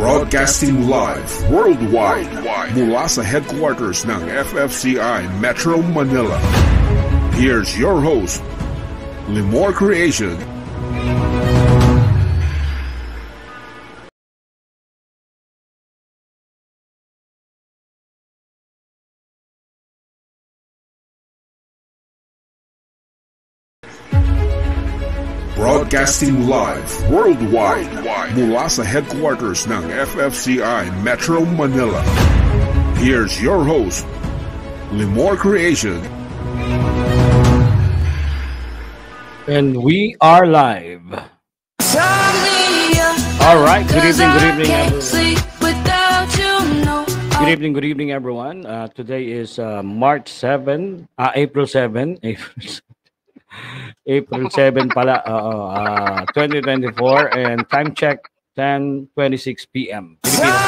Broadcasting live worldwide mula sa headquarters ng FFCI Metro Manila. Here's your host, Limor Creation. Broadcasting live worldwide mula sa headquarters ng FFCI Metro Manila. Here's your host, Limor Creation. And we are live. All right, good evening everyone. Good evening everyone. Today is March 7, April 7, April 7 pala, 2024, and time check 10:26 p.m.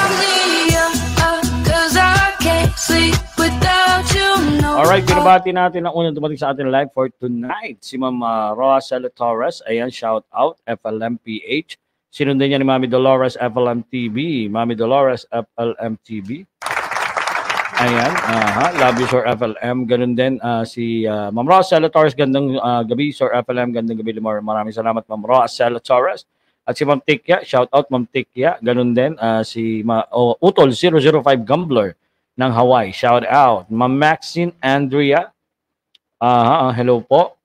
Alright, binabati natin ang unang dumating sa atin live for tonight. Si Ma'am Roacela Torres, ayan, shout out, FLMPH. Sinundan niya ni Mami Dolores, FLMTV. Mami Dolores, FLMTV. Ayan, love you, Sir FLM. Ganun din si Ma'am Roacela Torres, gandang gabi, Sir FLM, gandang gabi, Limor. Maraming salamat, Ma'am Roacela Torres. At si Ma'am Tikya, shout out, Ma'am Tikya. Ganun din si Utol 005 Gambler ng Hawaii, shout out. Ma'am Maxine Andrea, hello po.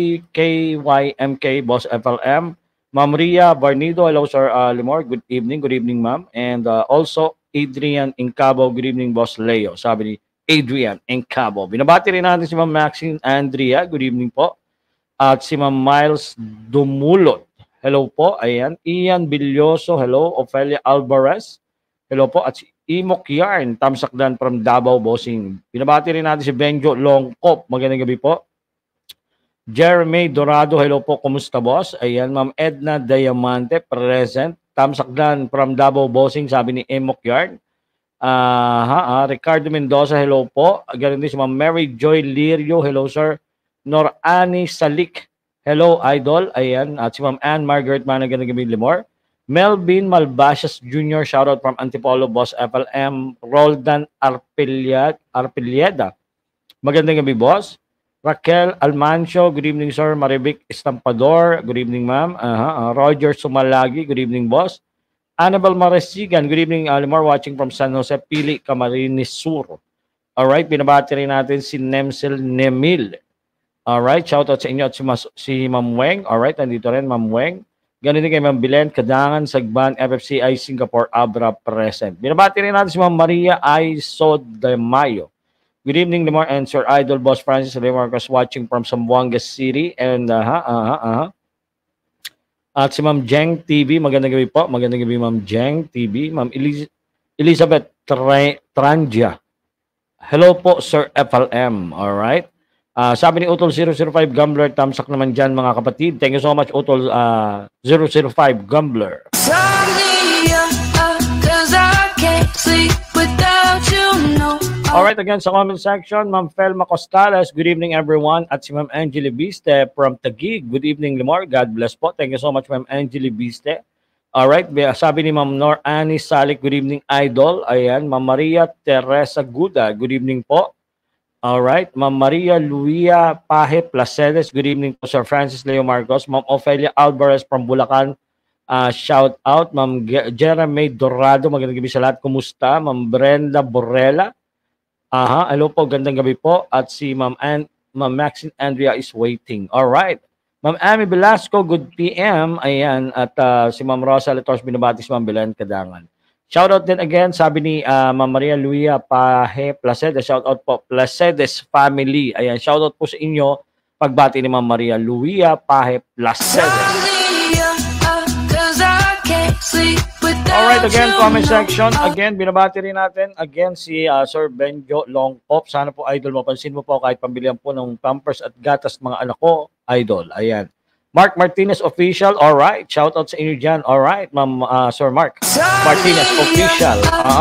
JKYMK, Boss FLM. Ma'am Ria Barnido, hello, Sir Limor. Good evening, ma'am. And also, Adrian Incabo, good evening, Boss Leo. Sabi ni Adrian Incabo. Binabati rin natin si Ma'am Maxine Andrea, good evening po. At si Ma'am Miles Dumulot, hello po. Ayan. Ian Bilyoso, hello. Ophelia Alvarez, hello po. At si Imok Yarn, Tamsakdan from Davao, Bossing. Binabati rin natin si Benjo Longkop, magandang gabi po. Jeremy Dorado, hello po. Kumusta, boss? Ayan. Ma'am Edna Diamante, present. Tamsakdan from Davao, Bossing, sabi ni Emok Yarn. Ricardo Mendoza, hello po. Ganun din si Ma'am Mary Joy Lirio, hello, sir. Norani Salik, hello, idol. Ayan. At si Ma'am Ann Margaret Managan, gabi, Limor. Melvin Malbasias Jr., shoutout from Antipolo, Boss FLM. Roldan Arpilieda, magandang gabi, boss. Raquel Almancio, good evening, sir. Marivic Estampador, good evening, ma'am. Roger Sumalagi, good evening, boss. Annabel Maresigan, good evening, Limor, watching from San Jose, Pili, Camarines Sur. Alright, binabati rin natin si Nemsel Nemil. Alright, shoutout sa inyo at si Ma'am Weng. Alright, nandito rin, Ma'am Weng. Ganun din kay Ma'am Bilen, Kadangan, Sagban, FFCI, Singapore, Abra, present. Binabati rin natin si Ma'am Maria Aisod de Mayo. Good evening, Limor, and Sir Idol, Boss Francis Limor, watching from Zamboanga City. And, At si Ma'am Jeng TV, magandang gabi po. Magandang gabi, Ma'am Jeng TV. Ma'am Elizabeth Trangia. Hello po, Sir FLM. Alright. Sabi ni Utol 005 Gambler, tamsak naman dyan, mga kapatid. Thank you so much, Utol 005 Gambler. Alright, again sa comment section, Ma'am Felma Costales, good evening everyone. At si Ma'am Angeli Biste from Taguig, good evening, Limor. God bless po. Thank you so much, Ma'am Angeli Biste. Alright, sabi ni Ma'am Nor Annie Salik, good evening, idol. Ayan, Ma'am Maria Teresa Guda, good evening po. Alright, Ma'am Maria Luia Pahe Placedes, good evening po, Sir Francis Leo Marcos. Ma'am Ophelia Alvarez from Bulacan, shout out. Ma'am Jeremy Dorado, magandang gabi sa lahat. Kumusta? Ma'am Brenda Borrella. Hello po, gandang gabi po. At si Ma'am Maxine Andrea is waiting. Alright. Ma'am Amy Velasco, good PM. Ayan. At si Ma'am Rosa Letos, binabati si Ma'am Belen Kadangan. Shoutout din again, sabi ni Ma'am Maria Luia Pahe Placedes. Shoutout po, Placedes family. Ayan, shoutout po sa inyo. Pagbati ni Ma'am Maria Luia Pahe Placedes. Alright, again, comment section. Again, binabati rin natin. Again, si Sir Benjo Longkop. Sana po, idol, mapansin mo po kahit pambilihan po ng pampers at gatas mga anak ko, idol. Ayan. Mark Martinez Official. Alright, shout out sa inyo dyan. Alright, Ma'am Sir Mark Martinez Official.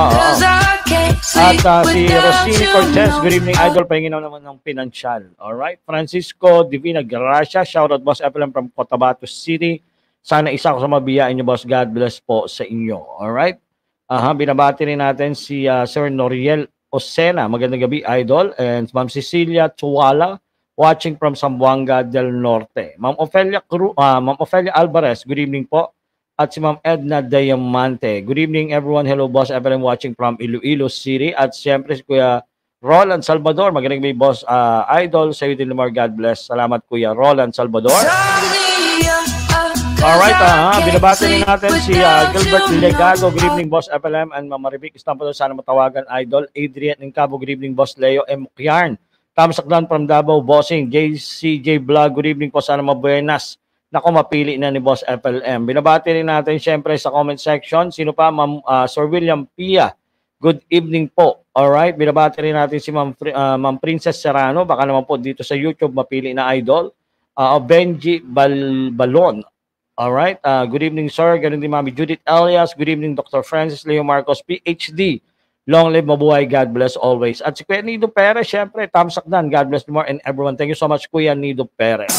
At si Rosini Cortez, good evening, idol. Pahingin naman ng pinansyal. Alright, Francisco Divina Gracia. Shout out, Boss FLM from Cotabato City. Sana isa ko sa mabiyaan niyo, boss. God bless po sa inyo. Alright? Binabati rin natin si Sir Noriel Osena. Magandang gabi, Idol. And Ma'am Cecilia Chuwala, watching from Zamboanga del Norte. Ma'am Ofelia Alvarez, good evening po. At si Ma'am Edna Diamante. Good evening, everyone. Hello, Boss FLM, watching from Iloilo City. At siyempre si Kuya Roland Salvador. Magandang gabi, Boss Idol. Sa iyo din, Lamar. God bless. Salamat, Kuya Roland Salvador. Alright, binabati rin natin si Gilbert Legado. Good evening, Boss FLM and Mama Rivic Estampador. Sana matawagan, Idol. Adrian Incabo, good evening, Boss Leo M. Kiarn. Tamsakdan from Davao, Bossing. JCJ Vlog, good evening po. Sana mabuenas. Naku, mapili na ni Boss FLM. Binabati rin natin syempre sa comment section. Sino pa? Sir William Pia. Good evening po. Alright, binabati rin natin si Ma'am Princess Serrano. Baka naman po dito sa YouTube mapili na, Idol. Benji Balon. Alright, good evening, sir. Ganun din, Mami Judith Elias. Good evening, Dr. Francis Leo Marcos, PhD. Long live, mabuhay, God bless always. At si Kuya Nido Perez, syempre, tamsakdan. God bless more and everyone. Thank you so much, Kuya Nido Perez.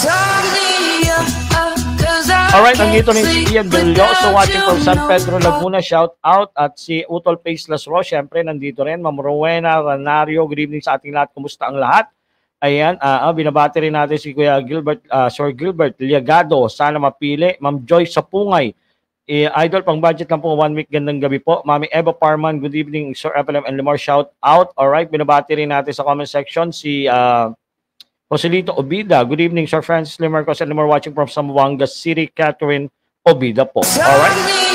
Alright, nandito rin si Ian Belloso, watching from San Pedro, Laguna. Shout out. At si Utol Faceless Ro, syempre, nandito rin. Ma'am Rowena Ranario, good evening sa ating lahat. Kumusta ang lahat? Ayan, binabati rin natin si Kuya Gilbert, Sir Gilbert Liagado. Sana mapili. Ma'am Joy Sapungay. Idol, pang budget lang po, 1 week. Gandang gabi po. Mami Eva Parman, good evening, Sir FLM and Lamar. Shout out. Alright, binabati rin natin sa comment section si Joselito Obida. Good evening, Sir Francis Lamar, and Lamar, watching from Zamboanga City. Catherine Obida po. Alright.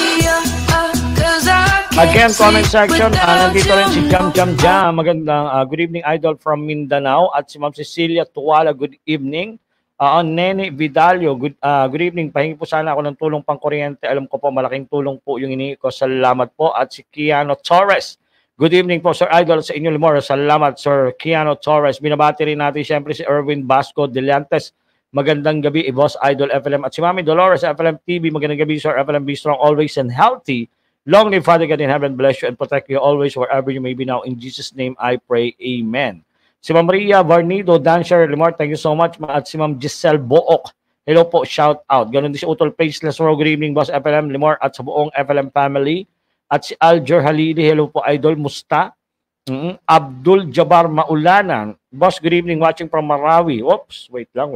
Again, comment section, nandito rin si Jam. Magandang good evening, Idol from Mindanao. At si Ma'am Cecilia Tuwala, good evening. Nene Vidalio, good evening. Pahingi po sana ako ng tulong pang kuryente. Alam ko po, malaking tulong po yung hinihingi ko. Salamat po. At si Kiano Torres, good evening po, Sir Idol, sa inyo limor. Salamat, Sir Kiano Torres. Binabati rin natin siyempre si Erwin Basco Deliantes. Magandang gabi, Boss Idol FLM. At si Mami Dolores, FLM TV. Magandang gabi, Sir FLM. Be strong always and healthy. Long live Father God in heaven, bless you and protect you always wherever you may be now. In Jesus' name I pray, amen. Si Ma'am Maria Varnido, Dancer Limor, thank you so much. At si Ma'am Giselle Book, hello po, shout out. Ganon din si Utol Faceless Ro, good evening, Boss FLM Limor, at sa buong FLM family. At si Alger Halili, hello po, Idol, musta? Abdul Jabbar Maulanan, Boss, good evening, watching from Marawi. Oops, wait lang.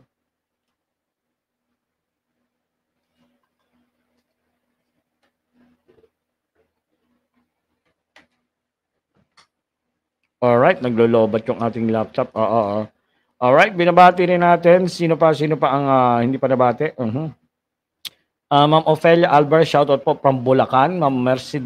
Alright, naglolobat yung ating laptop. Alright, binabati rin natin. Sino pa ang hindi pa nabati? Ma'am Ofelia Alvarez, shoutout po from Bulacan. Ma'am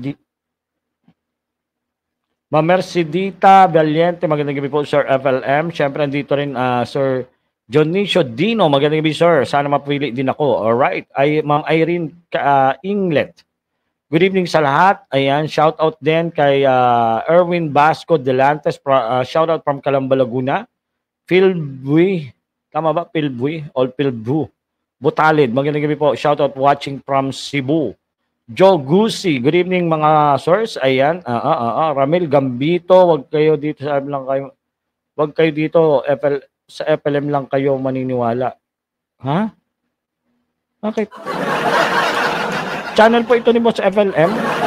Mercedita Valiente, magandang gabi po, Sir FLM. Siyempre, nandito rin Sir Jonicio Dino, magandang gabi, Sir. Sana mapili din ako. Alright, Ma'am Irene Inglet. Good evening sa lahat. Ayan, shout out din kay Erwin Basco Delantes. Shout out from Calamba, Laguna. Philbui, tama ba? Philbui or Philbu. Butalid, magandang gabi po. Shout out watching from Cebu. Joe Gusi, good evening mga sirs. Ayan, Ramil Gambito, wag kayo dito sa sa FLM lang kayo maniniwala. Ha? Okay. Channel po ito ni Boss FLM.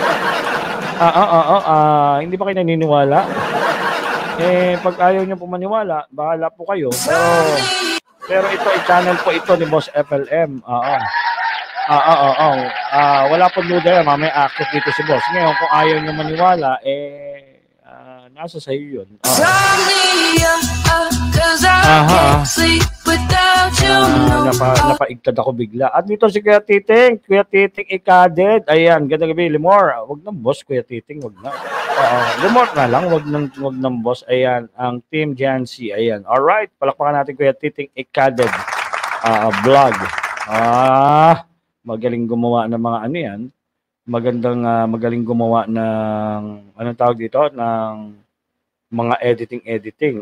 Hindi ba kayo naniniwala? Pag ayaw niyo po maniwala, bahala po kayo. Pero ito ay channel po ito ni Boss FLM. Wala po duda yan. Mamaya active dito si Boss. Ngayon, kung ayaw niyo maniwala, nasa sa iyo yun. Napaigtad ako bigla. At dito si Kuya Titing Ikaded. Ayan, ganda gabi, Limor. Wag nang Boss, Kuya Titing, wag na. Limor na lang, wag nang Boss. Ayan, ang Team Jancy. Ayan, alright. Palakpakan natin Kuya Titing Ikaded vlog. Magaling gumawa ng mga ano yan. Magaling gumawa ng, anong tawag dito? Ng mga editing.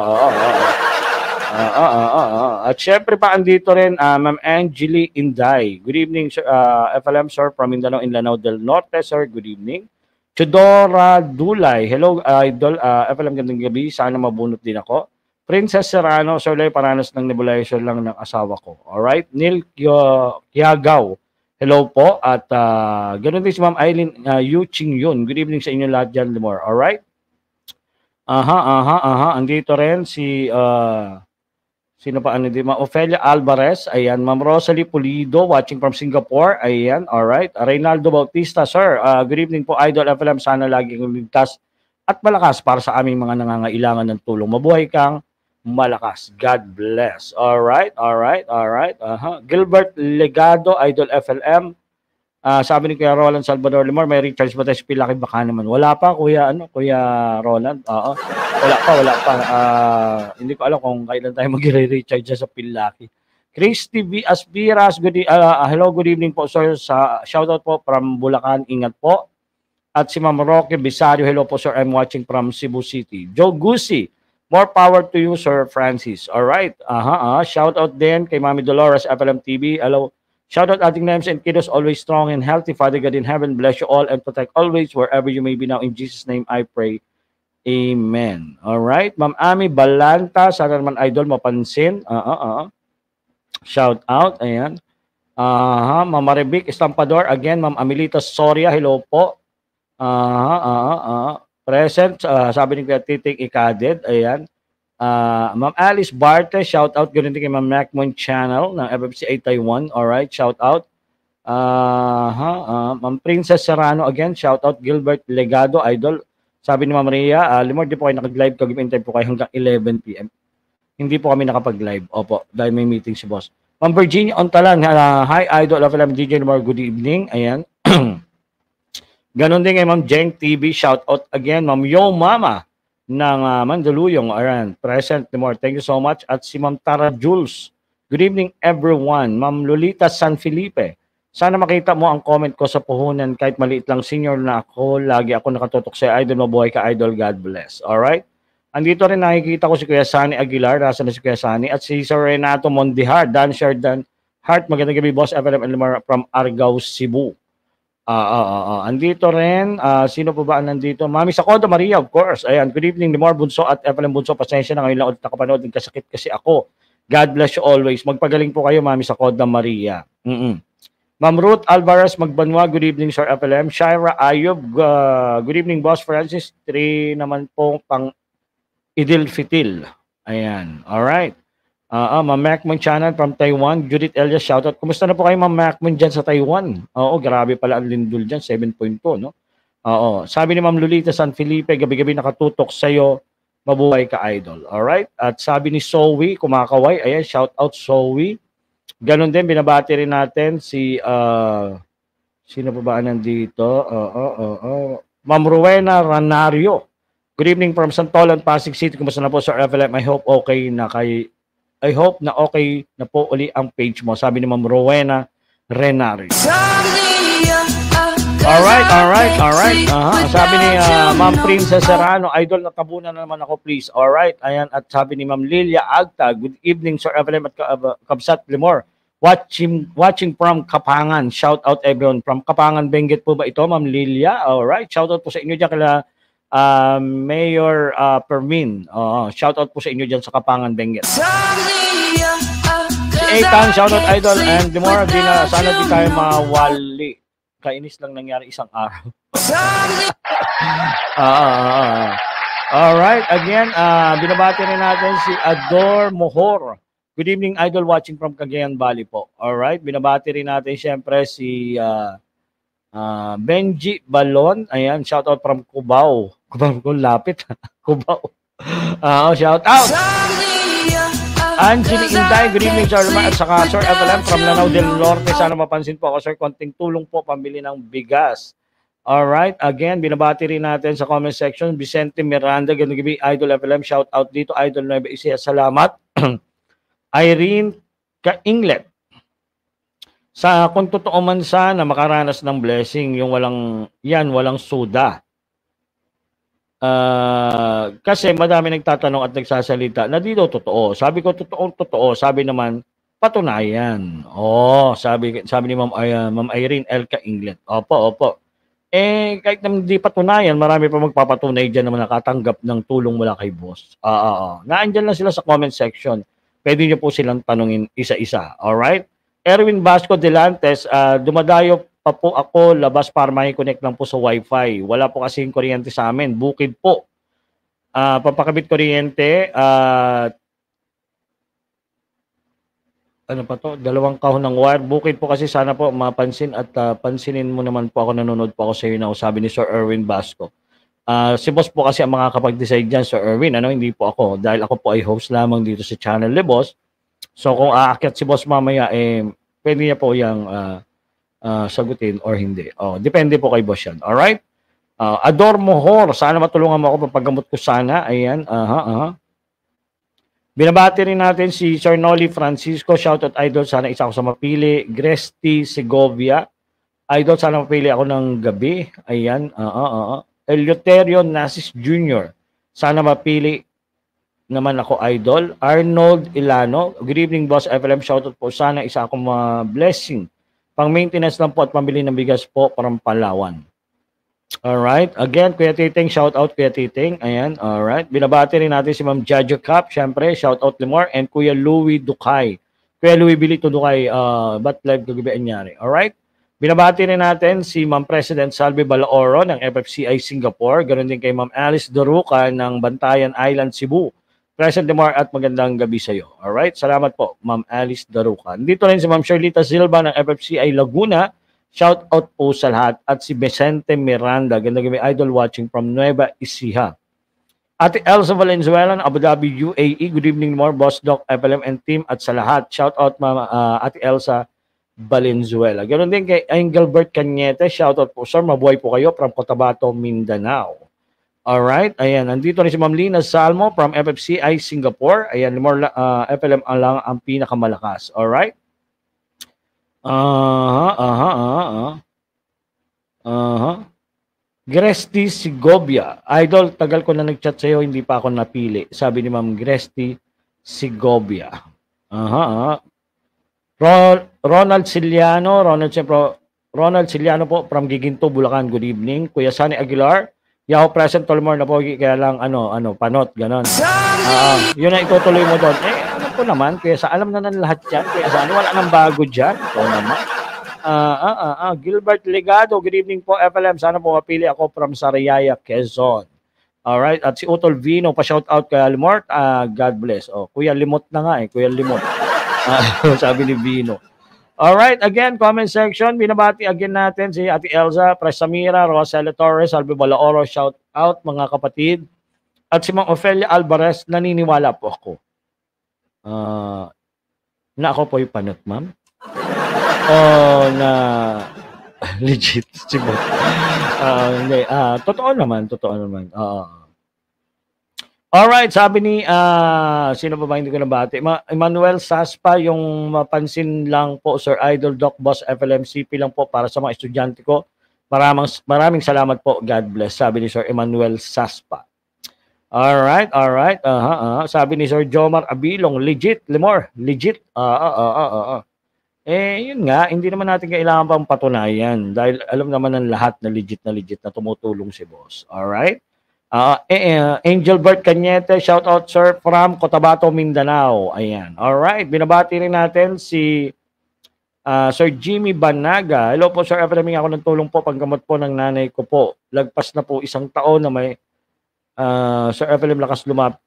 At syempre pa andito rin Ma'am Angeli Inday. Good evening, sir, FLM sir from Mindanao, Lanao del Norte, sir. Good evening. Chudora Dulay. Hello, Idol. FLM, gandang gabi. Sana mabunot din ako. Princess Serrano, sir, paranas ng nebulizer lang ng asawa ko. Alright. Neil Kiagaw. Hello po. At ganoon din si Ma'am Eileen Yu Ching Yun. Good evening sa inyo lahat dyan, Limor. Alright? Andito rin si sino pa ano din? Ma'am Ofelia Alvarez. Ayan. Ma'am Rosalie Pulido watching from Singapore. Ayan. Alright. Reynaldo Bautista, sir. Good evening po, Idol FLM. Sana laging ligtas at malakas para sa aming mga nangangailangan ng tulong. Mabuhay kang malakas. God bless. Alright. Gilbert Legado, Idol FLM. Sabi ni Kuya Roland Salvador Limor, may recharge ba tayo sa Pilaki? Baka naman. Wala pa, Kuya Roland. Wala pa. Hindi ko alam kung kailan tayo mag-recharge sa Pilaki. Christy V. Aspiras, hello, good evening po, sir. Shoutout po from Bulacan. Ingat po. At si Ma'am Roque Bisario, hello po, sir. I'm watching from Cebu City. Joe Gusi, more power to you, Sir Francis. Alright. Shoutout din kay Mami Dolores, FLM TV. Hello. Shoutout ating names and kiddos, always strong and healthy. Father God in heaven, bless you all and protect always wherever you may be now. In Jesus' name I pray. Amen. Alright. Ma'am Ami Balanta, sana naman idol mapansin. Shoutout. Ayan. Ma'am Maribik Estampador. Again, Ma'am Amelita Soria, hello po. Present, sabi ni Kuya Titik Ikadid, ayan. Ma'am Alice Barte, shout out, ganun din kay Ma'am Macmon Channel ng FFCA Taiwan, alright, shout out. Ma'am Princess Serrano, again, shout out. Gilbert Legado, idol. Sabi ni Ma'am Rhea, Limor, di po kayo nakag-live, kag-intay po kayo hanggang 11 p.m. Hindi po kami nakapag-live, opo, dahil may meeting si boss. Ma'am Virginia Ontalan, hi, idol of LM DJ Limor, good evening, ayan. Ganon din kay Ma'am Jeng TV, shout out again. Ma'am Yo Mama ng Mandaluyong, ayan, present more. Thank you so much. At si Ma'am Tara Jules, good evening everyone. Ma'am Lolita San Felipe, sana makita mo ang comment ko sa puhunan kahit maliit lang, senior na ako. Lagi ako nakatutok sa idol, mabuhay ka idol, God bless. Alright? Andito rin nakikita ko si Kuya Sani Aguilar, nasa na si Kuya Sani, at si Sir Renato Mondihar, Dan Sherdan Heart, magandang gabi boss, FLM from Argao, Cebu. Andito rin, sino po ba nandito? Mami Sacoda Maria, of course. Ayan, good evening, Limor Bunso at FLM Bunso. Pasensya na ngayon lang ulit nakapanood, nagkasakit kasi ako. God bless you always. Magpagaling po kayo, Mami Sacoda Maria. Ma'am Ruth Alvarez Magbanwa, good evening, Sir FLM. Shira Ayub, good evening, Boss Francis. 3 naman po pang Idil Fitil. Ayan, alright. Ma'am Macmon Channel from Taiwan. Judith Elias, shoutout. Kumusta na po kayo, Ma'am Macmon, dyan sa Taiwan? Oo, grabe pala ang lindol dyan, 7.2, no? Oo, sabi ni Ma'am Lolita San Felipe, gabi-gabi nakatutok sa'yo, mabuhay ka, idol. Alright? At sabi ni Zoe, kumakaway, ayan, shoutout Zoe. Ganon din, binabati rin natin si, sino pa ba nandito? Ma'am Rowena Ranario. Good evening from Santolan, Pasig City. Kumusta na po, Sir FLM? I hope okay na po uli ang page mo. Sabi ni Ma'am Rowena Renario. Alright. Sabi ni Ma'am Princess Serrano, idol, natabunan na naman ako, please. Alright, ayan. At sabi ni Ma'am Lilia Agta, good evening, Sir FLM at Kabsat Limor. Watching from Kapangan. Shout out everyone from Kapangan. Benguet po ba ito, Ma'am Lilia? Alright, shout out po sa inyo dyan kala Mayor Permin. Shout out po sa inyo dyan sa Kapangan, Benguet. Si Ethan, shout out idol, and the more sana di tayo mawali. Kainis lang nangyari isang araw. Alright, again, binabati rin natin si Ador Mohor. Good evening, idol, watching from Cagayan Valley po. Alright, binabati rin natin siyempre si Benji Balon. Ayan, shout out from Cubao. Cubao, lapit. Cubao. Shout out. Angie Inday, good evening, Sir at saka Sir FLM from Lanao del Norte. Sana mapansin po ako, Sir, konting tulong po pambili ng bigas. Alright, again, binabati rin natin sa comment section, Vicente Miranda, ganun gabi, Idol FLM, shout out dito, Idol Nueva Ecija, salamat. Irene Kainglet, kung totoo man sana makaranas ng blessing, yung walang suda. Kasi madami nagtatanong at nagsasalita na dito totoo. Sabi ko totoo. Sabi naman patunayan. Sabi ni Ma'am Irene L. Kainglet. Opo. Kahit naman di patunayan, marami pa magpapatunay dyan naman nakatanggap ng tulong mula kay boss. Naandyan lang sila sa comment section. Pwede nyo po silang tanungin isa-isa. Alright? Erwin Vasco Delantes, dumadayo pa po ako labas para makikonnect lang po sa Wi-Fi. Wala po kasing kuryente sa amin. Bukid po. Papakabit kuryente. Ano pa to? 2 kahon ng wire. Bukid po kasi sana po mapansin at pansinin mo naman po ako, nanonood po ako sa iyo na sabi ni Sir Erwin Vasco. Si boss po kasi ang makakapag-decide dyan, Sir Erwin. Hindi po ako. Dahil ako po ay host lamang dito sa channel ni Boss. So kung aakyat si boss mamaya, pwede niya po yung sagutin or hindi. Depende po kay boss yan. Alright? Ador Mohor, sana matulungan mo ako papagamot ko sana. Ayan. Binabati rin natin si Sir Noli Francisco. Shoutout idol. Sana isa ako sa mapili. Gresty Segovia. Idol, sana mapili ako ng gabi. Ayan. Eleuterio Nasis Jr. Sana mapili naman ako, idol. Arnold Ilano. Good evening, Boss FLM. Shoutout po. Sana isa akong blessing. Pang maintenance lang po at pambili ng bigas po parang Palawan. Alright. Again, Kuya Titing. Shoutout, Kuya Titing. Ayan. Alright. Binabati rin natin si Ma'am Jajo Cap. Siyempre, shoutout Limor. And Kuya Louie Ducay. Kuya Louie Bilito Ducay. Ba't live kagabi anyari? Alright. Binabati rin natin si Ma'am President Salvi Balaoro ng FFCI Singapore. Ganon din kay Ma'am Alice Doruca ng Bantayan Island, Cebu. President Limor at magandang gabi sa iyo. Alright, salamat po, Ma'am Alice Daruca. Dito rin si Ma'am Sherlita Silva ng FFCI Laguna. Shout out po sa lahat. At si Vicente Miranda, gandang gabi, idol watching from Nueva Ecija. Ate Elsa Valenzuela ng Abu Dhabi, UAE. Good evening more, Boss Doc, FLM and team at sa lahat. Shout out Ate Elsa Valenzuela. Ganon din kay Engelbert Cañete. Shout out po, sir. Mabuhay po kayo from Cotabato, Mindanao. Alright, ayan. Nandito rin si Ma'am Lina Salmo from FFCI Singapore. Ayan, FLM lang ang pinakamalakas. Alright? Gresty Segovia. Idol, tagal ko na nag-chat sa'yo, hindi pa ako napili. Sabi ni Ma'am Gresty Segovia. Ronald Ciliano. Ronald Ciliano po from Giginto, Bulacan. Good evening. Kuya Sunny Aguilar. Yahoo present Tolmor na pogi, kaya lang panot, ganon. Yun na itutuloy mo doon. Alam ko naman, kaya sa alam na ng lahat yan, kaya sa wala nang bago dyan. Ito naman. Gilbert Legado, good evening po, FLM. Sana po mapili ako from Sariaya, Quezon. Alright, at si Utol Vino, pa-shout out kay Limort. God bless. Kuya Limot na nga Kuya Limot. Sabi ni Vino. Alright, again, comment section. Binabati again natin si Ate Elza, Presamira, Rosella Torres, Albi Balaoro, shout out mga kapatid. At si Mang Ofelia Alvarez, naniniwala po ako. Na ako po yung panot, ma'am? Na legit, si Bob. Hindi, totoo naman. Alright, sabi ni, sino ba hindi ko nabati? Emmanuel Saspa, yung mapansin lang po, Sir Idol, Doc, Boss, FLMCP lang po para sa mga estudyante ko. Maraming salamat po. God bless. Sabi ni Sir Emmanuel Saspa. Alright. Sabi ni Sir Jomar Abilong, legit, Limor, legit. Yun nga, hindi naman natin kailangan pang patunayan dahil alam naman ng lahat na legit na tumutulong si Boss. Alright? Engelbert Cañete, shout out sir from Cotabato, Mindanao. Ayan. Alright, binabati rin natin si Sir Jimmy Banaga. Hello po sir, FLM, ako ng tulong po panggamot po ng nanay ko po. Lagpas na po 1 taon na may Sir FLM lakas lumap.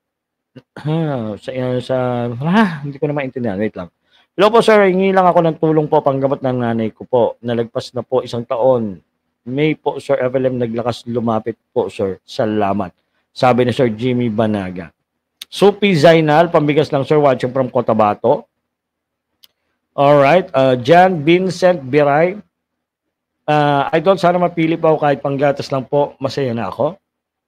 Hindi ko na maintindihan. Wait lang. Hello po sir, hingi lang ako ng tulong po panggamot ng nanay ko po. Nalagpas na po 1 taon. May po, Sir FLM, naglakas lumapit po, sir. Salamat. Sabi ni Sir Jimmy Banaga. Supi Zainal, pambigas lang, sir, watching from Cotabato. Alright. Jan Vincent Biray. Idol, sana mapili pa ako kahit panggatas lang po. Masaya na ako.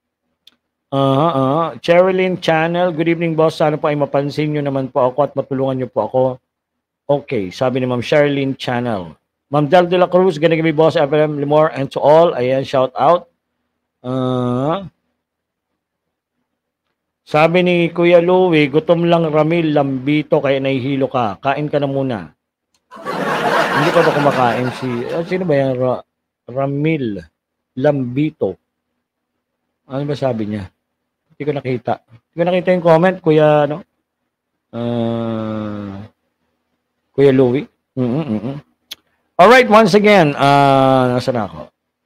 Cherilyn Channel, good evening, boss. Sana po ay mapansin nyo naman po ako at matulungan nyo po ako. Okay, sabi ni Ma'am Cherilyn Channel. Ma'am Del de la Cruz, gonna give me boss FLM Limor and to all. Ayan, shout out. Sabi ni Kuya Louie, gutom lang Ramil Lambito kaya nahihilo ka. Kain ka na muna. Hindi pa ba kumakain si... sino ba yan? Ramil Lambito. Ano ba sabi niya? Hindi ko nakita. Hindi ko nakita yung comment, Kuya, Kuya Louie. Alright, once again, nasaan ako?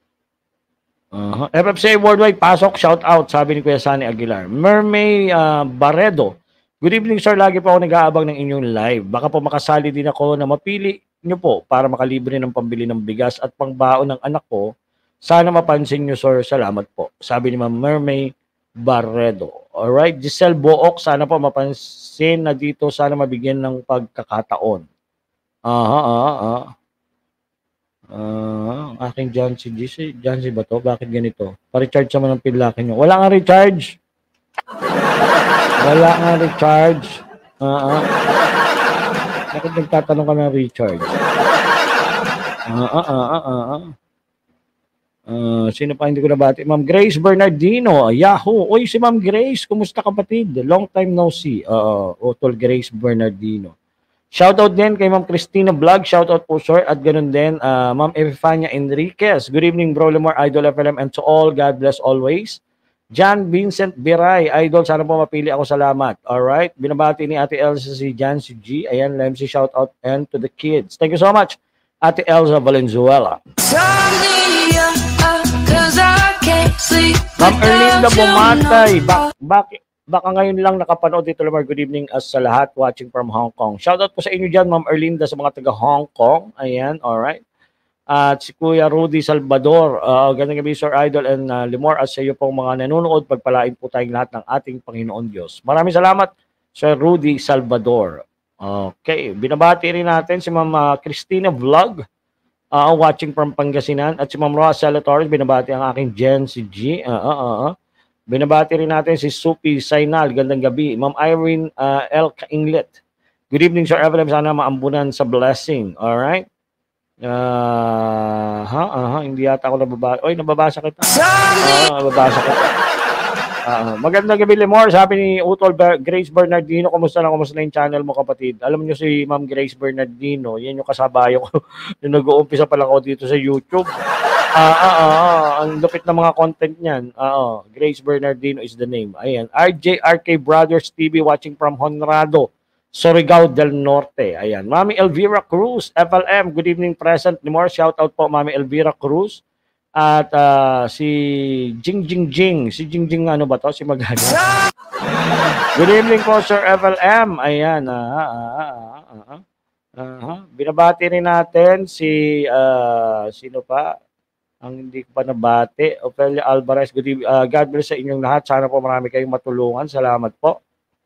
FFCA Worldwide, pasok, shout out, sabi ni Kuya Sunny Aguilar. Mermay Barredo, good evening sir, lagi po ako nag-aabang ng inyong live. Baka po makasali din ako na mapili nyo po para makalibre ng pambili ng bigas at pangbaon ng anak ko. Sana mapansin nyo sir, salamat po. Sabi ni Ma'am Mermay Barredo. Alright, Giselle Book, sana po mapansin na dito, sana mabigyan ng pagkakataon. Aking Jancy Jancy ba to? Bakit ganito? Pa-recharge naman ng pinlaki nyo. Wala nga recharge. Wala nga recharge. Bakit nagtatanong ka ng recharge? Sino pa hindi ko nabati? Ma'am Grace Bernardino, Yahoo. Uy, si Ma'am Grace, kumusta kapatid? Long time no see. Utol Grace Bernardino. Shoutout din kay Ma'am Christina Vlog. Shoutout po sir. At ganun din, Ma'am Evifania Enriquez. Good evening, Bro Lemar, Idol FLM, and to all, God bless always. John Vincent Biray, Idol, sana po mapili ako, salamat. Alright, binabati ni Ate Elsa si Jan, si G. Ayan, Lemsi, shoutout and to the kids. Thank you so much, Ate Elsa Valenzuela. Ma'am Erlinda Bumatay, baka ngayon lang nakapanood dito, Lemar. Good evening sa lahat watching from Hong Kong. Shoutout po sa inyo dyan, Ma'am Erlinda, sa mga taga Hong Kong. Ayan, alright. At si Kuya Rudy Salvador, gandang gabi Sir Idol and Limor, at sa iyo pong mga nanonood, pagpalain po tayong lahat ng ating Panginoon Diyos. Maraming salamat, Sir Rudy Salvador. Okay, binabati rin natin si Ma'am Christina Vlog, watching from Pangasinan, at si Ma'am Rosella Torres, binabati ang aking Jen, si G. Binabati rin natin si Supi Sainal, gandang gabi. Ma'am Irene L. Kainglet, good evening Sir Evelyn, sana maambunan sa blessing. Alright. Hindi yata ako nababasa. Oy, nababasa kita. Nababasa kita. Magandang gabi, Lemor. Sabi ni Utol Grace Bernardino, kumusta na yung channel mo, kapatid? Alam niyo si Ma'am Grace Bernardino, yan yung kasabayo ko yung nag-uumpisa pa lang ako dito sa YouTube. Ang lupit ng mga content niyan. Grace Bernardino is the name. Ayan. RJRK Brothers TV watching from Honrado, Surigao del Norte. Ayan. Mami Elvira Cruz, FLM, good evening present. More shout out po, Mami Elvira Cruz. At si Jing, si Jing ano ba to? Si Magana. Good evening po, Sir FLM. Ayan. Binabati rin natin si sino pa? Ang hindi ko pa nabati. Ophelia Alvarez, good evening. God bless sa inyong lahat. Sana po marami kayong matulungan. Salamat po.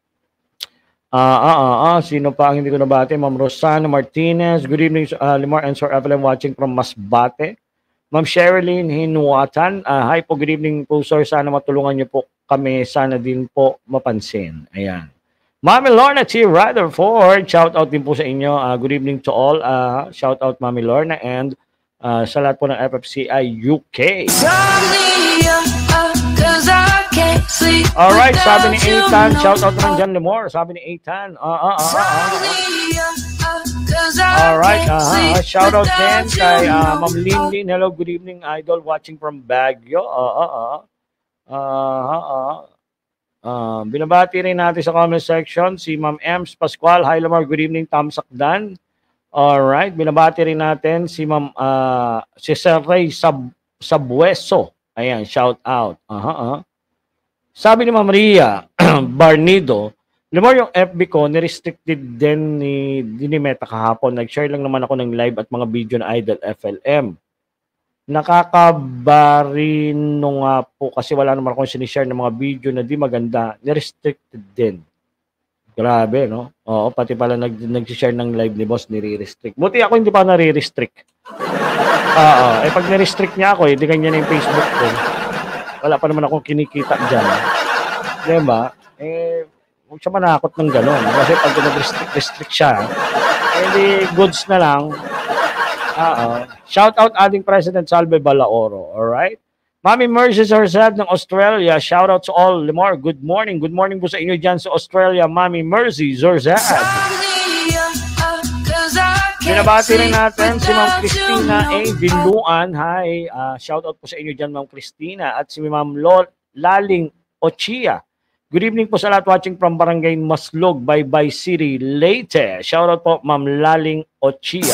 Sino pa ang hindi ko nabati? Ma'am Rosana Martinez. Good evening, Limar and Sir Evelyn watching from Masbate. Ma'am Sherilyn Hinuatan. Hi po, good evening po, sir. Sana matulungan niyo po kami. Sana din po mapansin. Ayan. Mami Lorna T. Rutherford. Shout out din po sa inyo. Good evening to all. Shout out Mami Lorna and sa lahat po ng FFCI UK. Alright, sabi ni Ethan, shout out naman dyan, Lemor. Sabi ni Ethan, alright, shout out din kay Ma'am Linlin. Hello, good evening, Idol, watching from Baguio. Binabati rin natin sa comment section si Ma'am Ems Pascual. Hi, Lemor, good evening, Tamsakdan. Alright, binabati rin natin si Ma'am si Sir Ray Sabueso. Ayan, shout out. Sabi ni Ma'am Ria Barnido, Lemor, yung FB ko, nirestricted din ni Meta kahapon. Nag-share lang naman ako ng live at mga video na Idol FLM. Nakakabarino nga po kasi wala naman akong sinishare ng mga video na di maganda. Nirestricted din. Grabe, no? Oo, pati pala nag-share ng live ni boss, nire-restrict. Buti ako hindi pa nare-restrict. Pag nire-restrict niya ako, hindi kanya na yung Facebook ko. Wala pa naman akong kinikita dyan. Diba? Huwag siya manakot ng gano'n. Kasi pag nag-restrict siya, hindi goods na lang. Shout out ating President Salve Balaoro. Alright? Mami Mercy Zorzad ng Australia. Shout out to all. Lemor, good morning. Good morning po sa inyo dyan sa Australia. Mami Mercy Zorzad. Binabati rin natin si Ma'am Christina A. Binluan. Hi. Shout out po sa inyo dyan, Ma'am Christina. At si Ma'am Laling Ochia. Good evening po sa lahat watching from Barangay Maslog, Baybay City, Leyte. Shoutout po, Ma'am Laling Ochia.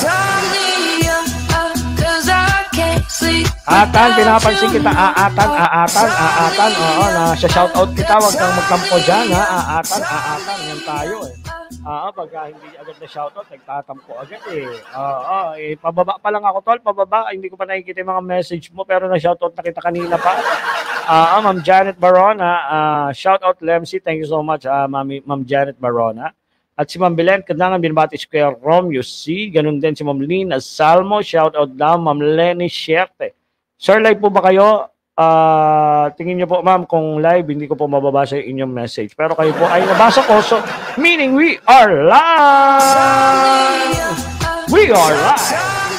Atan, pinapansin kita. Aatan. Oo, na-shoutout kita. Huwag kang magtampo dyan, ha? Aatan. Yan tayo, eh. Pagka hindi agad na shoutout, nagtatampo agad, eh. Pababa pa lang ako, tol. Pababa. Hindi ko pa nakikita yung mga message mo, pero na-shoutout na kita kanina pa. Ma'am Janet Barona, shout out Lemsi, thank you so much, Ma'am Janet Barona. At si Ma'am Belen, kandangan binabati si Kuya Romeo C. Ganun din si Ma'am Lina Salmo, shout out daw, Ma'am Lenny Sherte. Sir, live po ba kayo? Tingin niyo po, ma'am, kung live, hindi ko po mababasa yung inyong message. Pero kayo po ay nabasa ko, so meaning we are live! We are live!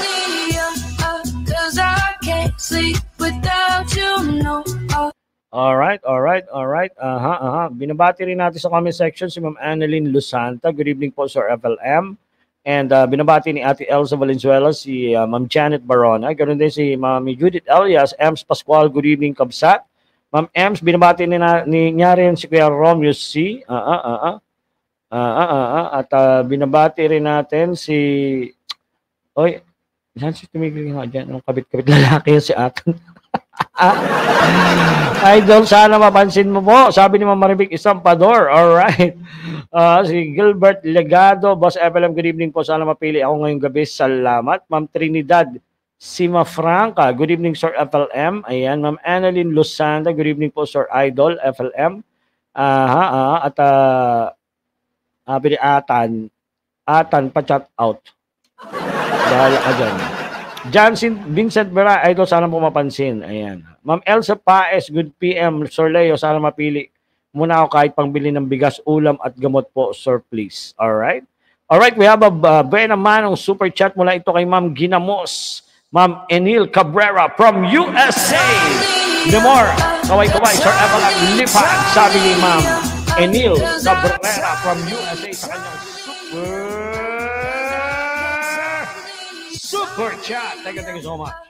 Alright. Binabati rin natin sa comment section si Ma'am Annalyn Lusanta. Good evening po, Sir FLM. And binabati ni Ate Elsa Valenzuela si Ma'am Janet Barona. Ganoon din si Ma'am Judith Elias, Ems Pascual. Good evening, Kabsat. Ma'am Ems, binabati niya rin si Kuya Romeo C. At binabati rin natin si... Oy, saan si tumigil nga dyan? Anong kabit-kabit lalaki yun si Atan? Idol, sana mapansin mo po. Sabi ni Ma'am Maribik Istampador. Alright. Si Gilbert Legado, Boss FLM, good evening po. Sana mapili ako ngayong gabi. Salamat. Ma'am Trinidad Sima Franca, good evening, Sir FLM. Ayan. Ma'am Annalyn Lusanda, good evening po, Sir Idol FLM. At Atan pa-chat out. Bahala ka dyan. Johnson Vincent Vera, idol, sana po mapansin. Ayan. Ma'am Elsa Paes, good PM. Sir Leo, sana mapili muna ako kahit pangbili ng bigas, ulam at gamot po, sir, please. Alright? Alright, we have a buena manong super chat mula ito kay Ma'am Ginamos. Ma'am Enil Cabrera from USA. Demore, kaway-kaway, Sir Evelyn Lipan. Sabi ni Ma'am Enil Cabrera from USA sa kanyang super chat. Thank you so much.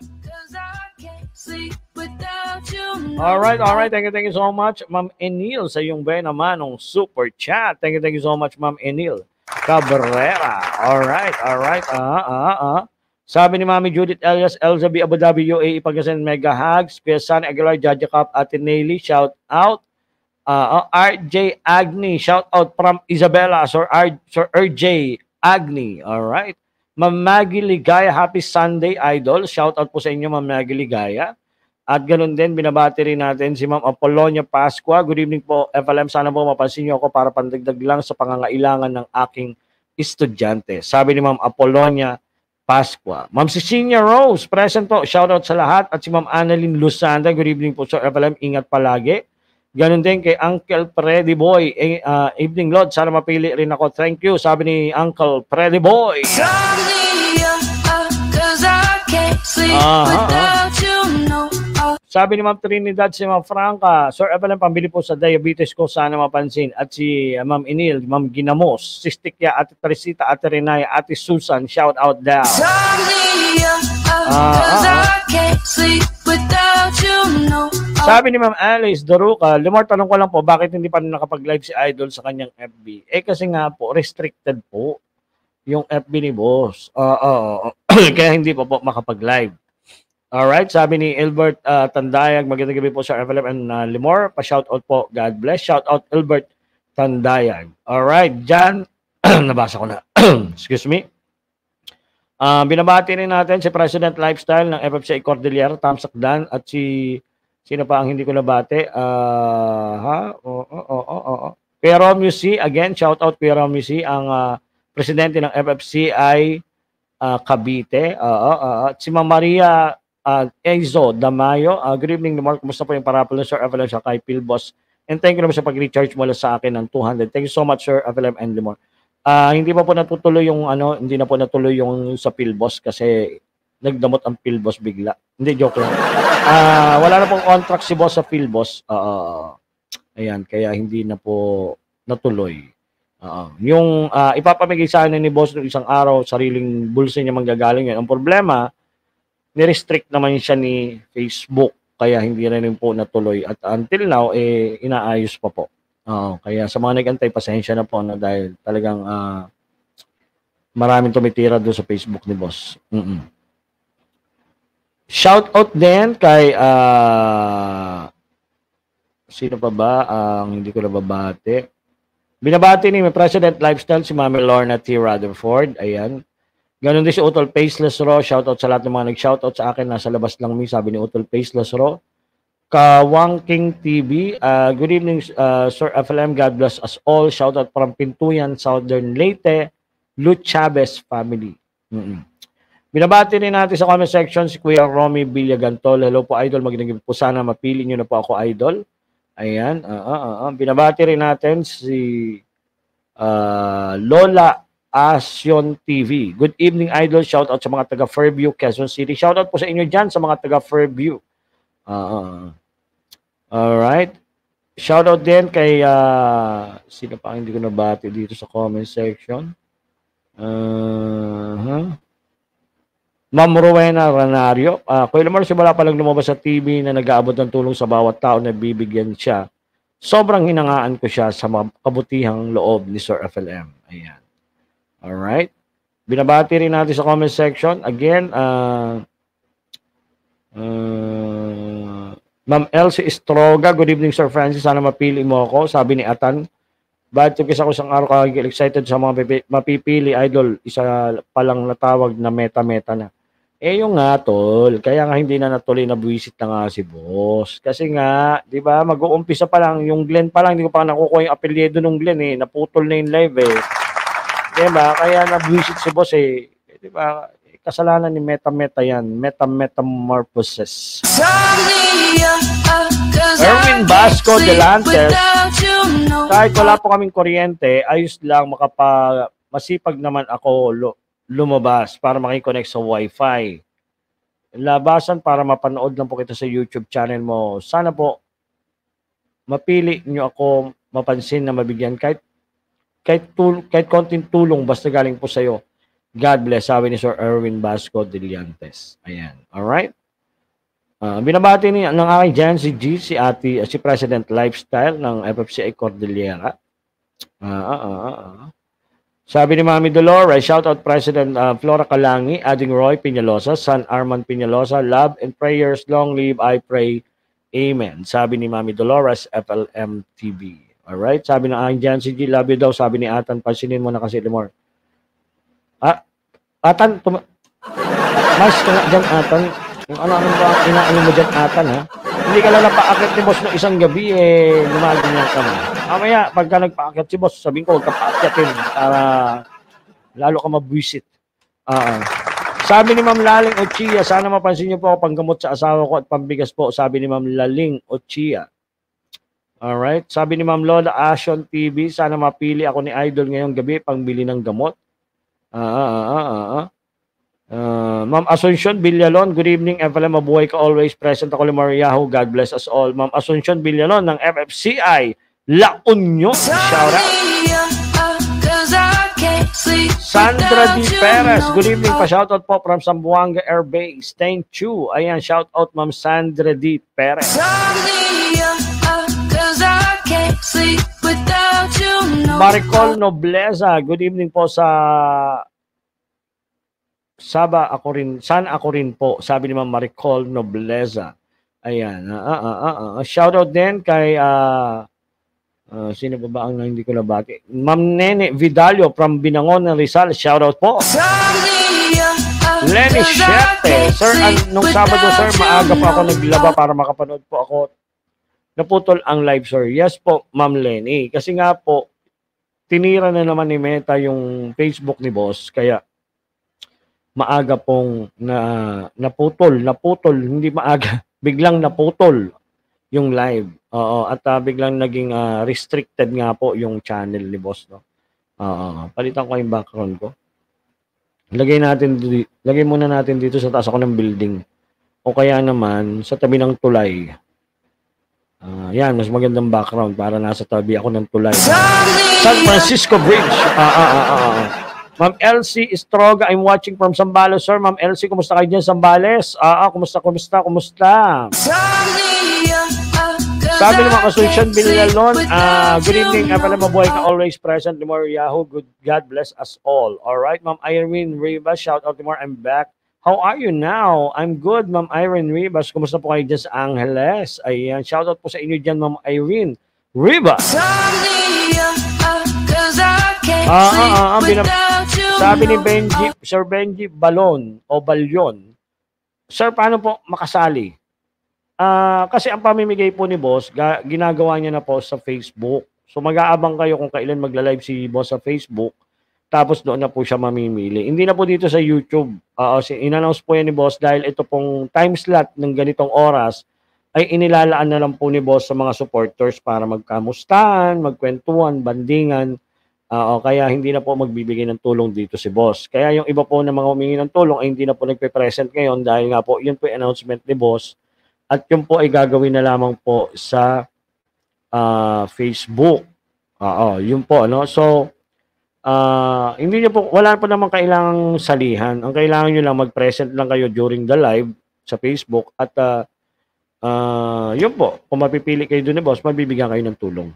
Alright. Thank you so much, Ma'am Enil, sa iyong buena manong super chat. Thank you so much, Ma'am Enil Cabrera. Alright. Sabi ni Mami Judith Elias, Elza B. Abu Dhabi, UAE, pagkasin mega hugs. Kuya San Aguilar, Jaja Cup, Ate Nelly, shout out. RJ Agni, shout out from Isabela, Sir RJ Agni. Alright. Ma'am Maggie Ligaya, happy Sunday, idol. Shout out po sa inyo, Ma'am Maggie Ligaya. At ganoon din, binabati rin natin si Ma'am Apollonia Pascua. Good evening po, FLM. Sana po mapansin niyo ako para pandagdag lang sa pangangailangan ng aking estudyante. Sabi ni Ma'am Apollonia Pascua. Ma'am Cecilia Rose, present po. Shout out sa lahat. At si Ma'am Annalyn Lusanda. Good evening po, Sir FLM. Ingat palagi. Ganon din kay Uncle Freddy Boy. Evening, Lord. Sana mapili rin ako. Thank you. Sabi ni Uncle Freddy Boy. Sabi ni Ma'am Trinidad si Ma'am Franca, Sir Evelyn, pambili po sa diabetes ko. Sana mapansin. At si Ma'am Enil, Ma'am Ginamos, si Stikya, Ate Teresita, Ate Renaya, Ate Susan. Shout out down. Sabi ni Ma'am Alice Doruca, Limor, tanong ko lang po, bakit hindi pa nakapag-live si Idol sa kanyang FB? Kasi nga po, restricted po yung FB ni Boss. Kaya hindi po makapag-live. Alright, sabi ni Albert Tandayag, magandang gabi po sa FLM and Limor. Pa-shoutout po, God bless. Shoutout Albert Tandayag. Alright, dyan, nabasa ko na. Excuse me. Binabati rin natin si President Lifestyle ng FFCI Cordillera, Tamsak Dan, at si sino pa ang hindi ko nabate? Kuya Romeo C, again, shout out Kuya Romeo C, ang presidente ng FFCI Cavite. At si Ma'am Maria Ezo Damayo. Good evening, Limor. Kumusta po yung parapol ng Sir FLM sa kay Pilbos? And thank you naman sa pag-recharge mula sa akin ng 200. Thank you so much, Sir FLM and Limor. Hindi pa po natutuloy yung hindi na po natuloy yung sa Pilbos kasi nagdamot ang Pilbos bigla. Hindi, joke lang. Wala na pong contract si boss sa Pilbos. Ayan, kaya hindi na po natuloy. Yung ipapamigay sa akin ni boss ng isang araw, sariling bulsa niya manggagaling yun. Ang problema, ni-restrict naman siya ni Facebook, kaya hindi na rin po natuloy. At until now, inaayos pa po. Oo, kaya sa mga nag-antay, pasensya na po, no, dahil talagang maraming tumitira doon sa Facebook ni boss. Shout out din kay sino pa ba ang hindi ko nababati? Binabati ni President Lifestyle si Mami Lorna T. Rutherford. Ayan. Ganon din si Utol Faceless Ro. Shout out sa lahat ng mga nag-shout out sa akin. Nasa labas lang mi, sabi ni Utol Faceless Ro. Kawang King TV. Good evening, Sir FLM. God bless us all. Shout out from Pintuyan, Southern Leyte. Lu Chavez family. Binabati rin natin sa comment section si Kuya Romy Villagantol. Hello po, Idol. Magandang gabi po. Sana mapili nyo na po ako, Idol. Ayan. Binabati rin natin si Lola Asyon TV. Good evening, Idol. Shout out sa mga taga Fairview, Quezon City. Shout out po sa inyo dyan sa mga taga Fairview. Alright. Shout out din kay sino pa hindi ko nabati dito sa comment section. Ma'am Rowena Ranario. Kuya Lamar, simula pa lang lumabas sa TV na nag-aabot ng tulong sa bawat tao na bibigyan siya. Sobrang hinangaan ko siya sa kabutihang loob ni Sir FLM. Ayan. Alright. Binabati rin natin sa comment section. Again, Ma'am Elsie Estroga. Good evening, Sir Francis. Sana mapili mo ako. Sabi ni Atan. Bakit kasi ako isang araw kagigil excited sa mga mapipili, Idol. Isa palang natawag na meta-meta na. Yung nga, tol. Kaya nga hindi na natuloy na buwisit na nga si boss. Kasi nga, di ba, mag-uumpisa pa lang. Yung Glenn pa lang, hindi ko pa nakukuha yung apelyido ng Glenn eh. Naputol na yung live eh. Di ba? Kaya nabuwisit si boss eh. Di ba? Kasalanan ni meta-meta yan. Metamorphosis. Erwin Basco Delantes. Kahit wala po kaming kuryente, ayos lang masipag naman ako lumabas para makikonnect sa Wi-Fi. Labasan para mapanood lang po kita sa YouTube channel mo. Sana po mapili nyo ako, mapansin na mabigyan kahit konting tulong basta galing po sa'yo. God bless, sabi ni Sir Erwin Basco Delantes. Ayan. Alright? Binabati ng aking dyan si President Lifestyle ng FFCI Cordillera. Sabi ni Mami Dolores, shout out President Flora Calangi, Ading Roy Piñalosa, Son Armand Piñalosa, love and prayers, long live, I pray, amen. Sabi ni Mami Dolores, FLM TV. Alright? Sabi ng aking dyan love you daw. Sabi ni Atan, pansinin mo na kasi Limor. Atan, mas dyan Atan, yung ano ba, inaano mo dyan Atan ha? Hindi ka lang napaakit ni boss ng isang gabi lumagin niya ka na. Mamaya, pagka nagpaakit si boss, sabihin ko, huwag ka paakyatin para lalo ka mabwisit. Sabi ni Ma'am Laling Ochia, sana mapansin niyo po ako panggamot sa asawa ko at pambigas po. Sabi ni Ma'am Laling Ochia. Alright. Sabi ni Ma'am Lola Asyon TV, sana mapili ako ni Idol ngayong gabi pangbili ng gamot. Ma'am Asuncion Villalon, good evening. FLM, mabuhay ka always. Present ako Limor Yahoo. God bless us all. Ma'am Asuncion Villalon ng FFCI La Union. Shout out. Sandra D. Perez, good evening pa. Shout out po from Zamboanga Air Base. Thank you. Ayan, shout out Ma'am Sandra D. Perez. Maricol Nobleza, good evening po sa sana ako rin po, sabi ni Ma'am Maricol Nobleza. Ayan. Shout out din kay sino ba ang hindi ko nabati? Ma'am Nene Vidalio from Binangon ng Rizal. Shout out po. Lenny Shete. Sir, nung Sabado sir, maaga pa ako naglaba para makapanood po ako. Naputol ang live sir. Yes po, Ma'am Lenny. Kasi nga po, tinira na naman ni Meta yung Facebook ni boss. Kaya maaga pong naputol, hindi maaga, biglang naputol yung live. At biglang naging restricted nga po yung channel ni boss, no. Palitan ko yung background ko. Lagay muna natin dito sa taas ako ng building. O kaya naman sa tabi ng tulay. Yan, mas magandang background para nasa tabi ako ng tulay. San Francisco Bridge. Ma'am Elsie Estroga, I'm watching from Zambales, sir. Ma'am Elsie, kumusta kayo dyan, Zambales? Kumusta? Sabi naman Asuncion Villalon, good evening, FLM, mabuhay ka, always present, Limor Yahoo, God bless us all. Alright, Ma'am Irene Rivas, shout out Limor, I'm back. How are you now? I'm good, Ma'am Irene Rivas. Kumusta po kayo dyan sa Angeles? Ayan, shout out po sa inyo dyan, Ma'am Irene Rivas. Sabi ni Benji, Sir Benji Balon o Balyon, Sir, paano po makasali? Kasi ang pamimigay po ni Boss, ginagawa niya na po sa Facebook. So mag-aabang kayo kung kailan magla-live si Boss sa Facebook. Tapos doon na po siya mamimili. Hindi na po dito sa YouTube. In-announce po yan ni Boss dahil ito pong time slot ng ganitong oras ay inilalaan na lang po ni Boss sa mga supporters para magkamustahan, magkwentuhan, bandingan. Kaya hindi na po magbibigay ng tulong dito si Boss. Kaya yung iba po na mga humingi ng tulong ay hindi na po nagpe-present ngayon dahil nga po yun po yung announcement ni Boss. At yun po ay gagawin na lamang po sa Facebook. Yun po, no? So, hindi nyo po, wala po naman kailangang salihan. Ang kailangan nyo lang, mag-present lang kayo during the live sa Facebook. At yun po, kung mapipili kayo doon ni Boss, mabibigyan kayo ng tulong.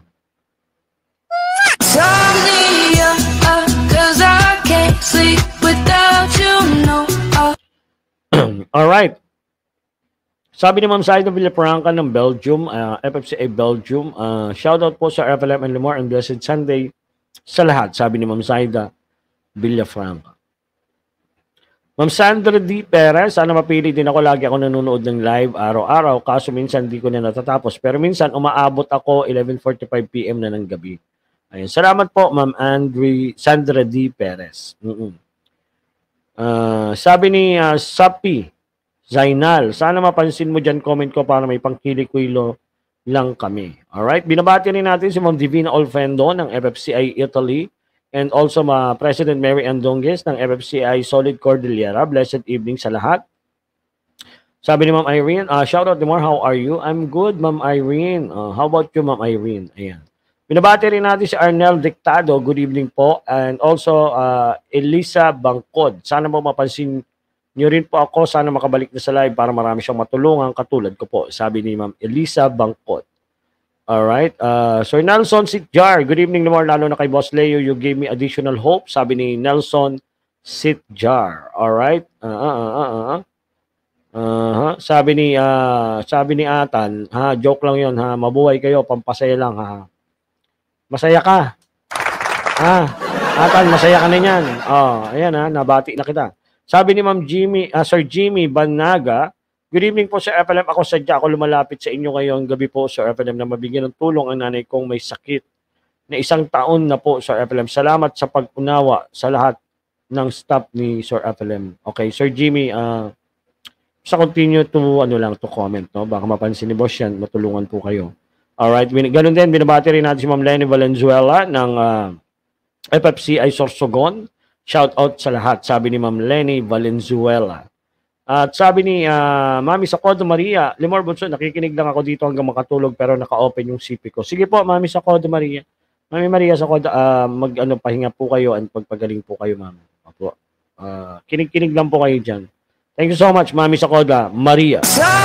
Alright. Sabi ni Ma'am Saida Villafranca ng Belgium, FFCA Belgium, shoutout po sa FLM and Limor and Blessed Sunday sa lahat, sabi ni Ma'am Saida Villafranca. Ma'am Sandra D. Perez, sana mapili din ako, lagi ako nanonood ng live araw-araw, kaso minsan di ko na natatapos, pero minsan umaabot ako 11:45 PM na ng gabi. Ayun. Salamat po, Ma'am Sandra D. Perez. Sabi ni Sapi Zainal, sana mapansin mo dyan, comment ko para may pangkili-kwilo lang kami. Alright, binabati rin natin si Ma'am Divina Olfendo ng FFCI Italy and also President Mary Andonguez ng FFCI Solid Cordillera. Blessed evening sa lahat. Sabi ni Ma'am Irene, shout out Limor, how are you? I'm good, Ma'am Irene. How about you, Ma'am Irene? Ayan. Binabati rin natin si Arnel Dictado, good evening po. And also Elisa Bangkod, sana mo mapansin nyo rin po ako, sana makabalik na sa live para marami siyang matulungan katulad ko po, sabi ni Ma'am Elisa Bangkot. Alright, Sir Nelson Sitjar, good evening Limor, lalo na kay Boss Leo, you gave me additional hope, sabi ni Nelson Sitjar. Alright, sabi ni Atan, joke lang yun, mabuhay kayo, pampasaya lang, masaya ka, Atan, masaya ka na yan, ayan nabati na kita. Sabi ni Ma'am Sir Jimmy Banaga, good evening po Sir FLM. Ako sadya ako lumalapit sa inyo ngayong gabi po Sir FLM na mabigyan ng tulong ang nanay kong may sakit na 1 taon na po Sir FLM. Salamat sa pag-unawa sa lahat ng staff ni Sir FLM. Okay, Sir Jimmy, sa continue to comment, no? Baka mapansin ni Boss yan, matulungan po kayo. Alright, ganun din, binabati rin natin si Ma'am Lenny Valenzuela ng FFCI Sorsogon. Shout out sa lahat, sabi ni Ma'am Lenny Valenzuela. At sabi ni Mami Sacodo Maria, Limor Bunso, nakikinig lang ako dito hanggang makatulog pero naka-open yung CP ko. Sige po, Mami Sacodo Maria. Mami Maria Sacodo, pahinga po kayo at pagpagaling po kayo, Mami. Opo. Kinig-kinig lang po kayo dyan. Thank you so much, Mami Sacodo Maria.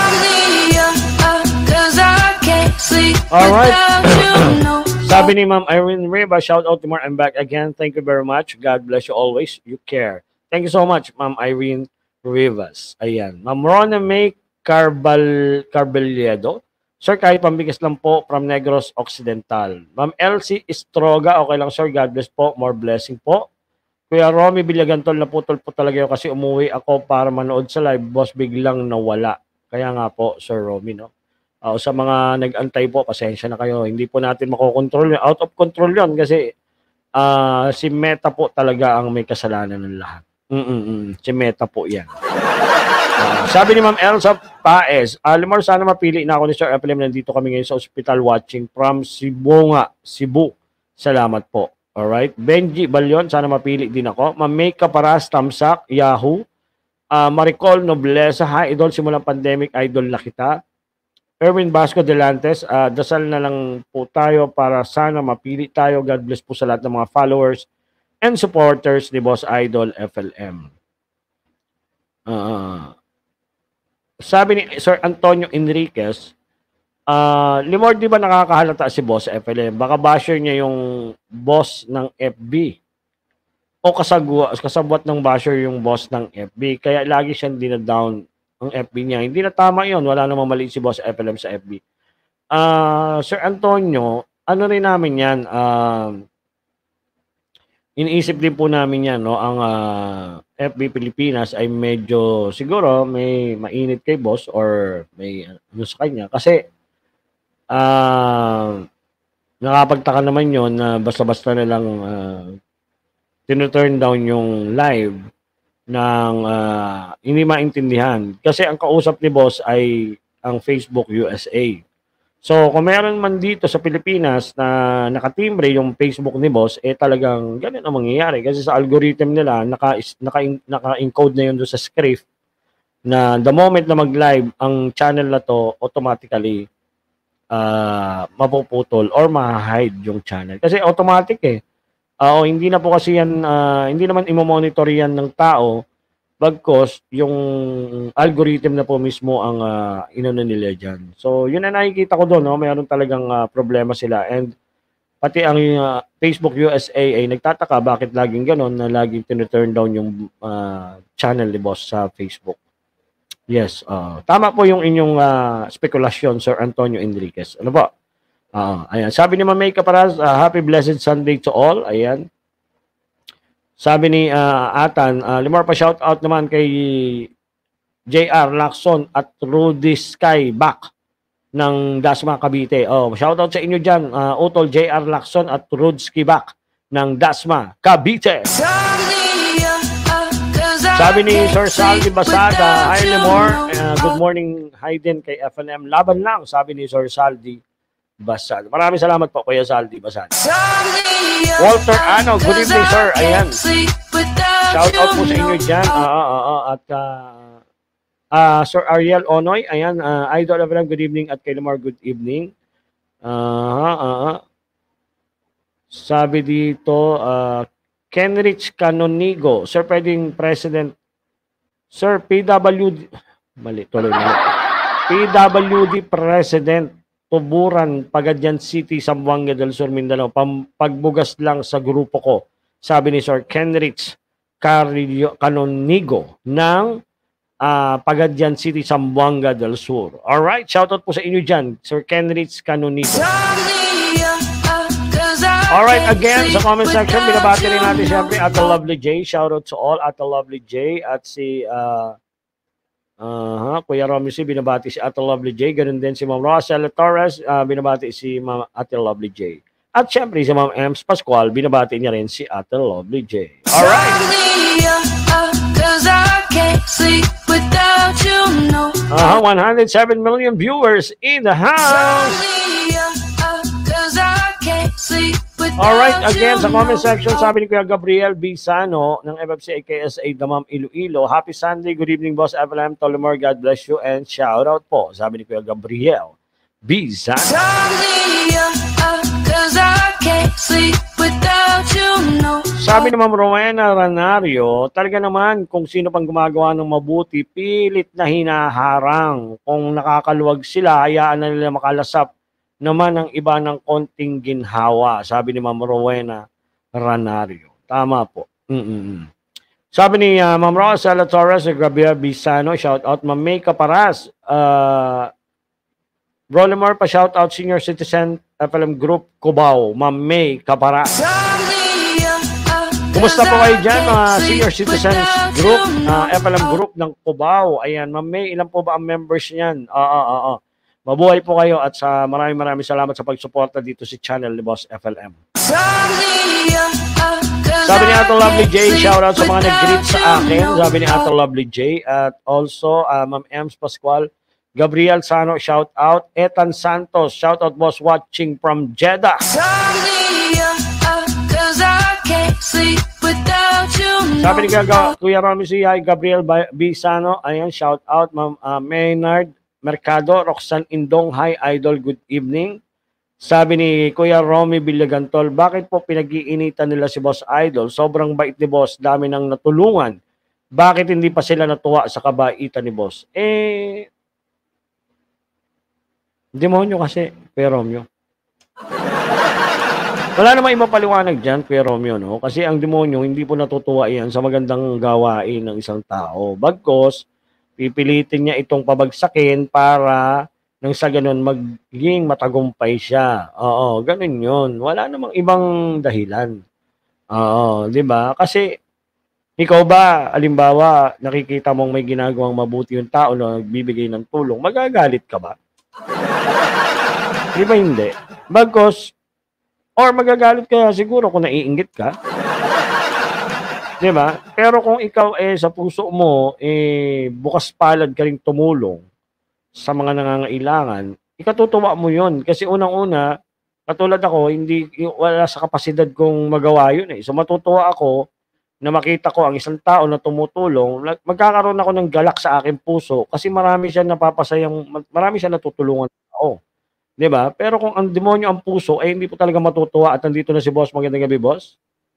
Alright. Sabi ni Ma'am Irene Reba, shout out to more, I'm back again. Thank you very much. God bless you always. You care. Thank you so much, Ma'am Irene Rivas. Ayan. Ma'am Rona May Carballedo. Sir, kahit pambigas lang po from Negros Occidental. Ma'am Elsie Istroga, okay lang sir. God bless po. More blessing po. Kuya Romy Villagantol, naputol po talaga yun kasi umuwi ako para manood sa live. Boss, biglang nawala. Kaya nga po, Sir Romy, no? Sa mga nag-antay po, pasensya na kayo. Hindi po natin makokontrol yun. Out of control yun kasi si Meta po talaga ang may kasalanan ng lahat. Si Meta po yan. Sabi ni Ma'am Elsa Paez, Limor, sana mapili na ako ni Sir FLM. Nandito kami ngayon sa hospital watching from Cebu nga. Cebu. Salamat po. Alright. Benji Balyon, sana mapili din ako. Ma'am May Caparas, Tamsak, Yahoo. Maricol Noblesa, hi idol, simulang pandemic, idol na kita. Erwin Vasco Delantes, dasal na lang po tayo para sana mapili tayo. God bless po sa lahat ng mga followers and supporters ni Boss Idol FLM. Sabi ni Sir Antonio Enriquez, Limor, di ba nakakahalata si Boss FLM? Baka basher niya yung boss ng FB. O kasabwat ng basher yung boss ng FB. Kaya lagi siyang dinadown ang FB niya. Hindi na tama yun. Wala namang mali si Boss FLM sa FB. Sir Antonio, ano rin namin yan, iniisip din po namin yan, no? Ang FB Pilipinas ay medyo, siguro, may mainit kay boss or may ano sa kanya. Kasi, nakapagtaka naman yon na basta-basta na lang tinuturn down yung live ng hindi maintindihan. Kasi ang kausap ni boss ay ang Facebook USA. So, kung meron man dito sa Pilipinas na nakatimbre yung Facebook ni boss, talagang ganun ang mangyayari. Kasi sa algorithm nila, naka-encode na yun doon sa script na the moment na mag-live ang channel na to, automatically mapuputol or ma-hide yung channel. Kasi automatic hindi na po kasi yan, hindi naman imo-monitor yan ng tao, bagkos yung algorithm na po mismo ang inano nila dyan. So, yun na nakikita ko doon, no? Mayroon talagang problema sila. And pati ang Facebook USA ay nagtataka bakit laging ganon na laging tinuturn down yung channel ni boss sa Facebook. Yes, tama po yung inyong spekulasyon, Sir Antonio Enriquez. Ano po? Ayan. Sabi ni Mamay Caparaz, happy blessed Sunday to all. Ayan. Sabi ni Atan, Limor pa shout out naman kay JR Lacson at Rudy Skyback ng Dasma Cavite. Shout out sa inyo dyan, Utol JR Lacson at Rudy Skyback ng Dasma Cavite. Sabi ni Sir Saldi Basada, hi Limor, good morning, hi din kay FNM. Laban lang, sabi ni Sir Saldi Basada. Maraming salamat po, Kuya Saldi Basada. Walter Ano, good evening, sir. Ayan. Shout out po sa inyo dyan. At Sir Ariel Onoy, ayan. Idol of good evening. At kay Lamar, good evening. Sabi dito, Kenrich Canonigo, sir, pwedeng president. Sir, PWD, mali, tuloy na. PWD president. Tuburan, Pagadian City, Zamboanga del Sur, Mindanao. Pagbugas lang sa grupo ko. Sabi ni Sir Kenrich Canonigo ng Pagadian City, Zamboanga del Sur. Alright, shoutout po sa inyo dyan, Sir Kenrich Canonigo. Alright, again, sa comment section, binabati rin natin siyempre at the Lovely J. Shoutout to all at the Lovely J at si Kuya Romy C, binabati si Ate Lovely J. Ganun din si Ma'am Rosella Torres, binabati si Ma'am Ate Lovely J. At syempre si Ma'am Ems Pascual, binabati niya rin si Ate Lovely J. Alright! 107 million viewers in the house! Alright, again, sa comment section, sabi ni Kuya Gabriel Bisano ng FFC KSA Damam Iloilo, happy Sunday, good evening, Boss FLM, Tolemor, God bless you, and shout out po, sabi ni Kuya Gabriel Bisano. Sabi ni Ma'am Rowena Ranario, talaga naman, kung sino pang gumagawa ng mabuti, pilit na hinaharang. Kung nakakaluwag sila, hayaan na nila makalasap naman ang iba ng konting ginhawa, sabi ni Ma'am Rowena Ranario. Tama po. Sabi ni Ma'am Rosella Torres, Gabriel Bisano, shout out. Ma'am May Caparaz, Brolemar pa shout out, Senior Citizen FLM Group Cubao, Ma'am May Caparaz. Kumusta po kayo dyan, mga Senior Citizens Group, FLM Group ng Cubao? Ayan, Ma'am May, ilan po ba ang members niyan? Mabuhay po kayo at sa maraming salamat sa pagsuporta dito si channel ni Boss FLM. Sabi ni Ate Lovely J, shoutout sa mga nag-greet sa akin. Sabi ni Ate Lovely J. At also, Ma'am Ems Pascual, Gabriel Sano, shoutout. Ethan Santos, shoutout boss watching from Jeddah. Sabi ni Kuya Romy C, hi Gabriel B. Sano. Ayan, shoutout. Ma'am Maynard Mercado, Roxanne Indong, hi Idol, good evening. Sabi ni Kuya Romy Villagantol, bakit po pinag-iinitan nila si Boss Idol? Sobrang bait ni Boss, dami nang natulungan. Bakit hindi pa sila natuwa sa kabaitan ni Boss? Demonyo kasi, Kuya Romeo. Wala namang ibang paliwanag diyan, Kuya Romeo, 'no? Kasi ang demonyo hindi po natutuwa 'yan sa magandang gawain ng isang tao. Bagkus pipilitin niya itong pabagsakin para nang sa gano'n maging matagumpay siya. Oo, gano'n 'yun. Wala namang ibang dahilan. Oo, 'di ba? Kasi ikaw ba, halimbawa, nakikita mong may ginagawang mabuti yung tao na nagbibigay ng tulong, magagalit ka ba? 'Di ba hindi? Bagkus or magagalit ka siguro kung naiinggit ka, 'di ba? Pero kung ikaw, sa puso mo, bukas palad ka ring tumulong sa mga nangangailangan, ikatutuwa mo 'yun. Kasi unang-una, katulad ako, hindi wala sa kapasidad kong magawa 'yun, eh. So, matutuwa ako na makita ko ang isang tao na tumutulong, magkakaroon ako ng galak sa aking puso kasi marami siyang natutulungan na tao, 'di ba? Pero kung ang demonyo ang puso, hindi po talaga matutuwa at nandito na si boss. Magandang gabi, boss.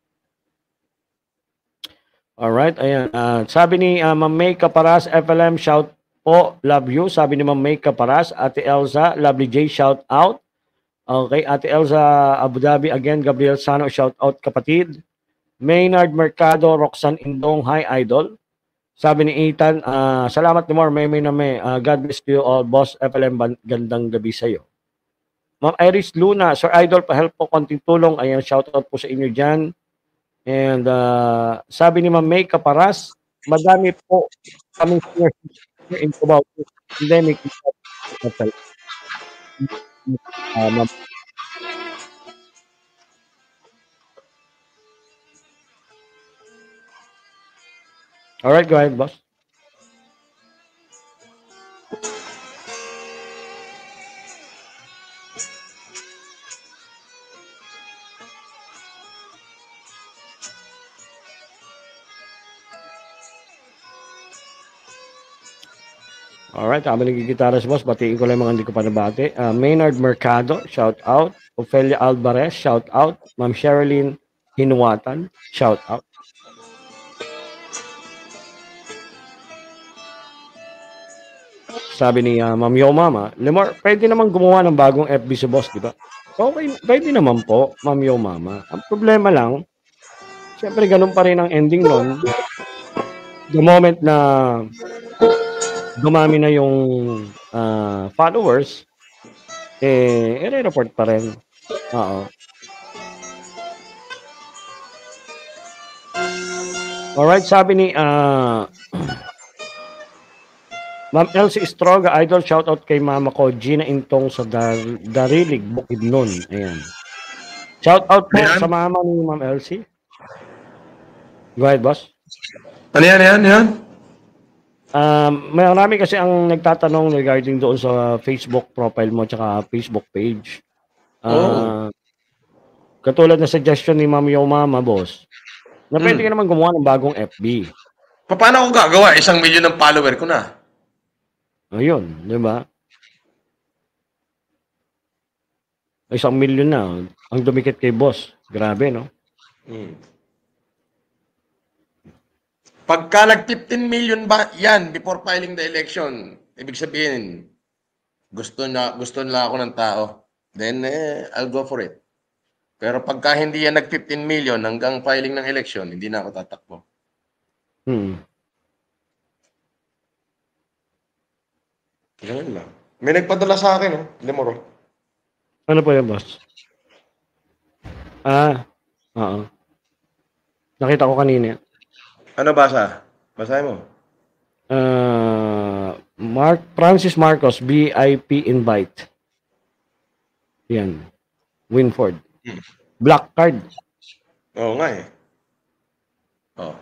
Alright, ayan. Sabi ni Ma'am May Caparas, FLM, shout po, love you. Sabi ni Ma'am May Caparas, Ate Elza, Lovely J, shout out. Okay, Ate Elza, Abu Dhabi, again, Gabriel Sano, shout out kapatid. Maynard Mercado, Roxanne Indong, hi idol. Sabi ni Ethan, salamat ni more, may na may. God bless you all, boss FLM, gandang gabi sa'yo. Ma'am Iris Luna, Sir Idol, pa-help po, konting tulong. Ayan, shout out po sa inyo dyan. And sabi ni Ma'am May Caparas, madami po kaming senior in Cubao pandemic. All right, go ahead, boss. Alright, habang nagigitara si boss, batiin ko lang mga hindi ko pa nabati. Maynard Mercado, shout out. Ophelia Alvarez, shout out. Ma'am Sherilyn Hinuwatan, shout out. Sabi ni Ma'am Yo Mama, Lemar, pwede naman gumawa ng bagong FB si boss, di ba? Okay, pwede naman po, Ma'am Yo Mama. Ang problema lang, siyempre ganun pa rin ang ending nun. The moment na dumami na yung followers, i-report pa rin. Oo. Alright, sabi ni Ma'am Elsie Estroga, idol, shoutout kay mama ko, Gina Intong sa Darilig, Bukidnon. Ayan. Shoutout po sa mama ni Ma'am Elsie. Go ahead, boss. Ano yan? Marami kasi ang nagtatanong regarding doon sa Facebook profile mo tsaka Facebook page. Katulad na suggestion ni Ma'am Yo Mama, boss, na pwede ka naman gumawa ng bagong FB. Paano ako gagawa? 1 milyon ng follower ko na. Ayun, di ba? 1 milyon na. Ang dumikit kay boss. Grabe, no? Pagka nag-15 million ba yan before filing the election, ibig sabihin, gusto nila ako ng tao. Then, I'll go for it. Pero pagka hindi yan nag-15 million hanggang filing ng election, hindi na ako tatakbo. Ganun lang. May nagpadala sa akin, Lemoro. Ano po yan, boss? Oo. Nakita ko kanina. Ano basa? Basahin mo. Francis Marcos, VIP invite. Yan. Winford. Black card. Oo nga eh. Oh.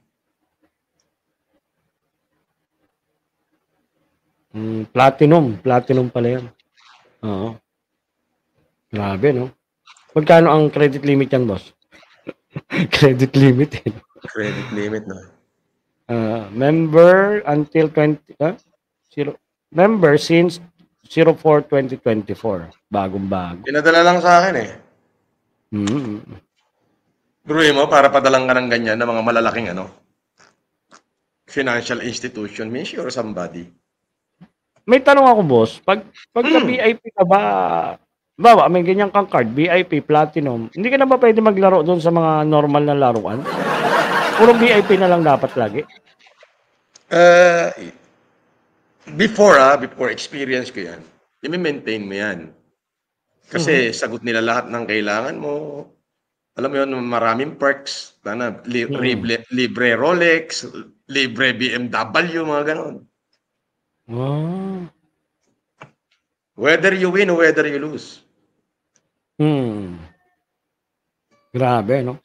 Platinum pala yan. Oo. Grabe, no? Magkano ang credit limit yan, boss? Credit limit, eh. Credit limit, no? Member until member since 04/2024. Bagong-bago. Pinadala lang sa akin, eh. Biruin mo, para padalang ka ng ganyan ng mga malalaking, financial institution, may sure somebody. May tanong ako, boss. Pagka VIP ka ba, bawa, may ganyan kang card, VIP, Platinum, hindi ka na ba pwede maglaro doon sa mga normal na laruan? Puro VIP na lang dapat lagi? Before experience ko yan, i-maintain mo yan. Kasi sagot nila lahat ng kailangan mo. Alam mo yun, maraming perks. Libre Rolex, libre BMW, mga ganon. Ah. Whether you win or whether you lose. Grabe, no?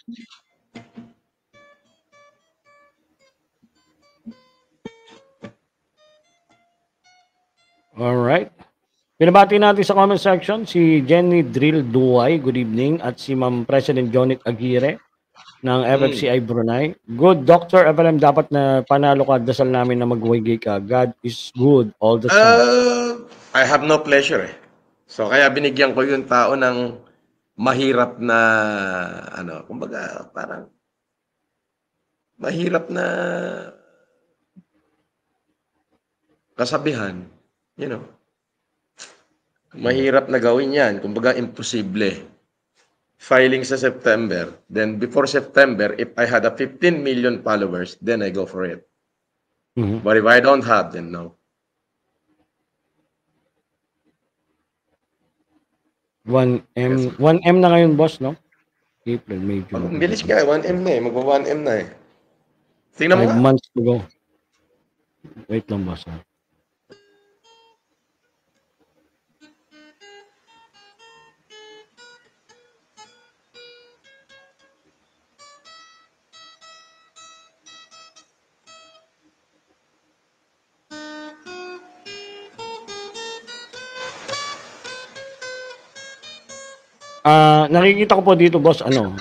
Alright. Pinabati natin sa comment section si Jenny Drill Duay, good evening, at si Ma'am President Jonit Aguirre ng FFCI Brunei. Good, Dr. FLM, dapat na panalo ka, dasal namin na magwagi ka. God is good all the time. I have no pleasure eh. So kaya binigyan ko yung tao ng mahirap na, kumbaga parang mahirap na kasabihan, mahirap na gawin yan. Kumbaga, imposible. Filing sa September. Then, before September, if I had a 15 million followers, then I go for it. But if I don't have, then no. 1M na ngayon, boss, no? April, May, June. Bilis ka, 1M na eh. Magwa-1M na eh. Tingnan mo 5 months to go. Wait lang, boss. Ha? Nakikita ko po dito, boss,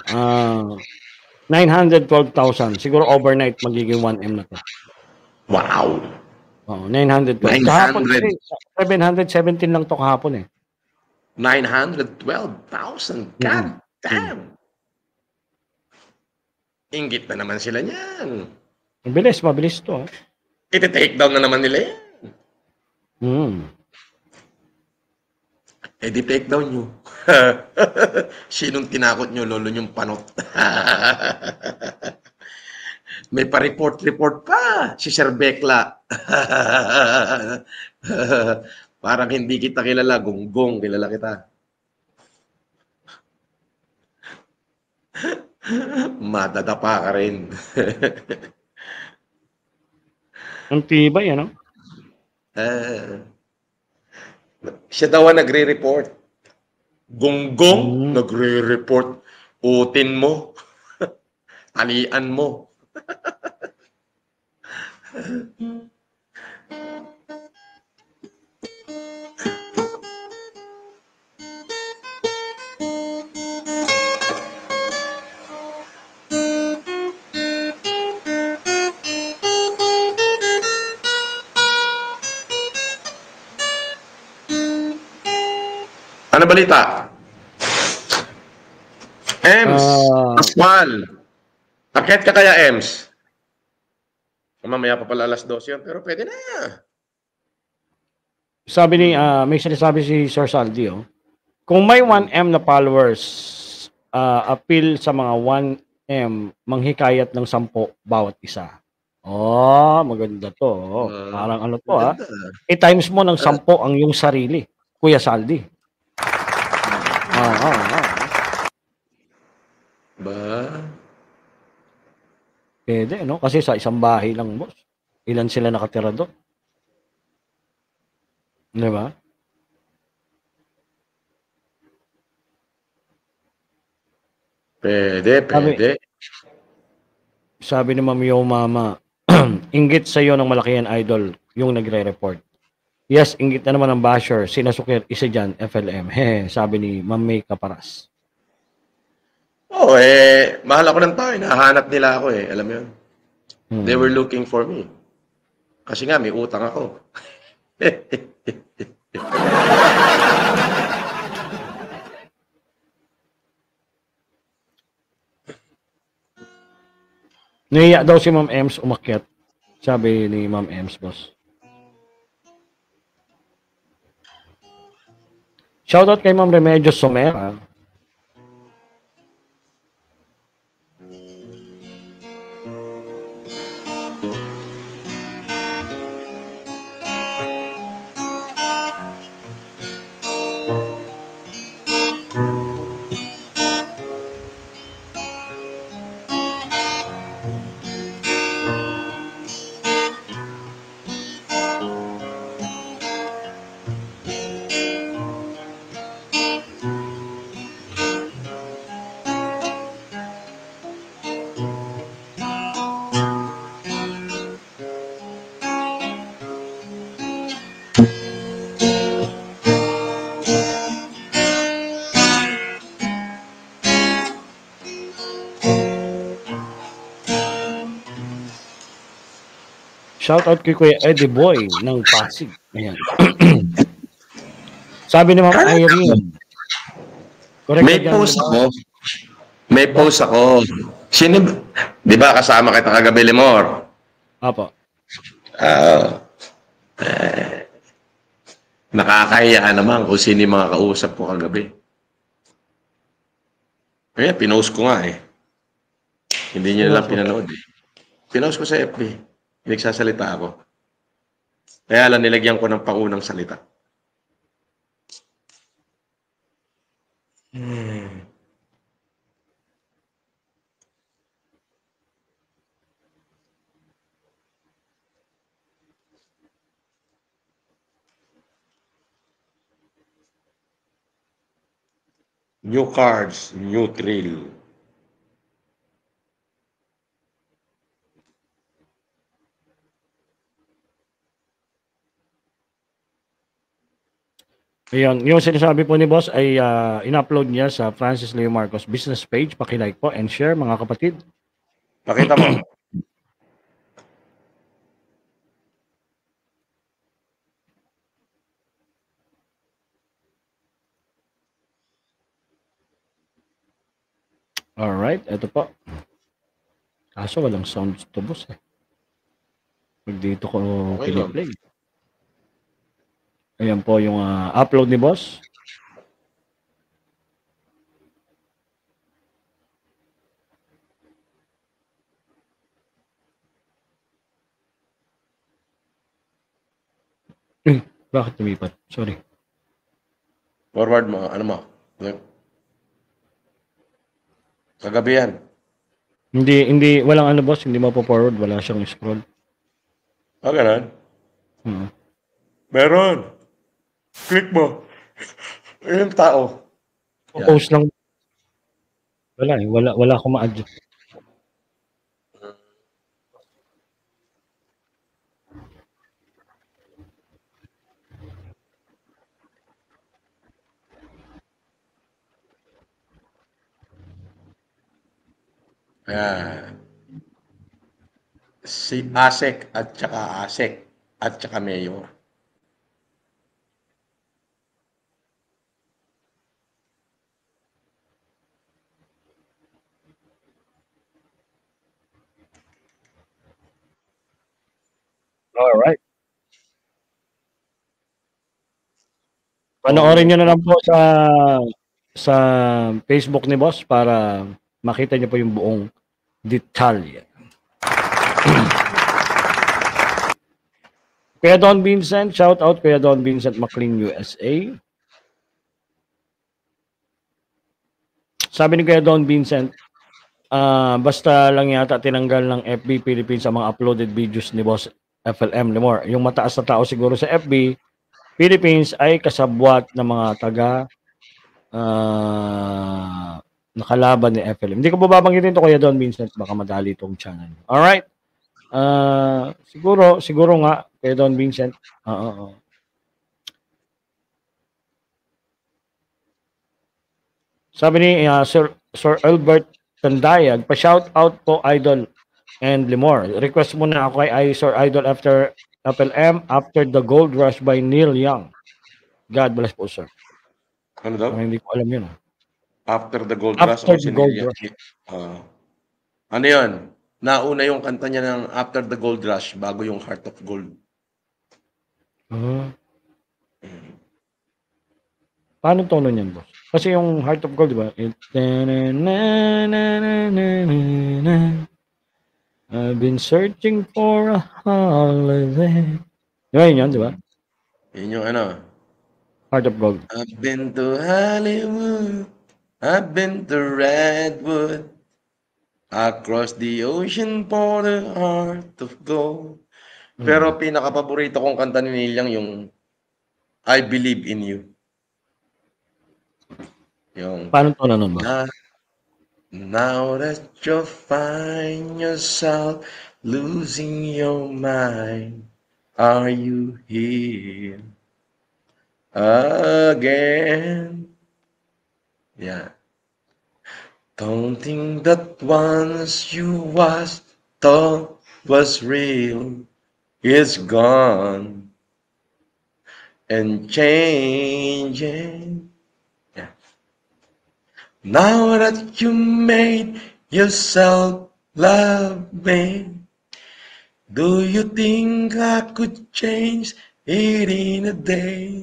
912,000. Siguro overnight magiging 1M na to. Wow! 912. Kahapon, 717 lang to kahapon eh. 912,000. God damn! Inggit na naman sila niyan. Mabilis to. Iti-take down na naman nila yan. Di take down nyo. Sinong tinakot nyo, lolo nyong panot? May pa-report pa. Si Sir Bekla. Parang hindi kita kilala. Gunggong, kilala kita. Madadapa ka rin. Ang tibay, ano? Siya daw ang nagre-report. Gonggong, nagre-report. Utin mo. Talian mo. Ano balita? Ems, Pascual. Akit ka kaya, Ems? Mamaya pa pala alas 12 yun, pero pwede na. Sabi ni, may sinasabi si Sir Saldi, kung may 1M na followers, appeal sa mga 1M, manghikayat ng 10 bawat isa. Maganda to. Parang ano to, i-times mo ng 10 ang iyong sarili, Kuya Saldi. Pwede, no? Kasi sa isang bahay lang, boss. Ilan sila nakatira doon? Di ba? Pwede. Sabi ni Ma'am Yo Mama, inggit sa iyo ng malaki yan, idol, yung nagre-report. Yes, inggit na naman ang basher. Sinasukir, isa dyan, FLM. Sabi ni Ma'am May Caparas. Mahal ako ng tao. Nahanap nila ako Alam mo yun? They were looking for me. Kasi nga, may utang ako. Nahiya daw si Ma'am Ems umakyat. Sabi ni Ma'am Ems, boss. Shoutout kay Ma'am Remedios Somera. Shoutout kay Kuya Eddie Boy ng Pasig. Ayan. Sabi ni Ma'am Irene. May post ako. May post ako. Sino, di ba kasama kita kagabi, Limor? Apo. Nakakahiya naman kung sino yung mga kausap ko kagabi. Kaya pinost ko nga eh. Hindi nyo lang pinanood eh. Pinost ko sa FB. Nagsasalita ako. Kaya lang nilagyan ko ng pangunang salita. New cards, new thrill. Ayun, yung sinasabi po ni Boss ay in-upload niya sa Francis Leo Marcos business page. Paki-like po and share mga kapatid. Pakita mo. Alright, eto po. Kaso walang sound to Boss eh. Pag dito ko piniplay. Ayan po yung upload ni Boss. Bakit tumipat? Sorry. Forward mo. Ano mo? Kagabi yan. Hindi, walang ano Boss, hindi mapo-forward, wala siyang scroll. Ganun? Meron. Click mo. Yung tao. Post lang. Wala eh, wala akong ma-adjust. Si Asek at saka Mayor. Alright. Panoorin nyo na lang po sa Facebook ni Boss para makita niyo po yung buong detalye. Kuya Don Vincent, shout out Kuya Don Vincent McLean, USA. Sabi ni Kuya Don Vincent, basta lang yata tinanggal ng FB Philippines sa mga uploaded videos ni Boss FLM Limor. Yung mataas na tao siguro sa FB Philippines ay kasabwat ng mga taga nakalaban ni FLM. Hindi ko babanggitin to Kuya Don Vincent, baka madali itong channel. Alright. Siguro nga Kuya Don Vincent. Sabi ni Sir Albert Tandayag, pa-shout out po Idol and Limor. Request muna ako kay Sir Idol after FLM after the Gold Rush by Neil Young. God bless po, sir. Ano daw? Hindi ko alam yun. After the Gold Rush. After the Gold Rush. Ano yun? Nauna yung kanta niya ng After the Gold Rush bago yung Heart of Gold. Paano tono niyan, boss? Kasi yung Heart of Gold, di ba? I've been searching for a holiday. Di ba yun, di ba? Yun yung ano. Heart of Gold. I've been to Hollywood. I've been to Redwood. Across the ocean for the heart of gold. Pero pinaka-paborito kong kanta ni Neil Young yung I Believe in You. Yung Paano tono nun, boss? now that you find yourself losing your mind, are you here again? Yeah. Don't think that once you was thought was real is gone and changing. Yeah. Now that you made yourself love me, do you think I could change it in a day?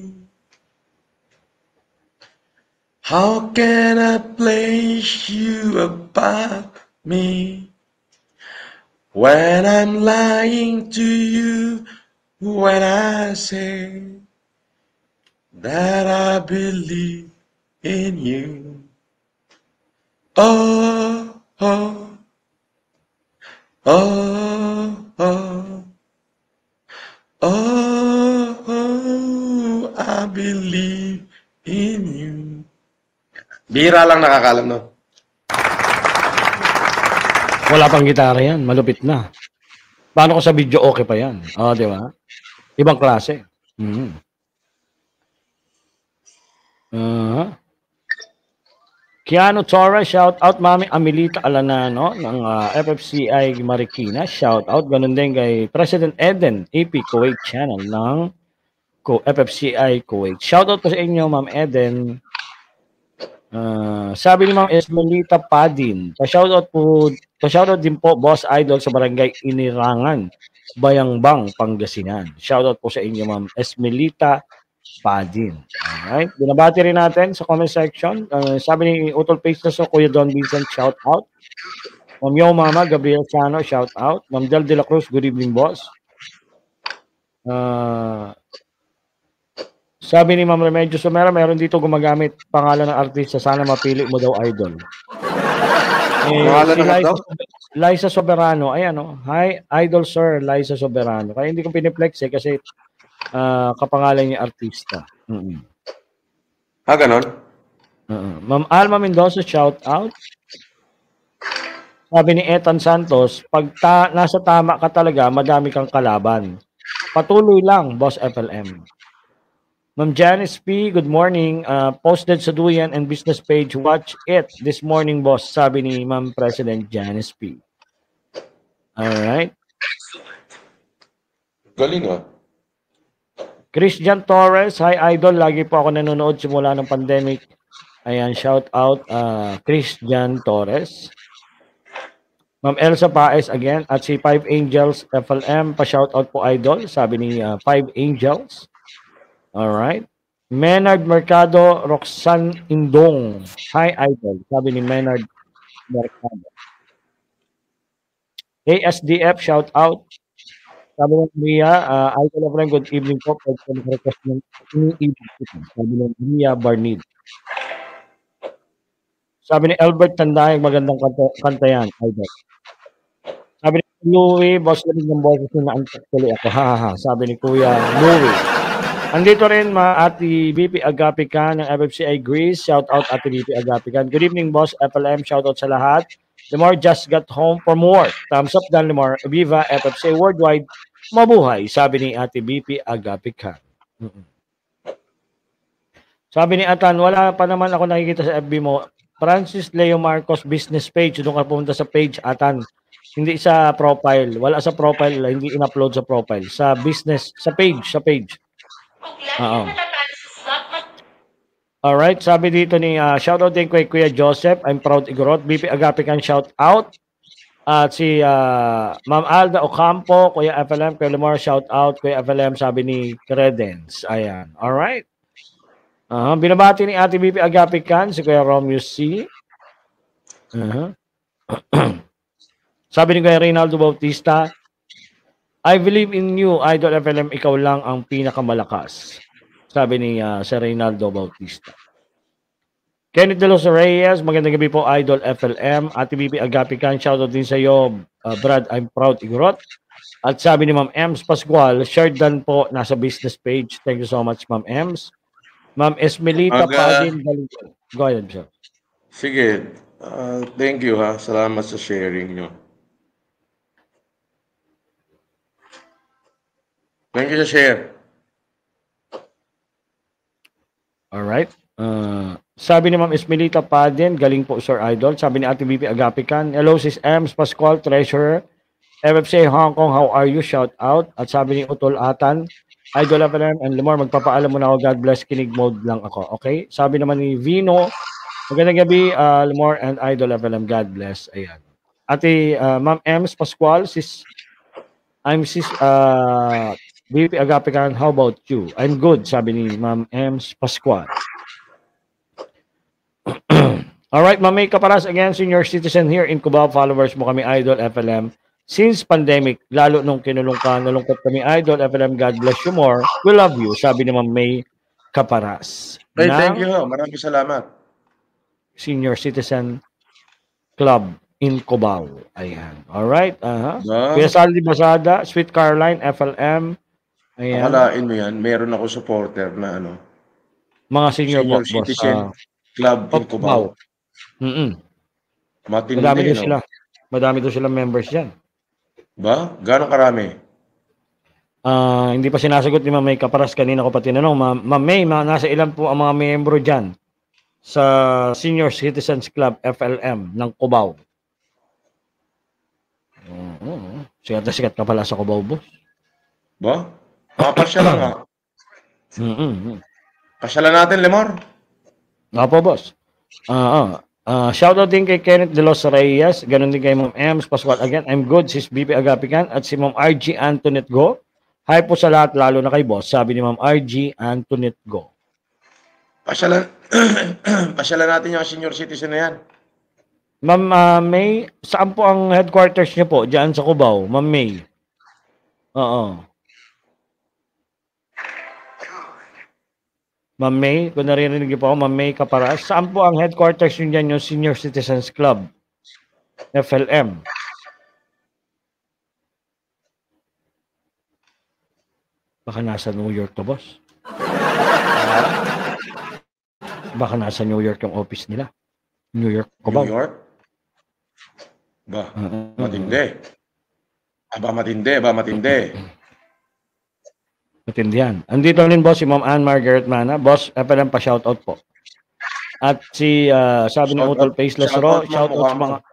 How can I place you above me when I'm lying to you when I say that I believe in you? Oh, oh, oh, oh, oh, oh, I believe in you. Bihira lang nakakalam, no? Wala pang gitara yan. Malupit na. Paano ko sa video okay pa yan? Oh, di ba? Ibang klase. Keanu Torres, shout out Mami Amelita Alanano ng FFCI Marikina. Shout out. Ganun din kay President Eden, AP Kuwait Channel ng FFCI Kuwait. Shout out po sa inyo, Ma'am Eden. Sabi ni Ma'am Esmelita Padin, pa-shoutout din po, Boss Idol sa Barangay Inirangan, Bayangbang, Pangasinan. Shoutout po sa inyo, Ma'am Esmelita Padin. Alright, binabati rin natin sa comment section. Sabi ni Utol Pace na so, Kuya Don Vincent, shoutout. Ma'am Yo Mama, Gabriel Sano, shoutout. Ma'am Del De La Cruz, good evening, boss. Sabi ni Ma'am Remedios Sumera, meron dito gumagamit pangalan ng artista. Sana mapili mo daw, Idol. Si Liza Soberano. Ayan, oh. Hi, Idol Sir, Liza Soberano. Kaya hindi ko piniplex kasi kapangalan niya artista. Ganon? Ma'am Alma Mendoza, shout out. Sabi ni Ethan Santos, pag nasa tama ka talaga, madami kang kalaban. Patuloy lang, Boss FLM. Ma'am Janice P, good morning. Posted sa Duyan and business page. Watch it this morning, boss. Sabi ni Ma'am President Janice P. Alright. Galing, ah. Christian Torres, hi Idol. Lagi po ako nanonood simula ng pandemic. Ayan, shout out Christian Torres. Ma'am Elsa Paes again. At si Five Angels FLM, pa-shout out po Idol. Sabi ni Five Angels. Alright. Menard Mercado, Roxanne Indong. Hi, Idol. Sabi ni Menard Mercado. ASDF, shout out. Sabi ni Mia, Idol of good evening po. Pwede ko mag-request ng iniibig ko. Sabi ni Mia Barnid. Sabi ni Albert Tandayag, magandang kanta yan, Idol. Sabi ni Louie, boss rin ng boses na antok tuloy ako. Ha. Sabi ni Kuya Louie. Andito rin Ate BP Agapican ng FFCI Greece. Shout out Ate BP Agapican. Good evening, boss FLM. Shout out sa lahat. Limor just got home for more. Thumbs up dan Limor. Viva FFCI Worldwide. Mabuhay, sabi ni Ate BP Agapican. Sabi ni Atan, wala pa naman ako nakikita sa FB mo. Francis Leo Marcos business page. Doon ka pumunta sa page, Atan. Hindi sa profile. Wala sa profile. Hindi in-upload sa profile. Sa business, sa page. Alright, sabi dito ni shoutout din kay Kuya Joseph. I'm proud Igorot. BP Agapican shout out. At si Ma'am Alda Ocampo, Kuya FLM, Kuya Lamar shout out. Kuya FLM sabi ni Credence. Ayan. Alright. Binabati ni Ate BP Agapican, si Kuya Romeo C. Sabi ni Kuya Reynaldo Bautista, I believe in you, Idol FLM, ikaw lang ang pinakamalakas. Sabi ni Sir Reynaldo Bautista. Kenneth De Los Reyes, magandang gabi po, Idol FLM. Ate BP Agapican, shoutout din sa iyo, Brad, I'm proud, Igorot. At sabi ni Ma'am Ems Pascual, shared dan po, nasa business page. Thank you so much, Ma'am Ems. Ma'am Esmelita Padin. Go ahead, sir. Sige. Thank you, ha. Salamat sa sharing nyo. Thank you sa share. Alright. Sabi ni Ma'am Esmelita Padin, galing po, Sir Idol. Sabi ni Ate BP Agapican, hello, sis Ems Pascual, treasurer. FFCA Hong Kong, how are you? Shout out. At sabi ni Utol Atan, Idol FLM and Limor, magpapaalam mo na ako, God bless, kinig mode lang ako. Okay? Sabi naman ni Vino, magandang gabi, Limor and Idol FLM, God bless. Ayan. Ate Ma'am Ems Pascual, I'm sis BP Agapican, how about you? I'm good, sabi ni Ma'am Ems Pascual. Alright, Ma'am May Caparas, again, senior citizen here in Cubao, followers mo kami, Idol FLM. Since pandemic, lalo nung nalungkot kami, Idol FLM, God bless you more. We love you, sabi ni Ma'am May Caparas. Hey, thank you. Maraming salamat. Senior Citizen Club in Cubao. Ayan. Alright. Kuya Saldi Basada, Sweet Caroline, FLM. Ayan. Akalain mo yan, meron ako supporter na mga senior Citizen Club in Cubao. Matindi, madami din sila. Madami doon silang members dyan. Ba? Gano'ng karami? Hindi pa sinasagot ni Ma'am May Caparas. Kanina ko pa tinanong. Ma'am May, nasa ilan po ang mga miyembro dyan sa Senior Citizens Club FLM ng Cubao? Sikat na sikat ka pala sa Cubao, boss. Ba? Papasya lang, ha? Pasyalan natin, Lemor. Apo, boss. Shoutout din kay Kenneth De Los Reyes. Ganon din kay Ma'am Ems Pascual. Again, I'm good. Sis BP Agapican. At si Ma'am RG Antoinette Go. Hi po sa lahat, lalo na kay boss. Sabi ni Ma'am RG Antoinette Go. Pasyalan natin yung senior citizen na yan. Ma'am May, saan po ang headquarters niyo po? Diyan sa Cubao, Ma'am May. Oo. Ma'am May, kung naririnig niyo po ako, Ma'am May Caparas, saan po ang headquarters niyo dyan, yung Senior Citizens Club? FLM. Baka nasa New York to, boss. Baka nasa New York yung office nila. New York, Cubao. New York? Ba, matindi. Matindi. Matindihan. Andito rin, boss, si Ma'am Ann Margaret Mana. Boss, FLM pa shoutout po. At si, sabi ng Utol Faceless Ro, shoutout sa mga...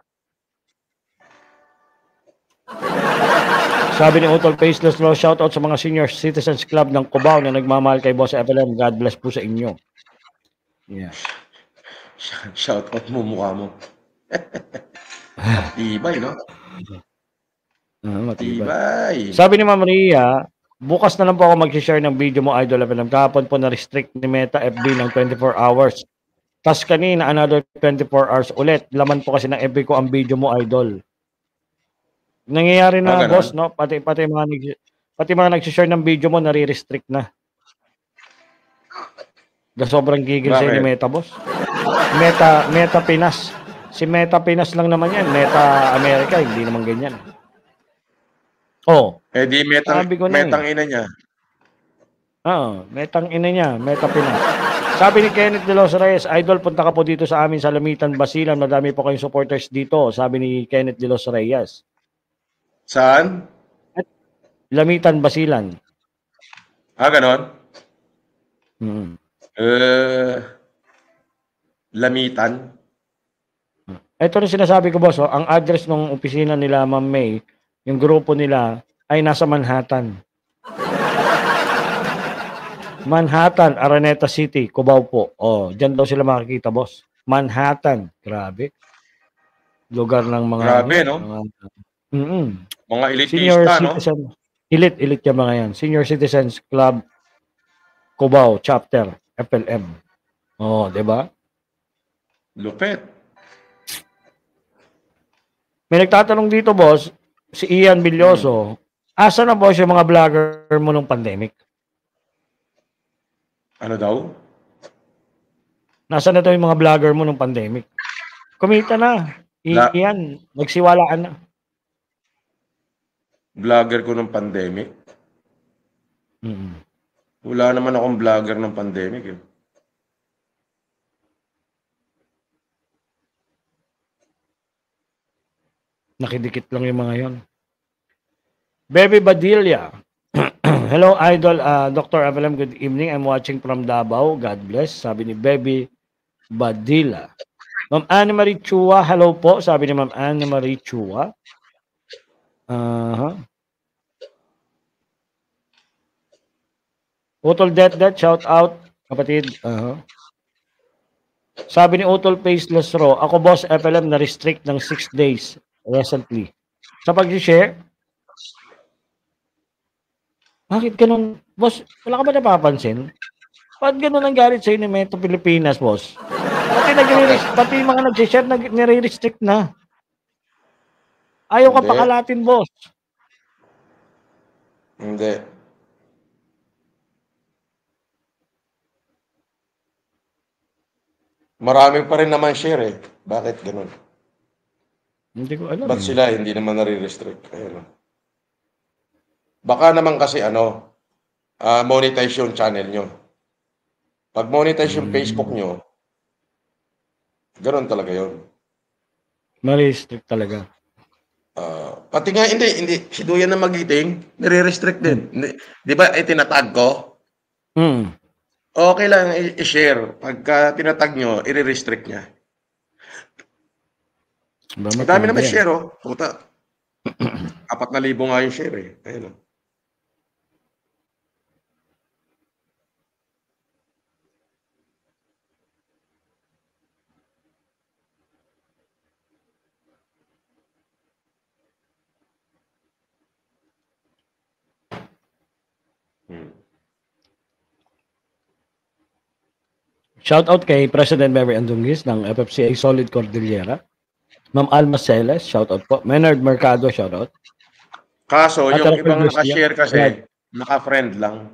Sabi ni Utol Faceless Ro, shoutout sa mga Senior Citizens Club ng Cubao na nagmamahal kay Boss FLM. God bless po sa inyo. Yeah. Shoutout mo, mukha mo. Matibay, no? Matibay. Sabi ni Ma'am Ria, bukas na lang po ako mag-share ng video mo, Idol FLM. Kahapon po na-restrict ni Meta FB ng 24 hours. Tapos kanina, another 24 hours ulit. Laman po kasi ng FB ko ang video mo, Idol. Nangyayari na, boss, no? Pati mga nag-share ng video mo, nare-restrict na. Sobrang gigil sa ni Meta, boss. Meta Pinas. Si Meta Pinas lang naman yan. Meta America, hindi naman ganyan. Oh. Di metang ina niya. Metang ina niya, Meta Pinas. Sabi ni Kenneth De Los Reyes, Idol, punta ka po dito sa amin sa Lamitan, Basilan. Madami po kayong supporters dito. Sabi ni Kenneth De Los Reyes. Saan? Lamitan, Basilan. Ganon? Lamitan? Ito rin sinasabi ko, boss. Ang address ng opisina nila, Ma'am May, yung grupo nila ay nasa Manhattan. Manhattan, Araneta City, Cubao po. Diyan daw sila makikita, boss. Manhattan. Grabe. Lugar ng mga... Grabe, no? Mga elitista, no? Elite yung mga yan. Senior Citizens Club, Cubao, Chapter, FLM. Oh, 'di ba? Lupet. May nagtatanong dito, boss, si Ian Villoso, asa na boss yung mga vlogger mo nung pandemic? Ano daw? Nasaan na daw yung mga vlogger mo nung pandemic? Kumita na. Ian, nagsiwalaan na. Vlogger ko ng pandemic? Wala naman akong vlogger ng pandemic. Eh. Nakidikit lang yung mga yon. Baby Badilla. Hello, Idol. Dr. Avalem, good evening. I'm watching from Davao. God bless. Sabi ni Baby Badilla. Ma'am Anne Marie Chua, hello po. Sabi ni Ma'am Anne Marie Chua. Utol Det, shout out. Kapatid. Sabi ni Utol Faceless Raw, ako boss FLM na restrict ng 6 days recently. Sa pag-share, bakit ganun? Boss, wala ka ba napapansin? Bakit ganun ang galit sa'yo ni Metro Pilipinas, boss? Pati yung mga nag-share, nire-restrict na. Ayaw ka pakalatin, boss. Hindi. Marami pa rin naman share eh. Bakit ganun? Hindi ko alam. Ba't sila hindi naman nare-restrict? Ayun. Baka naman kasi monetize yung channel nyo. Pag monetize yung Facebook nyo, ganun talaga yun. Ma-restrict talaga. Pati nga, hindi. Si Duyan na Magiting, nire-restrict din. Di ba, tinatag ko? Okay lang i-share. Pagka tinatag nyo, i-restrict niya. Dami naman share, oh. Puta. 4,000 nga yung share, eh. Ayun, oh. Shout out kay President Mary Andungis ng FFCA Solid Cordillera. Ma'am Alma Celes, shout out po. Menard Mercado, shout out. Kaso, yung ibang naka-share kasi, naka-friend lang.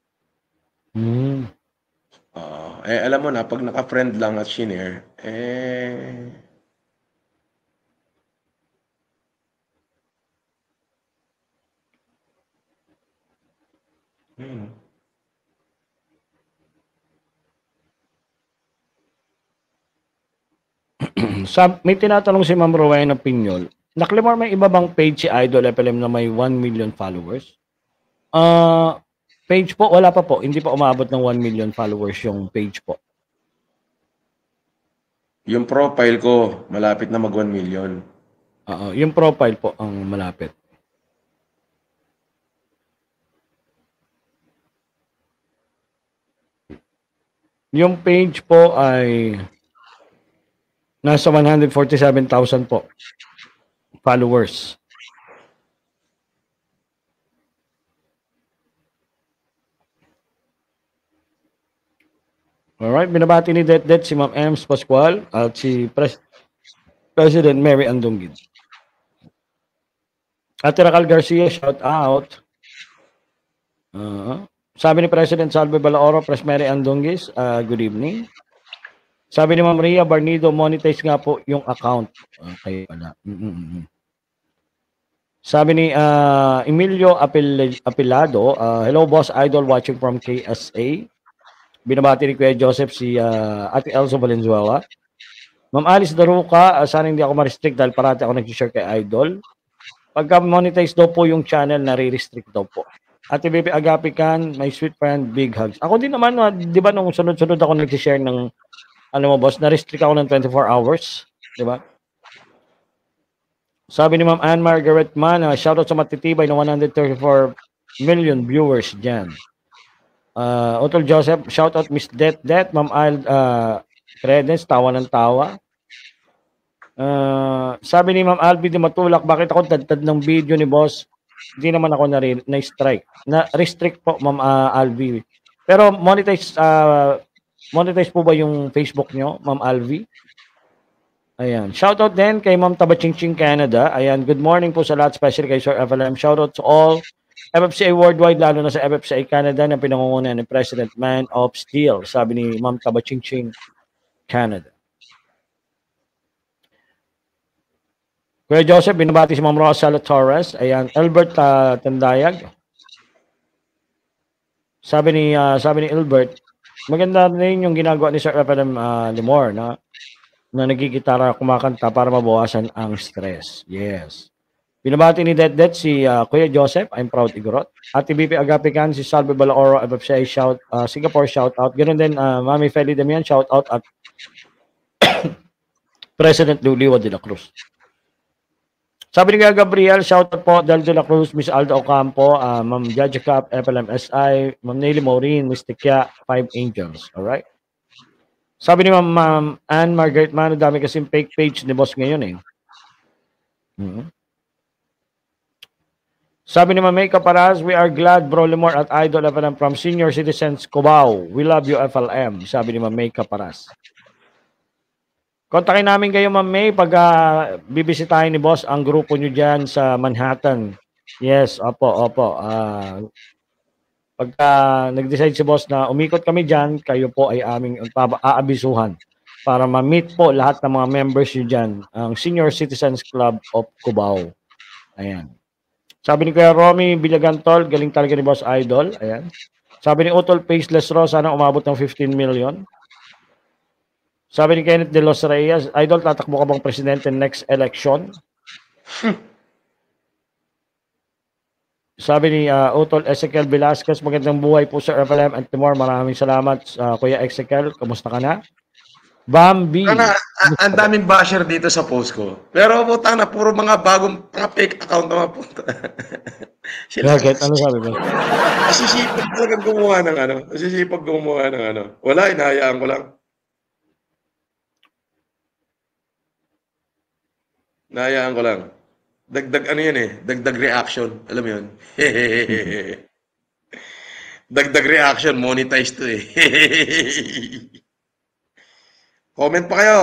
Alam mo na, pag naka-friend lang at shinare, May tinatanong si Ma'am Rowena Pinyol. Naklimar, may iba bang page si Idol FLM na may 1 million followers? Page po, wala pa po. Hindi pa umabot ng 1 million followers yung page po. Yung profile ko, malapit na mag 1 million. Yung profile po ang malapit. Yung page po ay nasa 147,000 po followers. Alright, binabati ni Det si Ma'am Ems Pascual at si President Mary Andungid. Ate Racal Garcia, shout out. Sabi ni President Salve Balaoro, Pres Mary Andungis, good evening. Sabi ni Ma'am Ria Barnido, monetize nga po yung account. Okay, wala. Sabi ni Emilio Apilado, hello boss, Idol watching from KSA. Binabati ni Kuya Joseph si Ate Elsa Valenzuela. Ma'am Alice Daruca, sana hindi ako ma-restrict dahil parati ako nag-share kay Idol. Pagka monetize daw po yung channel, nare-restrict daw po. Ate Baby Agapican, my sweet friend, big hugs. Ako din naman, di ba nung sunod-sunod ako nag-share ng mo boss, na-restrict ako ng 24 hours. Di ba? Sabi ni Ma'am Anne Margaret Man, shoutout sa matitibay ng 134 million viewers dyan. Utol Joseph, shoutout Miss Det, Ma'am Credence, tawa ng tawa. Sabi ni Ma'am Albi di Matulak, bakit ako tad ng video ni boss? Hindi naman ako na-strike. Na-restrict po, Ma'am Albi. Pero monetize monetize po ba yung Facebook nyo, Ma'am Alvi? Ayan. Shoutout din kay Ma'am Tabachingching Canada. Ayan. Good morning po sa lahat, especially kay Sir FLM. Shoutout to all FFCA worldwide, lalo na sa FFCA Canada na pinangungunahan ni President Man of Steel, sabi ni Ma'am Tabachingching Canada. Kuya Joseph, binabati si Ma'am Rosala Torres. Ayan. Albert Tandayag. Sabi ni Albert, maganda rin yung ginagawa ni Sir FLM Limor na nagigitara, kumakanta para mabawasan ang stress. Yes. Binabati ni Det si Kuya Joseph, I'm proud Igorot. At TBP Agapican, si Salve Balaoro, FFCA Singapore shout out. Ganoon din Mami Feli Damian shout out at President Luliwa de la Cruz. Sabi ni Gabriel, shout out po Del de la Cruz, Miss Alda Ocampo, Ma'am Jaja Cap, FLMSI, Ma'am Nelly Maureen, Miss Tikia, 5 Angels. Alright? Sabi ni Ma'am Anne Margaret Mano, dami kasing fake page ni boss ngayon Sabi ni Ma'am May Caparaz, we are glad Bro Limor at Idol FLM from Senior Citizens Cubao. We love you FLM. Sabi ni Ma'am May Caparaz. Kontakin namin kayo, Ma'am May, pag bibisitahin ni boss ang grupo nyo dyan sa Manhattan. Yes, opo. Pagka nag-decide si boss na umikot kami dyan, kayo po ay aming aabisuhan para ma-meet po lahat ng mga members nyo dyan, ang Senior Citizens Club of Cubao. Ayan. Sabi ni Kuya Romy Bilagantol, galing talaga ni Boss Idol. Ayan. Sabi ni Utol Faceless Rose, sana umabot ng 15 million. Sabi ni Kenneth De Los Reyes, Idol, tatakbo ka bang presidente next election? Sabi ni Utol Ezekiel Velasquez, magandang buhay po sa FLM and Timor. Maraming salamat, Kuya Ezekiel. Kamusta ka na? Bambi. Ang daming basher dito sa post ko. Pero puta na, puro mga bagong fake account na mapunta. Bakit? Ano sabi mo? Masisipag talagang gumawa ng ano. Masisipag gumawa ng ano. Wala, inahayaan ko lang. Nahayaan ko lang. Dagdag ano yan dagdag reaction. Alam mo yun? Dagdag reaction, monetize to Comment pa kayo.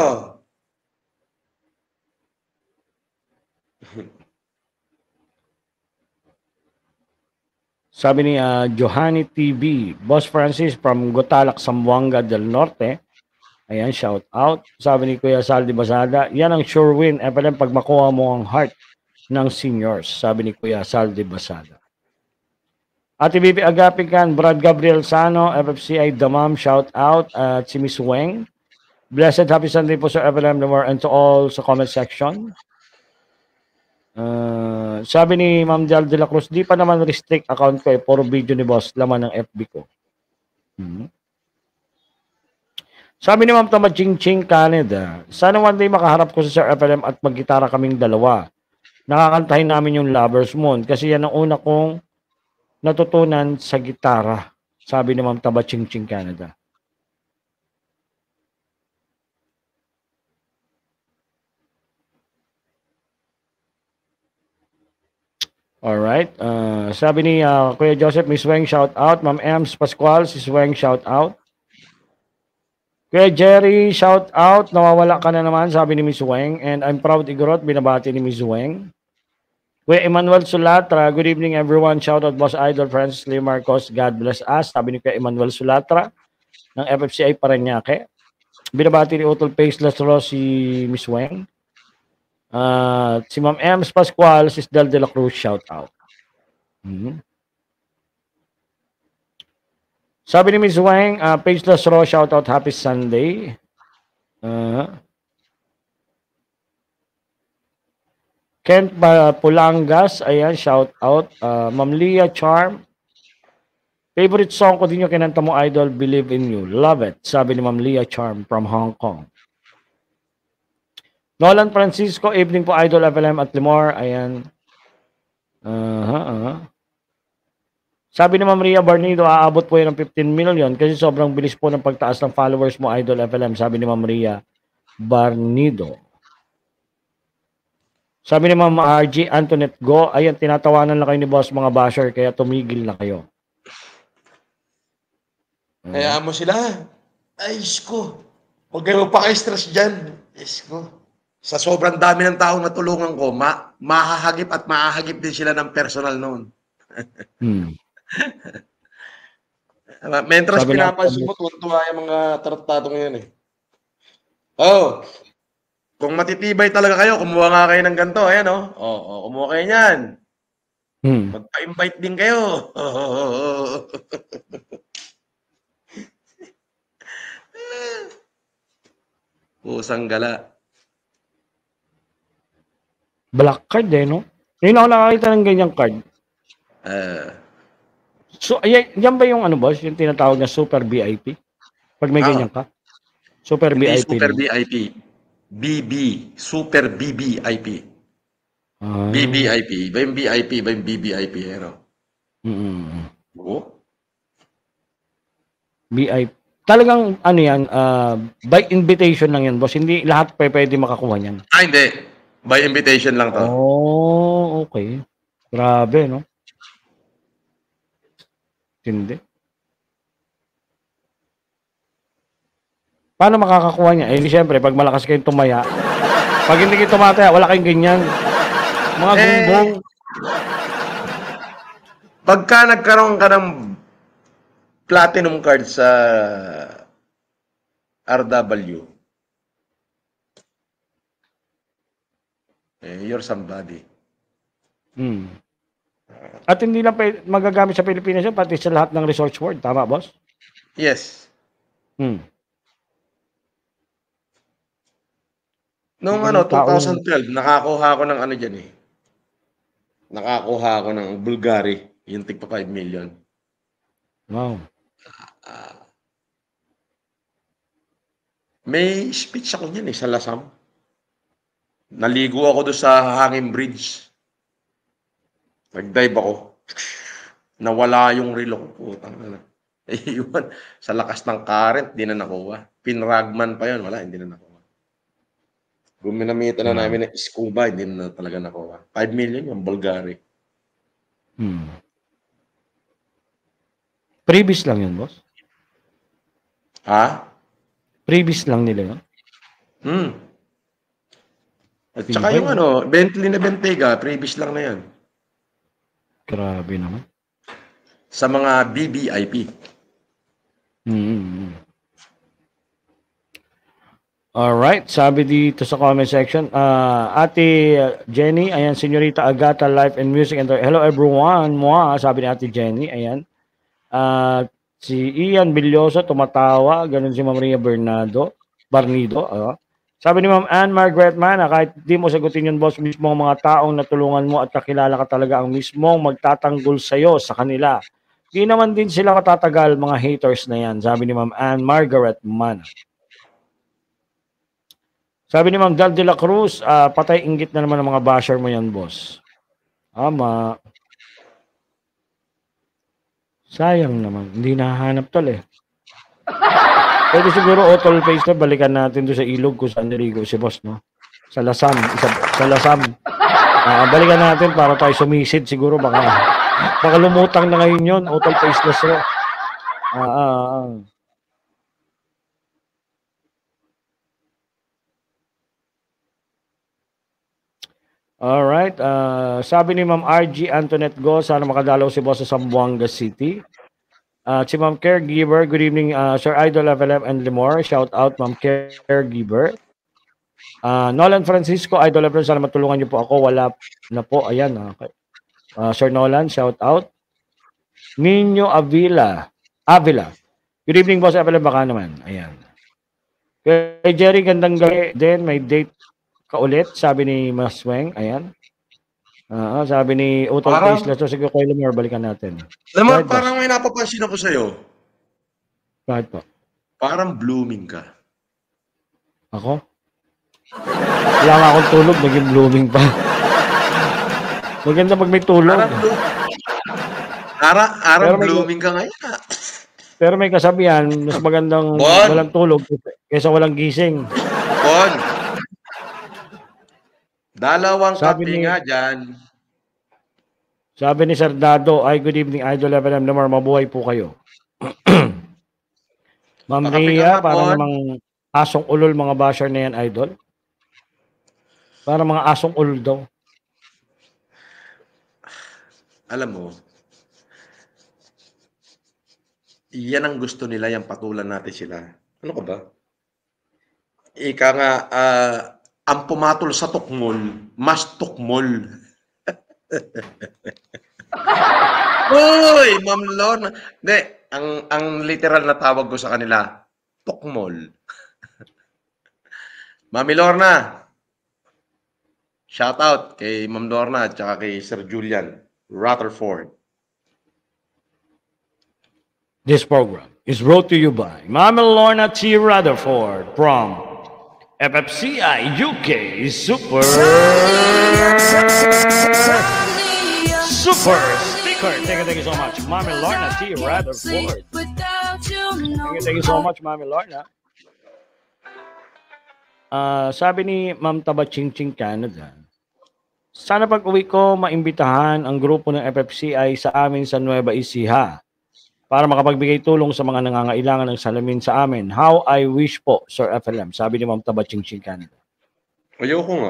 Sabi ni Johanny TV, Boss Francis from Gotalak, Zamboanga del Norte. Ayan, shout out. Sabi ni Kuya Saldi Basada, yan ang sure win. FLM pag makuha mo ang heart ng seniors. Sabi ni Kuya Saldi Basada. Ate Bibi Agapican, Brad Gabriel Sano, FFCI Damam, shout out. At si Miss Weng. Blessed happy Sunday po sa FLM Limor and to all sa comment section. Sabi ni Ma'am Jal de la Cruz, di pa naman restrict account ko puro video ni boss, laman ng FB ko. Sabi ni Ma'am Tabachingching Canada, sana one day makaharap ko sa Sir FLM at maggitara kaming dalawa. Nakakantahin namin yung Lover's Moon kasi yan ang una kong natutunan sa gitara. Sabi ni Ma'am Tabachingching Canada. Alright. Sabi ni Kuya Joseph, Miss Weng, shout out. Ma'am Ems Pascual, si Weng, shout out. Kuya Jerry, shout out. Nawawala ka na naman, sabi ni Miss Weng. And I'm proud Igorot, binabati ni Miss Weng. Kuya Emmanuel Sulatra, good evening everyone. Shout out Boss Idol Francis Lee Marcos, God bless us. Sabi ni Kuya Emmanuel Sulatra ng FFCI Parañaque. Binabati ni Utol Faceless Rose si Miss Weng. Si Ma'am Ems Pascual, si Del de la Cruz, shout out. Sabi ni Ms. Wang, Faceless Rose, shout out, happy Sunday. Kent Pulangas, ayan, shout out. Ma'am Leah Charm. Favorite song ko din yung kinanta mo, Idol, Believe in You. Love it, sabi ni Ma'am Leah Charm from Hong Kong. Nolan Francisco, evening po, Idol FLM at Limor. Ayan. Sabi ni Ma'am Ria Barnido, aabot po yan ng 15 million kasi sobrang bilis po ng pagtaas ng followers mo, Idol FLM. Sabi ni Ma'am Ria Barnido. Sabi ni Ma'am RG Antoinette Go, ayan, tinatawanan lang kayo ni boss mga basher kaya tumigil na kayo. Hayaan mo sila. Ay, ko. Huwag kayo pa-stress dyan. Ko. Sa sobrang dami ng taong natulungan ko, mahahagip at mahahagip din sila ng personal noon. Mentras pinapansin mo, tuwa yung mga tratado ngayon eh. Oh, kung matitibay talaga kayo, kumuha nga kayo ng ganito. Ayan oh. Kumuha kayo niyan. Magpa-invite din kayo. Pusang gala. Black card no? Ngayon ako nakakita ng ganyang card. So, yan ba yung boss? Yung tinatawag na Super VIP? Pag may ganyan ka? Super VIP. Super VIP. BB. Super BBIP. BBIP. Iba yung VIP, iba yung BBIP. BIP. Talagang yan, by invitation lang yan, boss. Hindi lahat pwede makakuha niyan. Hindi. By invitation lang to. Oh, okay. Grabe, no? Hindi. Paano makakakuha niya? Siyempre, pag malakas kayong tumaya, pag hindi kayo tumataya, wala kayong ganyan. Mga gunggong. Pagka nagkaroon ka ng platinum card sa RW, you're somebody. At hindi lang magagamit sa Pilipinas yun, pati sa lahat ng Resorts World. Tama, boss? Yes. Noong 2012, nakakuha ako ng dyan eh. Nakakuha ako ng Bulgari, yung tigpa 5 million. Wow. May speech ako niyan sa Lasam. Naligo ako doon sa Hanging Bridge. Nag-dive ako. Nawala yung relo ko. Yun, sa lakas ng current, di na nakuha. Pinragman pa yun, wala, hindi na nakuha. Guminamitan na namin ng scuba, hindi na talaga nakuha. 5 million yung Bulgari. Previous lang yun, boss? Ha? Previous lang nila yun? At saka yung Bentley na Bentayga, previous lang na yan. Grabe naman. Sa mga BBIP. Alright, sabi dito sa comment section, Ate Jenny, ayan, Senyorita Agata, Life and Music. And hello everyone, sabi ni Ate Jenny, ayan. Si Ian Bilyoso, tumatawa, ganun si Ma'am Maria Barnido. Sabi ni Ma'am Ann Margaret Mana, kahit di mo sagutin yun, boss, mismo ang mga taong natulungan mo at kakilala ka talaga ang mismong magtatanggol sa'yo sa kanila. Di naman din sila katatagal, mga haters na yan. Sabi ni Ma'am Ann Margaret Mana. Sabi ni Ma'am Dal de la Cruz, patay inggit na naman ng mga basher mo yan, boss. Ama. Sayang naman. Hindi nahahanap tol eh. Pwede siguro otol face na balikan natin doon sa ilog kung saan niligo si boss, no? Sa Lasam. Sa Lasam. Balikan natin para tayo sumisid siguro. Baka lumutang na ngayon yun. Otol face na sila. Alright. Sabi ni Ma'am RG Antoinette Go, sana makadalaw si boss sa Zamboanga City. Si Ma'am Caregiver, good evening, Sir Idol FLM and Limor. Shout out, Ma'am Caregiver. Nolan Francisco, Idol FLM, sana matulungan niyo po ako. Wala na po. Ayan. Okay. Sir Nolan, shout out. Nino Avila. Good evening, boss FLM. Baka naman. Ayan. Kay Jerry, gandang gabi. Then, may date ka ulit, sabi ni Mas Weng. Ayan. Sabi ni Utol Face, let's sige kay Lemar, balikan natin. Lemar, parang may napapansin ako sa'yo. Bakit po? Parang blooming ka. Ako? Wala nga akong tulog, naging blooming pa. Maganda pag may tulog. Parang blooming ka ngayon. Pero may kasabihan, mas magandang walang tulog kaysa walang gising. Dalawang kape nga dyan. Sabi ni Sir Dado, good evening, Idol FLM Lamar, mabuhay po kayo. Ma'am Kakape Ria, para kahapon. namang asong ulol mga basher na yan, idol. Para mga asong ulol daw. Alam mo, yan ang gusto nila, yung patulan natin sila. Ano ka ba? Ika nga, ang pumatol sa tukmol, mas tukmol. Uy, Ma'am Lorna. Hindi, ang literal na tawag ko sa kanila, tukmol. Mami Lorna, shout out kay Ma'am Lorna at saka kay Sir Julian Rutherford. This program is brought to you by Mama Lorna T. Rutherford from FFCI UK Super Sticker. Thank you so much, Mama Lorna T. Rutherford. Thank you so much, Mama Lorna. Sabi ni Ma'am Taba Ching Canada, sana pag uwi ko, maimbitahan ang grupo ng FFCI sa amin sa Nueva Ecija para makapagbigay tulong sa mga nangangailangan ng salamin sa amin. How I wish po, Sir FLM. Sabi ni Ma'am Taba Ching Canada. Ayoko nga.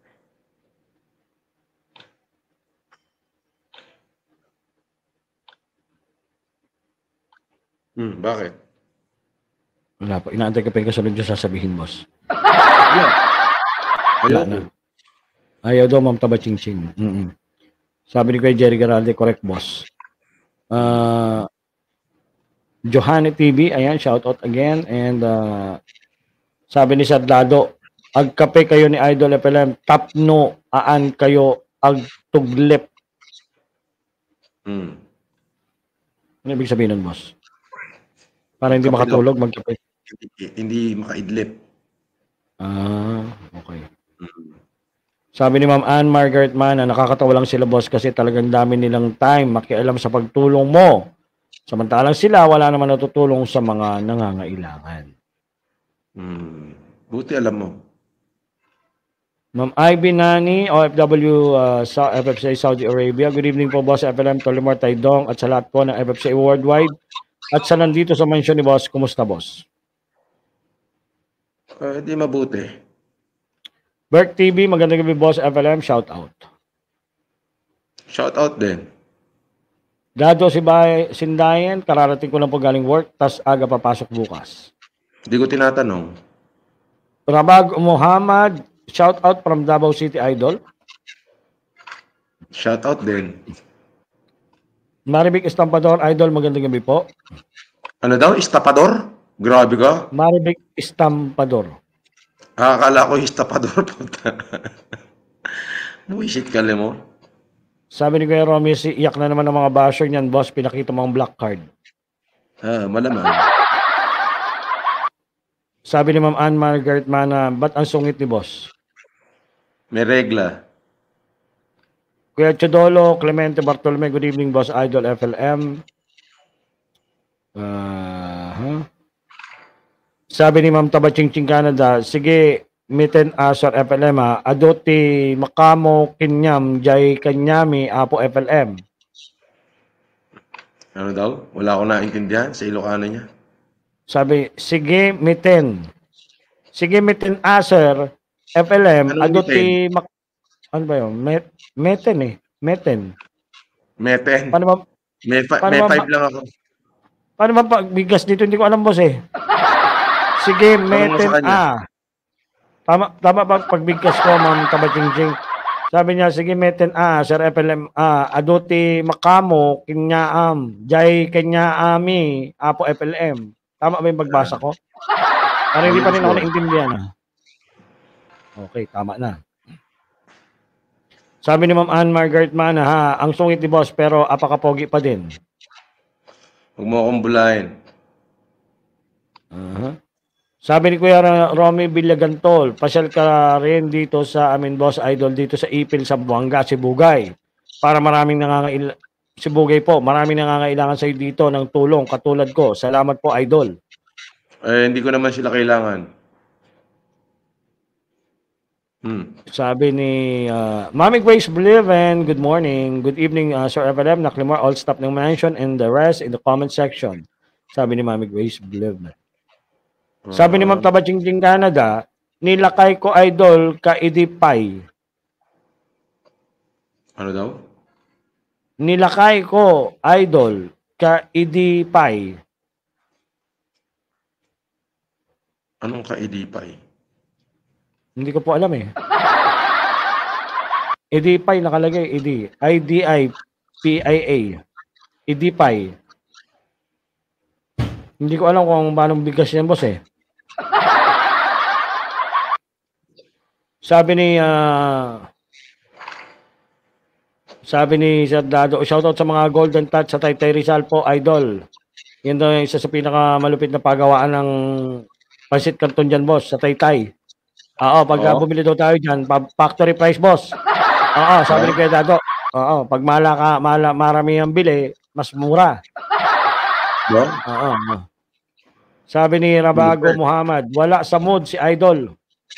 Bakit? Wala po. Inaantay ka pa yung kasunod yung sasabihin, boss. Yeah. Wala na. Ayaw daw, Ma'am Taba Ching. Sabi ni Kuya Jerry Garalde, correct, boss. Johanny TV, ayan, shout out again. And sabi ni Sadlado, agkape kayo ni Idol FLM, tapno, aan kayo, agtuglip. Ano ibig sabihin nun, boss? Para hindi Kape makatulog, magkape. Hindi makaidlip. Okay. Sabi ni Ma'am Ann Margaret Mana, nakakatawa lang sila, boss, kasi talagang dami nilang time makialam sa pagtulong mo. Samantalang sila, wala naman natutulong sa mga nangangailangan. Buti alam mo. Ma'am Ivy Nani, OFW sa FFCI Saudi Arabia. Good evening po, Boss FLM, Tolimar Taydong, at sa lahat po ng FFCI Worldwide. At sa nandito sa mansion ni Boss, kumusta, Boss? Di mabuti. Berk TV, magandang gabi, Boss FLM, shout out. Shout out din. Dado Sindayan, kararating ko lang po galing work, tas aga papasok bukas. Hindi ko tinatanong. Rabag Muhammad, shout out from Davao City, Idol. Shout out din. Maribik Estampador, Idol, magandang gabi po. Ano daw? Estapador? Grabe ka. Maribik Estampador. Akala ko estapador. Buisit ka mo. Sabi ni Kuya Romy, iyak na naman ng mga basher niyan, boss, pinakita mo ang black card. Malamang. Sabi ni Ma'am Ann Margaret Mana, ba't ang sungit ni boss? May regla. Kuya Chodolo, Clemente Bartolome, good evening, Boss Idol FLM. Sabi ni Ma'am Taba Ching Canada, sige, miten Sir FLM ha, adoti makamo kinyam jay kanyami apo FLM. Ano daw? Wala akong naintindihan sa Ilocano niya. Sabi, sige miten. Sige miten Sir FLM, Anong adoti ano ba yun? Meten eh. Meten. Meten. Paano ba? May 5 lang ako. Paano ba pagbigas dito? Hindi ko alam, boss eh. Sige, meten Tama ba pagbigkas ko, Ma'am Tabatingting? Sabi niya, sige, meten Sir FLM adoti makamo, kinyaam, jay kinyaami, apo FLM. Tama ba yung pagbasa ko? Parang hindi pa rin ako naintindihan. Okay, tama na. Sabi ni Ma'am Ann Margaret Mana, ang sungit ni boss, pero apakapogi pa din. Huwag mo akong bulahin. Sabi ni Kuya Romy Villagantol, pasyal ka rin dito sa amin, Boss Idol, dito sa Ipil, Zamboanga, Sibugay. Para maraming Sibugay po, maraming nangangailangan sa iyo dito ng tulong, katulad ko. Salamat po, Idol. Hindi ko naman sila kailangan. Sabi ni Mami Grace Bliven, good morning, good evening, Sir FLM, Naklimar, all staff ng mansion and the rest in the comment section. Sabi ni Mami Grace Bliven. Sabi ni Ma'am Tabachingching Canada, nilakay ko idol ka idipay. Ano daw? Nilakay ko idol ka idipay. Anong kaidipay? Hindi ko po alam eh. Idipay nakalagay, IDIPIA. Idipay. Hindi ko alam kung paano bigas yan, boss eh. Sabi ni Sir Dado, shoutout sa mga Golden Touch sa Taytay Rizal po, idol. Yan daw yung isa sa pinakamalupit na pagawaan ng Pansit Canton dyan, boss, sa Taytay. Oo, pag bumili daw tayo dyan, factory price, boss. Oo, sabi ni Kuya Dado. Oo, pag marami ang bili, mas mura. Yeah? Oo. Sabi ni Rabago Muhammad, wala sa mood si idol.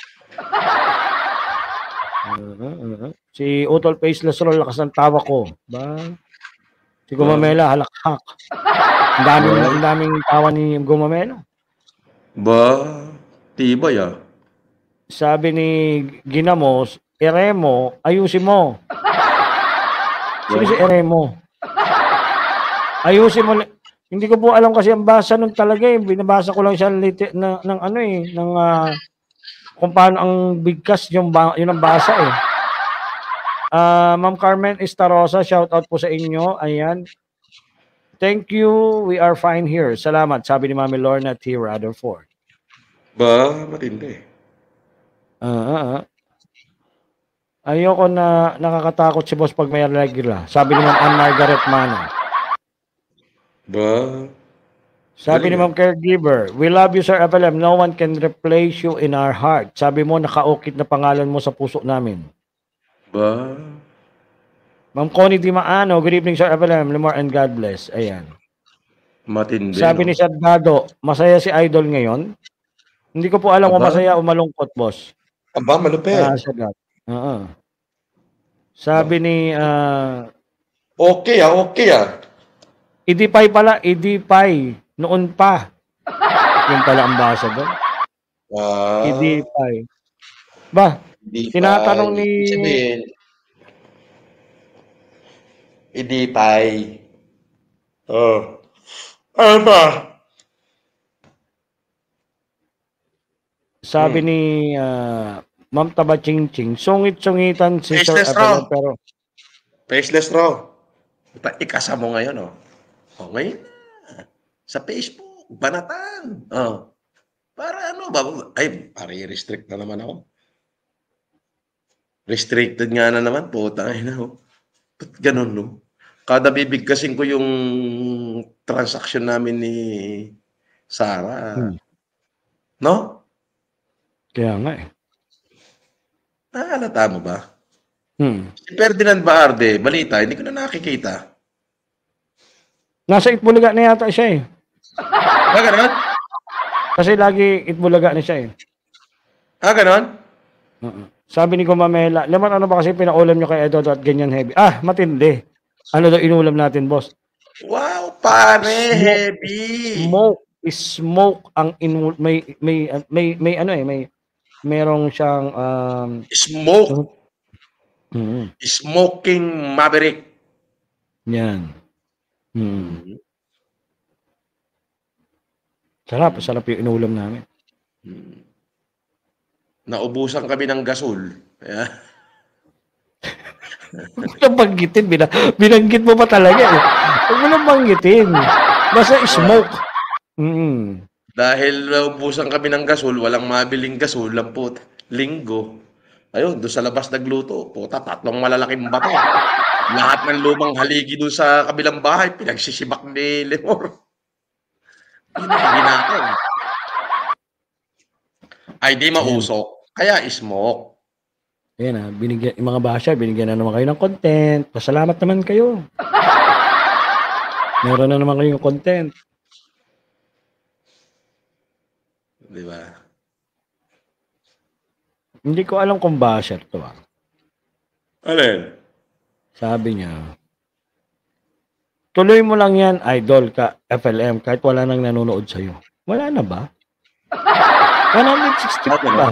Si Utol Faceless Roll, lakas ng tawa ko. Ba? Si Gumamela, halakhak. Ang daming tawa ni Gumamela. Ba? Tibay ah. Sabi ni Ginamos, Eremo, ayusin mo. Sino si Eremo? Ayusin mo. Hindi ko po alam kasi ang basa nun talaga eh. Binabasa ko lang siya ng ano eh, ng kung paano ang bigkas yun ang basa eh. Ma'am Carmen Estarosa, shout out po sa inyo. Ayan. Thank you. We are fine here. Salamat. Sabi ni Mami Lorna T. Rutherford. Ba? Matindi. Ayoko na nakakatakot si boss pag may regular. Sabi ni Ma'am Ann Margaret Mana. Ba? Sabi ni Ma'am Caregiver, we love you, Sir FLM. No one can replace you in our heart. Sabi mo, nakaukit na pangalan mo sa puso namin. Ba? Ma'am Connie Di Maano, good evening, Sir FLM. Lemar and God bless. Ayan. Matindi. Sabi ni Sir Dado, masaya si Idol ngayon? Hindi ko po alam kung masaya o malungkot, boss. Aba, malupit. Sabi ni... Okay ah. Idipay pala, Idipay. Noon pa. Yung pala ang basa doon. Idipay. Ba? Tinatanong ni... Idipay. Ano ba? Sabi ni Ma'am Tabachingching, sungit-sungitan si Sir Abel, pero... Faceless raw. Ikasa mo ngayon, oh. Okay. Sa Facebook, banatan. Oh. Para ano ba? Ay, pare-restrict na naman ako. Restricted nga na naman po. Tangay na, oh. Ba't ganun, no? Kada bibigkasin ko yung transaction namin ni Sarah. No? Kaya nga eh. Nakalata mo ba? Si Ferdinand Baarde, balita, hindi ko na nakikita. Nasa Itbulaga na yata siya eh. Ganon? Kasi lagi Itbulaga na siya eh. Ganon? Sabi ni Gumamela, Lemar, ano ba kasi pinaulam nyo kay Edo at ganyan heavy? Matindi. Ano daw inulam natin, boss? Wow, pare, heavy. Smoke ang may ano eh, merong siyang smoke. Smoking Maverick. Yan. Sarap yung inulam namin. Naubusan kami ng gasol. Yeah. Banggitin, binanggit mo pa talaga eh. Huwag mo nang banggitin. Basta smoke. Dahil naubusan kami ng gasol, walang mabiling gasol, lampot, linggo. Ayun, doon sa labas nagluto. Puta, 3 malalaking bato. Lahat ng lumang haligi doon sa kabilang bahay, pinagsisibak ni Lemor. Ginagawa. Ay, di mausok. Kaya smoke. Ayan binigyan, yung mga basya, binigyan na naman kayo ng content. Pasalamat naman kayo. Meron na naman kayong content. Di ba? Hindi ko alam kung basher to Alin? Sabi niya, tuloy mo lang yan, idol ka, FLM, kahit wala nang nanonood sa'yo. Wala na ba? 160 Okay, ba?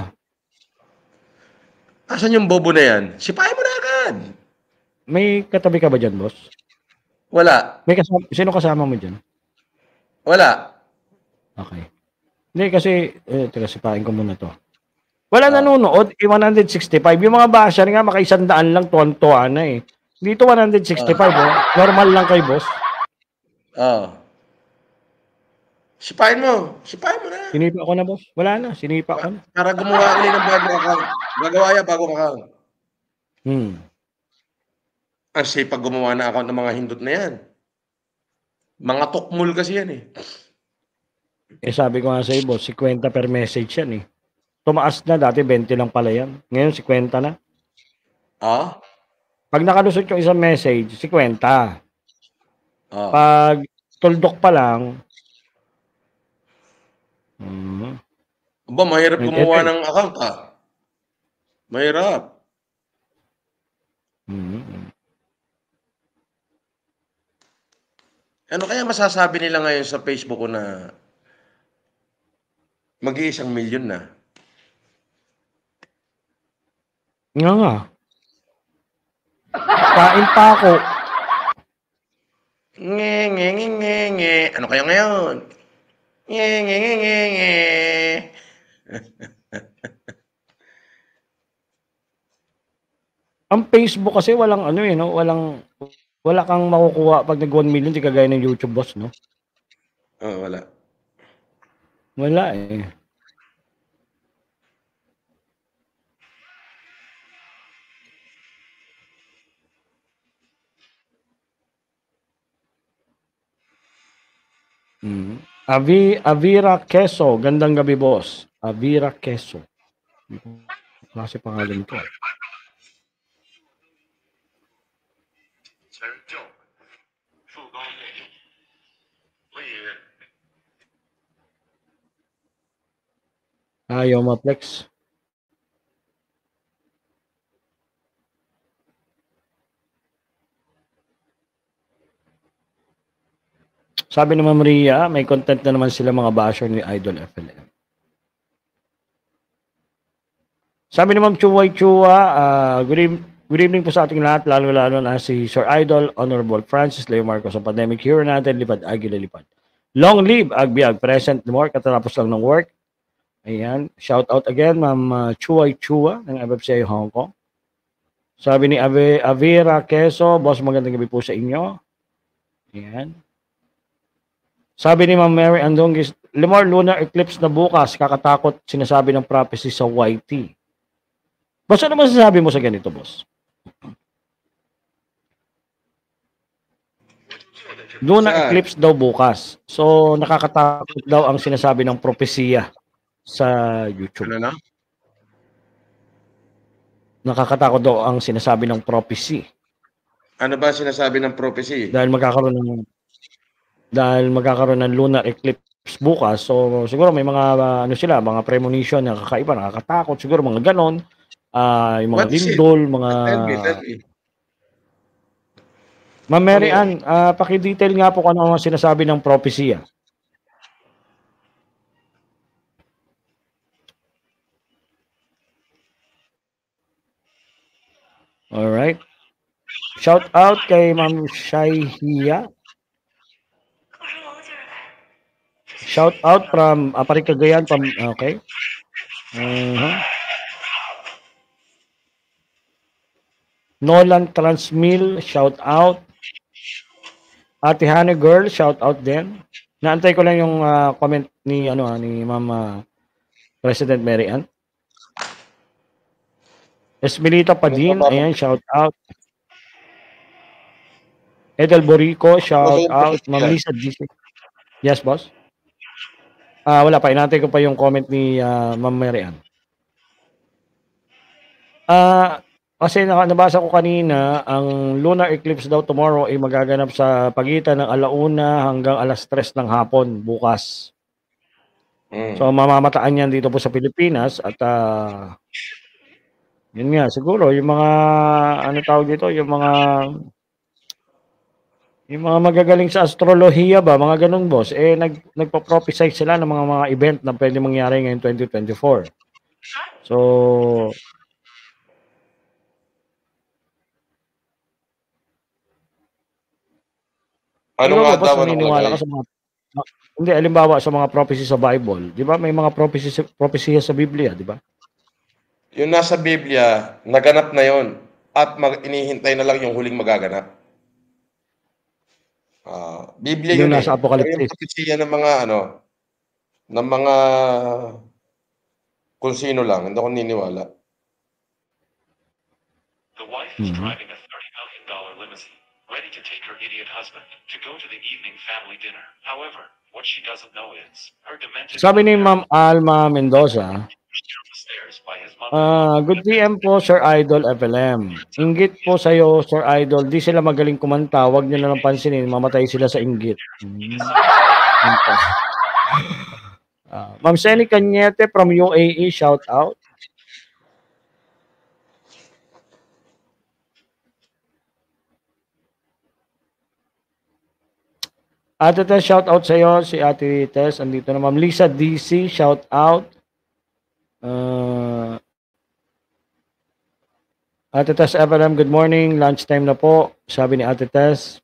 Asan yung bobo na yan? Sipahin mo na agad. May katabi ka ba dyan, boss? Wala. May kasama, sino kasama mo dyan? Wala. Okay. Hindi kasi, teka, sipain ko muna to. Wala nanonood, 165. Yung mga basher nga, makaisandaan lang, tuwan-tuwa na eh. Dito 165, normal lang kay boss. Sipahin mo. Sipahin mo na. Sinipa ko na, boss. Wala na, sinipa ko na. Para gumawa ulit ng bagong account. Gagawa yan bagong account. Ang sipag gumawa na account ng mga hindot na yan. Mga tukmul kasi yan eh. Sabi ko nga sa boss, 50 per message yan eh. Tumaas na, dati 20 lang pala yan. Ngayon, 50 na. Pag nakalusot yung isang message, 50. Pag tuldok pa lang, mahirap gumawa ng account Mahirap. Ano kaya masasabi nila ngayon sa Facebook ko na mag-1 milyon na? Nga. Kain pa ako. Nge. Ano kaya ngayon? Nge. Ang Facebook kasi walang no? Wala kang makukuha pag nag 1 million, di kagaya ng YouTube, boss, no? Wala. Wala eh. Avira Queso. Gandang gabi, boss. Avira Queso. Klase pangalan ko. Ayaw ma-flex. Sabi ni Ma'am Ria, may content na naman sila mga basher ni Idol FLM. Sabi ni Ma'am Chuway Chua, good evening po sa ating lahat, lalo-lalo na si Sir Idol, Honorable Francis Leo Marcos, sa pandemic hero natin, lipad, Aguila, lipad. Long live, Agbiag, present, more, katatapos lang ng work. Ayan, shout out again, Ma'am Chuway Chua ng FFCI Hong Kong. Sabi ni Avira Queso, boss, magandang gabi po sa inyo. Ayan. Sabi ni Ma'am Mary Andongis, Limor, lunar eclipse na bukas, kakatakot sinasabi ng prophecy sa YT. Boss, ano masasabi mo sa ganito, boss? Lunar eclipse daw bukas. So, nakakatakot daw ang sinasabi ng propesya sa YouTube. Ano na? Nakakatakot daw ang sinasabi ng prophecy. Ano ba sinasabi ng prophecy? Dahil magkakaroon ng lunar eclipse bukas. So siguro may mga mga premonition na kakaiba, nakakatakot, siguro mga ganon. Yung mga lindol, mga Ma'am Mary Ann, paki-detail nga po kung ano ang sinasabi ng prophecy. Alright. Shout out kay Ma'am Shaihiya. Shout out from Paricagayan, okay. Nolan Transmil, shout out. Ate Honey Girl, shout out din. Naantay ko lang yung comment ni Ma'am President Mary Ann. Esmelita Padin, ayan, shout out. Edel Borico, shout out. Ma'am Lisa DC. Yes, boss? Wala pa. Inantay ko pa yung comment ni Ma'am Mary Ann. Kasi nabasa ko kanina, ang lunar eclipse daw tomorrow ay magaganap sa pagitan ng 1:00 hanggang 3:00 ng hapon bukas. So mamamataan yan dito po sa Pilipinas at yun nga, siguro yung mga tawag dito, yung mga Yung mga magagaling sa astrolohiya ba, mga ganun boss, nagpa-prophesy sila ng mga event na pwede mangyari ngayong 2024. So, Ano ikaw nga ba boss, daw ang naniniwala nakalagay? ka sa mga hindi, halimbawa sa mga prophecy sa Bible, di ba may mga prophecy sa Biblia, di ba? Yung nasa Biblia, naganap na yon at inihintay na lang yung huling magaganap. Biblia Yung yun nasa eh. Pero yung Apocalypse. propesya ng mga ng mga kung sino lang, hindi ako niniwala. The wife is driving a $30 million limousine, ready to take her idiot husband to go to the evening family dinner. However, what she doesn't know is her demented Sabi ni Ma'am Alma Mendoza, good PM po, Sir Idol FLM. Inggit po sa'yo, Sir Idol. Di sila magaling kumanta. Huwag nyo na lang pansinin. Mamatay sila sa inggit. Ma'am Seni Cañete from UAE, shout out. Ate Tess, shout out sa'yo. Si Ate Tess, andito na. Ma'am Lisa DC, shout out. Ate Tess FLM, good morning. Lunchtime na po. Sabi ni Ate Tess.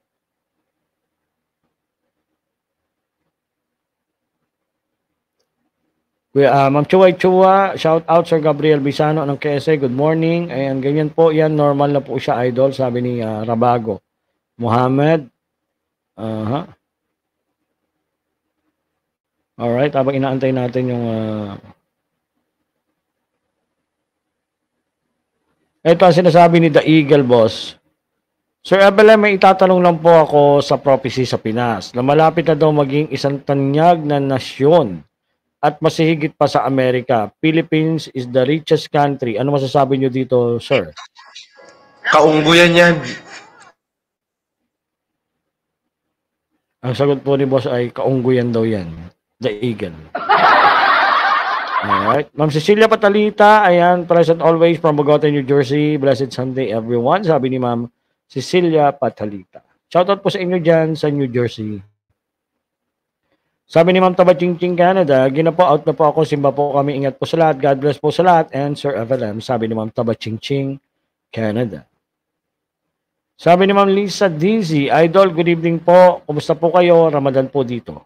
Ma'am Chuway Chua, shout out Sir Gabriel Bisano ng KSA, good morning. Ayan, ganyan po yan. Normal na po siya, idol. Sabi ni Rabago. Muhammad. Alright, habang inaantay natin yung ito ang sinasabi ni The Eagle Boss. Sir Abel, may itatanong lang po ako sa prophecy sa Pinas na malapit na daw maging isang tanyag na nasyon at mas higit pa sa Amerika. Philippines is the richest country. Ano masasabi nyo dito, sir? Kaungguyan yan. Ang sagot po ni boss ay kaungguyan daw yan. The Eagle. Alright. Ma'am Cecilia Patalita, ayan, present always from Bogota, New Jersey. Blessed Sunday, everyone. Sabi ni Ma'am Cecilia Patalita. Shoutout po sa inyo dyan sa New Jersey. Sabi ni Ma'am Tabachingching Canada, ginapo out na po ako, simba po kami, ingat po sa lahat, God bless po sa lahat, and Sir FLM, sabi ni Ma'am Tabachingching Canada. Sabi ni Ma'am Lisa Dizzy, Idol, good evening po. Kumusta po kayo? Ramadan po dito.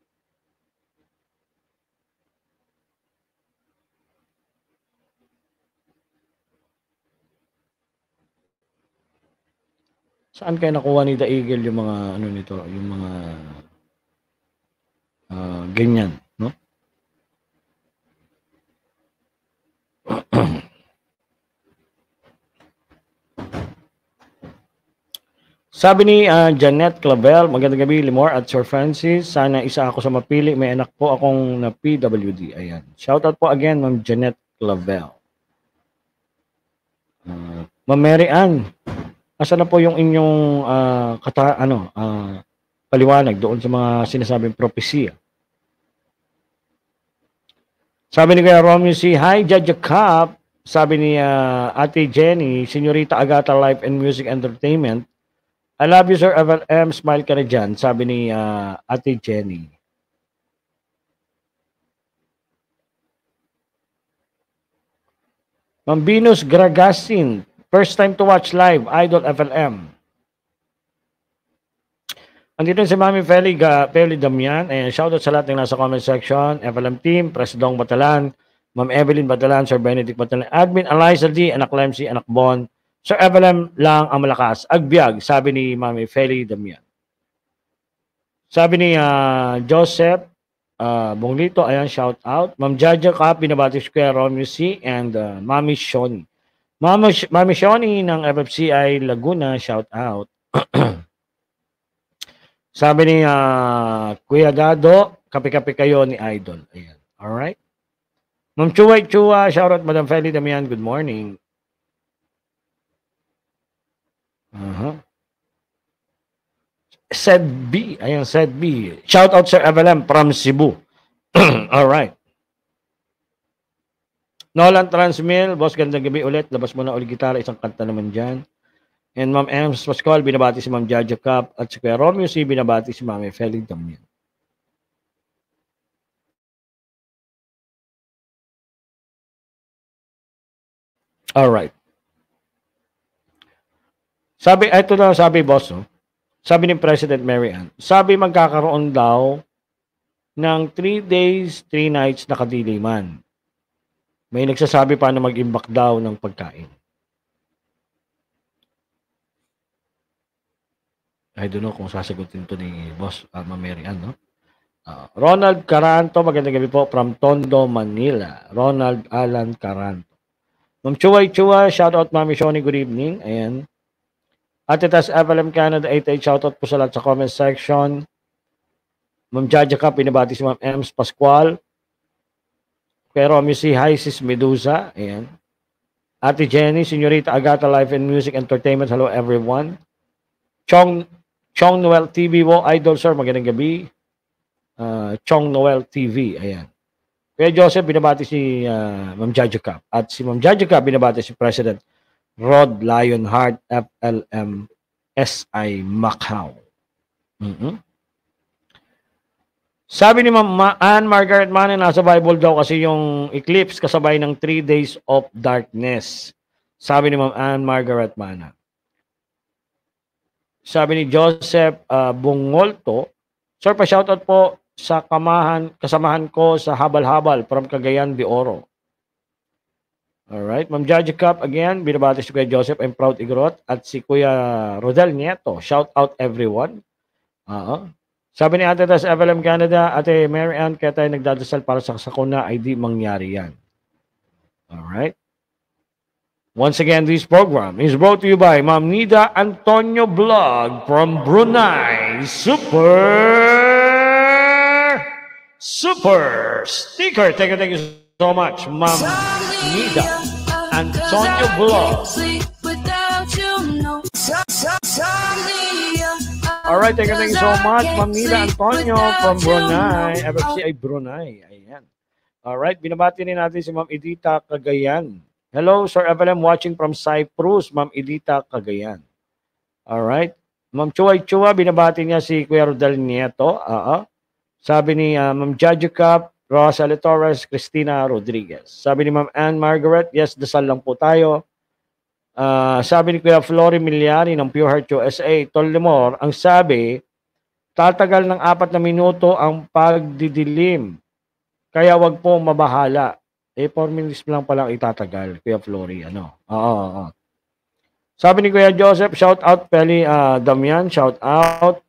Saan kayo nakuha ni The Eagle yung mga ano nito, yung mga ganyan, no? Sabi ni Janet Clavel, magandang gabi, Limor at Sir Francis. Sana isa ako sa mapili. May anak po akong na PWD. Ayan. Shoutout po again, Ma'am Janet Clavel. Ma'am Mary Ann, asa na po yung inyong paliwanag doon sa mga sinasabing propesya? Sabi ni Kuya Romeo C, hi, Judge Cup. Sabi ni Ate Jenny, Senyorita Agata Life and Music Entertainment. I love you, Sir FLM. Smile ka na dyan. Sabi ni Ate Jenny. Ma'am Venus Gragasin. First time to watch live. Idol FLM. Andito si Mami Feli Damian. Ayan, shoutout sa lahat ng nasa comment section. FLM team, Presidong Batalan, Ma'am Evelyn Batalan, Sir Benedict Batalan, Admin Eliza D, Anak Lemsi, Anak Bon, Sir FLM lang ang malakas. Agbyag, sabi ni Mami Feli Damian. Sabi ni Joseph Bonglito, ayan, shout out. Ma'am Jaja Ka, binabati Square Romeo C, and Mami Shoni. Mami Shoni ng FFCI Laguna, shout out. Sabi ni Kuya Dado, kape-kape kayo ni Idol. Ayan. Alright. Ma'am Chuway Chua, shout out Madam Feli Damian, good morning. Said B. Ayan, said B. Shout out Sir FLM from Cebu. Alright. Nolan Transmil, boss, gandang gabi ulit. Labas mo na ulit gitara, isang kanta naman dyan. And Ma'am Ems Pascual, binabati si Ma'am Jaja Cap. At si Kuya Romeo C, binabati si Ma'am Feli Damian. Alright. Ito na sabi, boss, no? Sabi ni President Mary Ann, sabi magkakaroon daw ng 3 days, 3 nights na kadiliman. May nagsasabi pa na mag-imbak daw ng pagkain. I don't know kung sasagutin to ni Boss Ma'am Mary Ann, no? Ronald Caranto, magandang gabi po from Tondo, Manila. Ronald Alan Caranto. Ma'am Chuway Chua, shout out Mami Shoni, good evening. Ayan. Ate Tas FLM Canada 88, shout out po sa lahat sa comment section. Ma'am Jaja Ka, pinabati si Ma'am Ems Pascual. Pero si Hi Sis Medusa. Ayan. Ate Jenny, Senyorita Agata Life and Music Entertainment, hello everyone. Chong Noel TV, wo idol sir, magandang gabi. Chong Noel TV, ayan. Kuya Joseph, binabati si Ma'am Jaja Ka. At si Ma'am Jaja Ka, binabati si President Rod Lionheart, FLM SI Macau. Sabi ni Ma'am Ann Margaret Mann, nasa Bible daw kasi yung eclipse kasabay ng 3 days of darkness. Sabi ni Ma'am Ann Margaret Mann. Sabi ni Joseph Bungolto, sir, pa-shoutout po sa kasamahan ko sa Habal-Habal from Cagayan de Oro. Alright, Ma'am Jaja Cup, again, binabati si Kuya Joseph, I'm proud Igorot, at si Kuya Rodel Nieto, shout out everyone. Sabi ni Ate Tas FLM Canada, Ate Mary Ann, kaya tayo nagdadasal para sa sakuna ay di mangyari yan. Alright. Once again, this program is brought to you by Ma'am Nida Antonio Vlog from Brunei. Super sticker. Thank you so much, Ma'am Nida Antonio Vlog. Alright, thank you so much, Ma'am Nida Antonio from Brunei. FFCI Brunei. Ayan. Alright, binabati rin natin si Ma'am Edita Cagayan. Hello, Sir FLM, watching from Cyprus, Ma'am Edita Cagayan. Alright. Ma'am Chua, binabati niya si Kuya Rodel Nieto. Sabi ni Ma'am Jaja Cup, Rosalie Torres, Cristina Rodriguez. Sabi ni Ma'am Ann Margaret, yes, dasal lang po tayo. Sabi ni Kuya Flory Miliari ng Pure Heart USA, Tollemor, ang sabi, tatagal ng 4 na minuto ang pagdidilim. Kaya wag po mabahala. 4 minutes lang palang itatagal, Kuya Flory, Sabi ni Kuya Joseph, shout out, Peli Damian, shout out.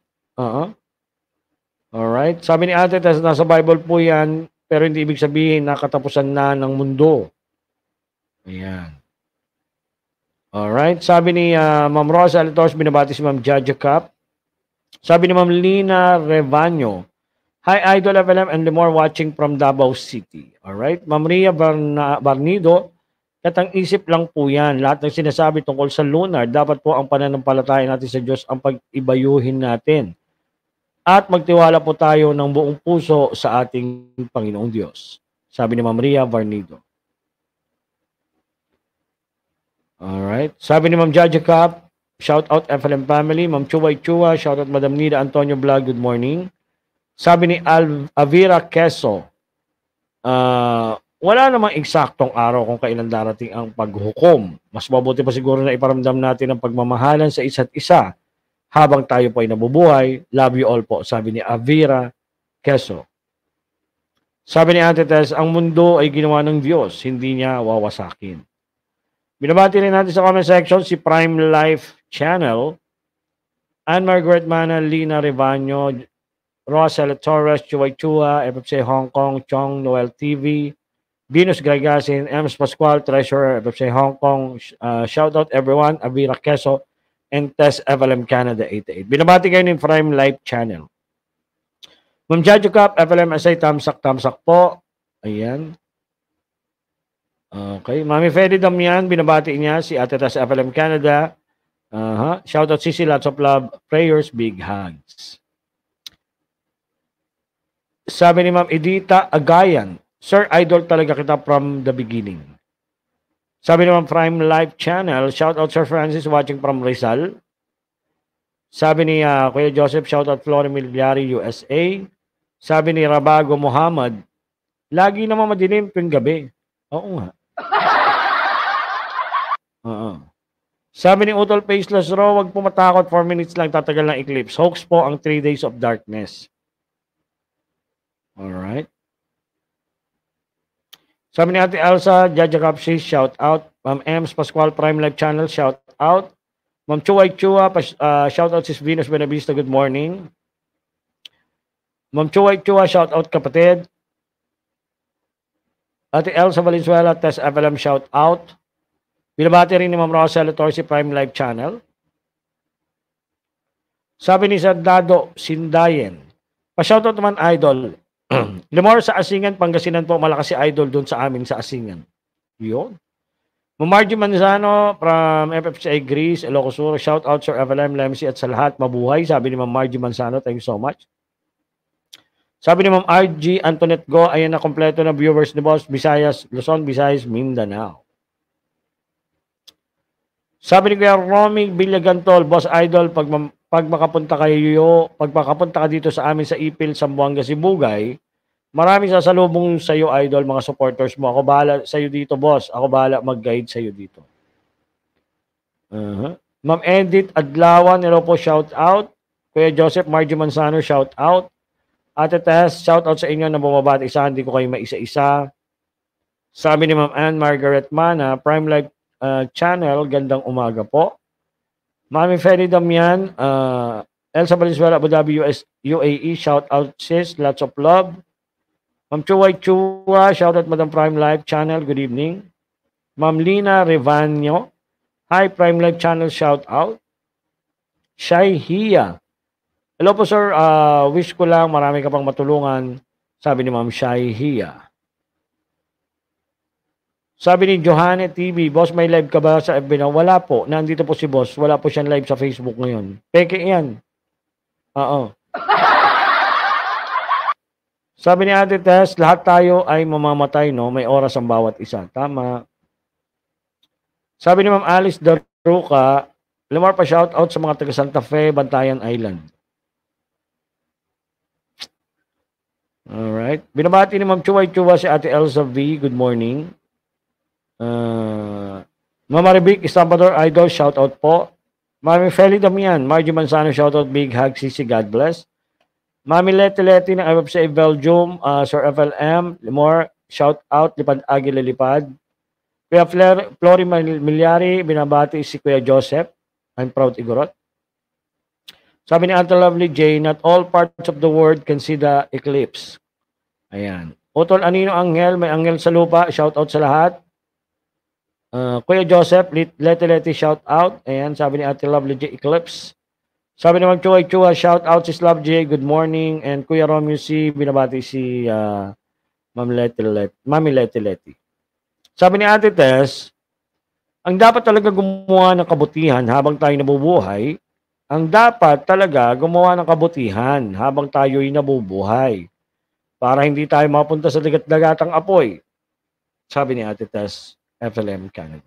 Alright. Sabi ni Ate, nasa Bible po yan, pero hindi ibig sabihin na katapusan na ng mundo. Ayan. Alright. Sabi ni Ma'am Rosa Alitos, binabati si Ma'am Jaja Cup. Sabi ni Ma'am Lina Revanyo, hi, Idol FLM and Limor watching from Davao City. Alright. Ma'am Ria Barnido, katang isip lang po yan. Lahat ng sinasabi tungkol sa lunar, dapat po ang pananampalataya natin sa Diyos ang pag-ibayuhin natin. At magtiwala po tayo ng buong puso sa ating Panginoong Diyos. Sabi ni Ma'am Ria Barnido. Alright. Sabi ni Ma'am Jaja Cup, shout out FLM family. Ma'am Chuway Chua, shout out Madam Nida Antonio Vlog, good morning. Sabi ni Avira Queso, wala namang eksaktong araw kung kailan darating ang paghukom. Mas mabuti pa siguro na iparamdam natin ang pagmamahalan sa isa't isa habang tayo po ay nabubuhay. Love you all po, sabi ni Avira Queso. Sabi ni Ate Tess, ang mundo ay ginawa ng Diyos, hindi niya wawasakin. Binabati rin natin sa comment section si Prime Life Channel, Ann Margaret Mana, Lina Revanyo, Rosel Torres, Chuway Chua, FFC Hong Kong, Chong Noel TV, Venus Gragasin, Ems Pascual, Treasurer, FFC Hong Kong, shout out everyone, Avira Queso, and Tess FLM Canada 88. Binabati kayo ng Prime Life Channel. Ma'am Jaja Cup, FLM SA, tamsak po. Ayan. Okay. Mami Feli Damian, binabati niya si Ate Tess FLM Canada. Shout out Sisi, lots of love, prayers, big hugs. Sabi ni Ma'am Edita Agayan, Sir, idol talaga kita from the beginning. Sabi naman Prime Live Channel, shout out Sir Francis watching from Rizal. Sabi ni Kuya Joseph, shout out Florida Miliari, USA. Sabi ni Rabago Muhammad, lagi naman madilim tuwing gabi. Oo nga. Sabi ni Utol Faceless Raw, wag po matakot, 4 minutes lang tatagal ng eclipse. Hoax po ang 3 days of darkness. Alright. Sabi ni Ate Elsa, Jaja Kapsi, shout out. Ma'am Ems Pascual Prime Live Channel, shout out. Ma'am Chuay Chua, shout out Sis Venus Benavista, good morning. Ma'am Chuay Chua, shout out kapatid. Ate Elsa Valenzuela, Tess FLM, shout out. Binabati rin ni Ma'am Rosel Torsi Prime Live Channel. Sabi ni Sardado Sindayen, pa-shoutout naman idol. Limor sa Asingan, Pangasinan po, malakas si idol doon sa amin sa Asingan. Yun. Margie Manzano from FFCI Greece, Ilocos Sur, shout out Sir FLM, Lemsi at sa lahat, mabuhay. Sabi ni Ma'am Margie Manzano, thank you so much. Sabi ni Ma'am RG Antoinette Go, ayan na kompleto na viewers ni Boss, Visayas, Luzon, Visayas, Mindanao. Sabi ni Kuya Romy Villagantol, Boss Idol, pag makapunta ka dito sa amin sa Ipil, Zamboanga, Sibugay, maraming sasalubong sa iyo, Idol, mga supporters mo. Ako bahala sa iyo dito, Boss. Ako bahala mag-guide sa iyo dito. Ma'am Edith Adlawan, hello po, shout out. Kuya Joseph Margie Manzano, shout out. Ate Tess, shout out sa inyo na bumabati isa, hindi ko kayo maisa-isa. Sabi ni Ma'am Ann Margaret Mana, Prime Live Channel, gandang umaga po. Mami Ferry Damian, Elsa Valenzuela, Abu Dhabi, UAE, shout out sis, lots of love. Ma'am Chuway Chua, shout out Madam Prime Live Channel, good evening. Ma'am Lina Revanyo, hi Prime Live Channel, shout out. Shai Hiya, hello po sir, wish ko lang marami ka pang matulungan, sabi ni Ma'am Shai Hiya. Sabi ni Johanne TV, Boss, may live ka ba sa FB na? Wala po. Nandito po si Boss. Wala po siyang live sa Facebook ngayon. Peke yan. Oo. Sabi ni Ate Tess, lahat tayo ay mamamatay, no? May oras ang bawat isa. Tama. Sabi ni Ma'am Alice Daruca, lamar pa shout out sa mga taga Santa Fe, Bantayan Island. Alright. Binabati ni Ma'am Chuway Chuwa si Ate Elsa V. Good morning. Mama Rebik, Salvador Idol, shout out po. Mami Feli Damian, Margie Manzano, shout out, big hug, Sisi, God bless. Mami Leti ng FFCA Belgium, Sir FLM, Limor, shout out, Lipad Agila Lipad. Kuya Flory Milyari, binabati si Kuya Joseph, I'm proud Igorot. Sabi ni Ate Lovely J, not all parts of the world can see the eclipse. Ayan. Utol Anino Angel, may angel sa lupa, shout out sa lahat. Kuya Joseph, Leti shout out. Ayan, sabi ni Ate Lovely J, Eclipse. Sabi ni Ma'am Chuway Chua, shout out si Love J, good morning. And Kuya Romeo C, binabati si Mami Leti. Sabi ni Ate Tess, ang dapat talaga gumawa ng kabutihan habang tayo nabubuhay, ang dapat talaga gumawa ng kabutihan habang tayo'y nabubuhay para hindi tayo mapunta sa dagat-dagatang apoy. Sabi ni Ate Tess, FLM Canada.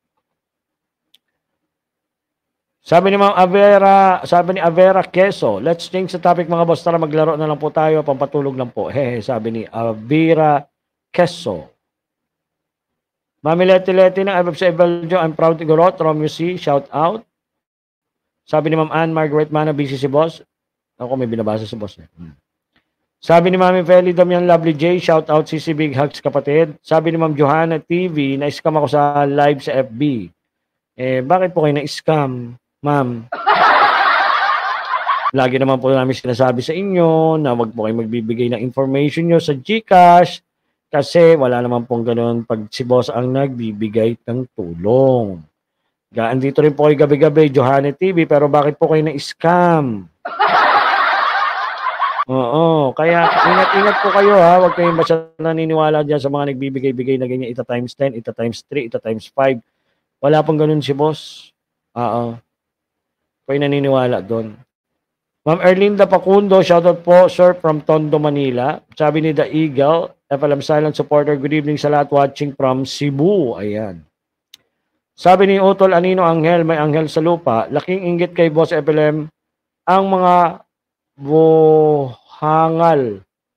Sabi ni Ma'am Avera, sabi ni Avera Queso, let's change the topic mga boss, tara maglaro na lang po tayo, pampatulog lang po. Hehe, sabi ni Avera Queso. Mami Leti ng FFCA Belgium, I'm proud to go out. Romeo C, shout out. Sabi ni Ma'am Ann Margaret Mana, busy si boss. Ako may binabasa si boss. Sabi ni Mami Feli Damian Lovely J, shout out CC Big Hugs kapatid. Sabi ni Ma'am Johanna TV, na-scam ako sa live sa FB. Bakit po kayo na-scam, ma'am? Lagi naman po namin sinasabi sa inyo na wag po kayo magbibigay ng information nyo sa GCash kasi wala naman pong ganun pag si boss ang nagbibigay ng tulong. Andito rin po kayo gabi-gabi, Johanna TV, pero bakit po kayo na-scam? Oo, kaya ingat-ingat po kayo ha, huwag kayong basta naniniwala dyan sa mga nagbibigay-bigay na ganyan, ita times 10, ita times 3, ita times 5. Wala pong ganun si boss. Oo. Kayo naniniwala doon. Ma'am Erlinda Pacundo, shoutout po, sir, from Tondo, Manila. Sabi ni The Eagle, FLM Silent Supporter, good evening sa lahat watching from Cebu. Ayan. Sabi ni Utol Anino Anghel, may anghel sa lupa. Laking inggit kay Boss FLM ang mga buhangal.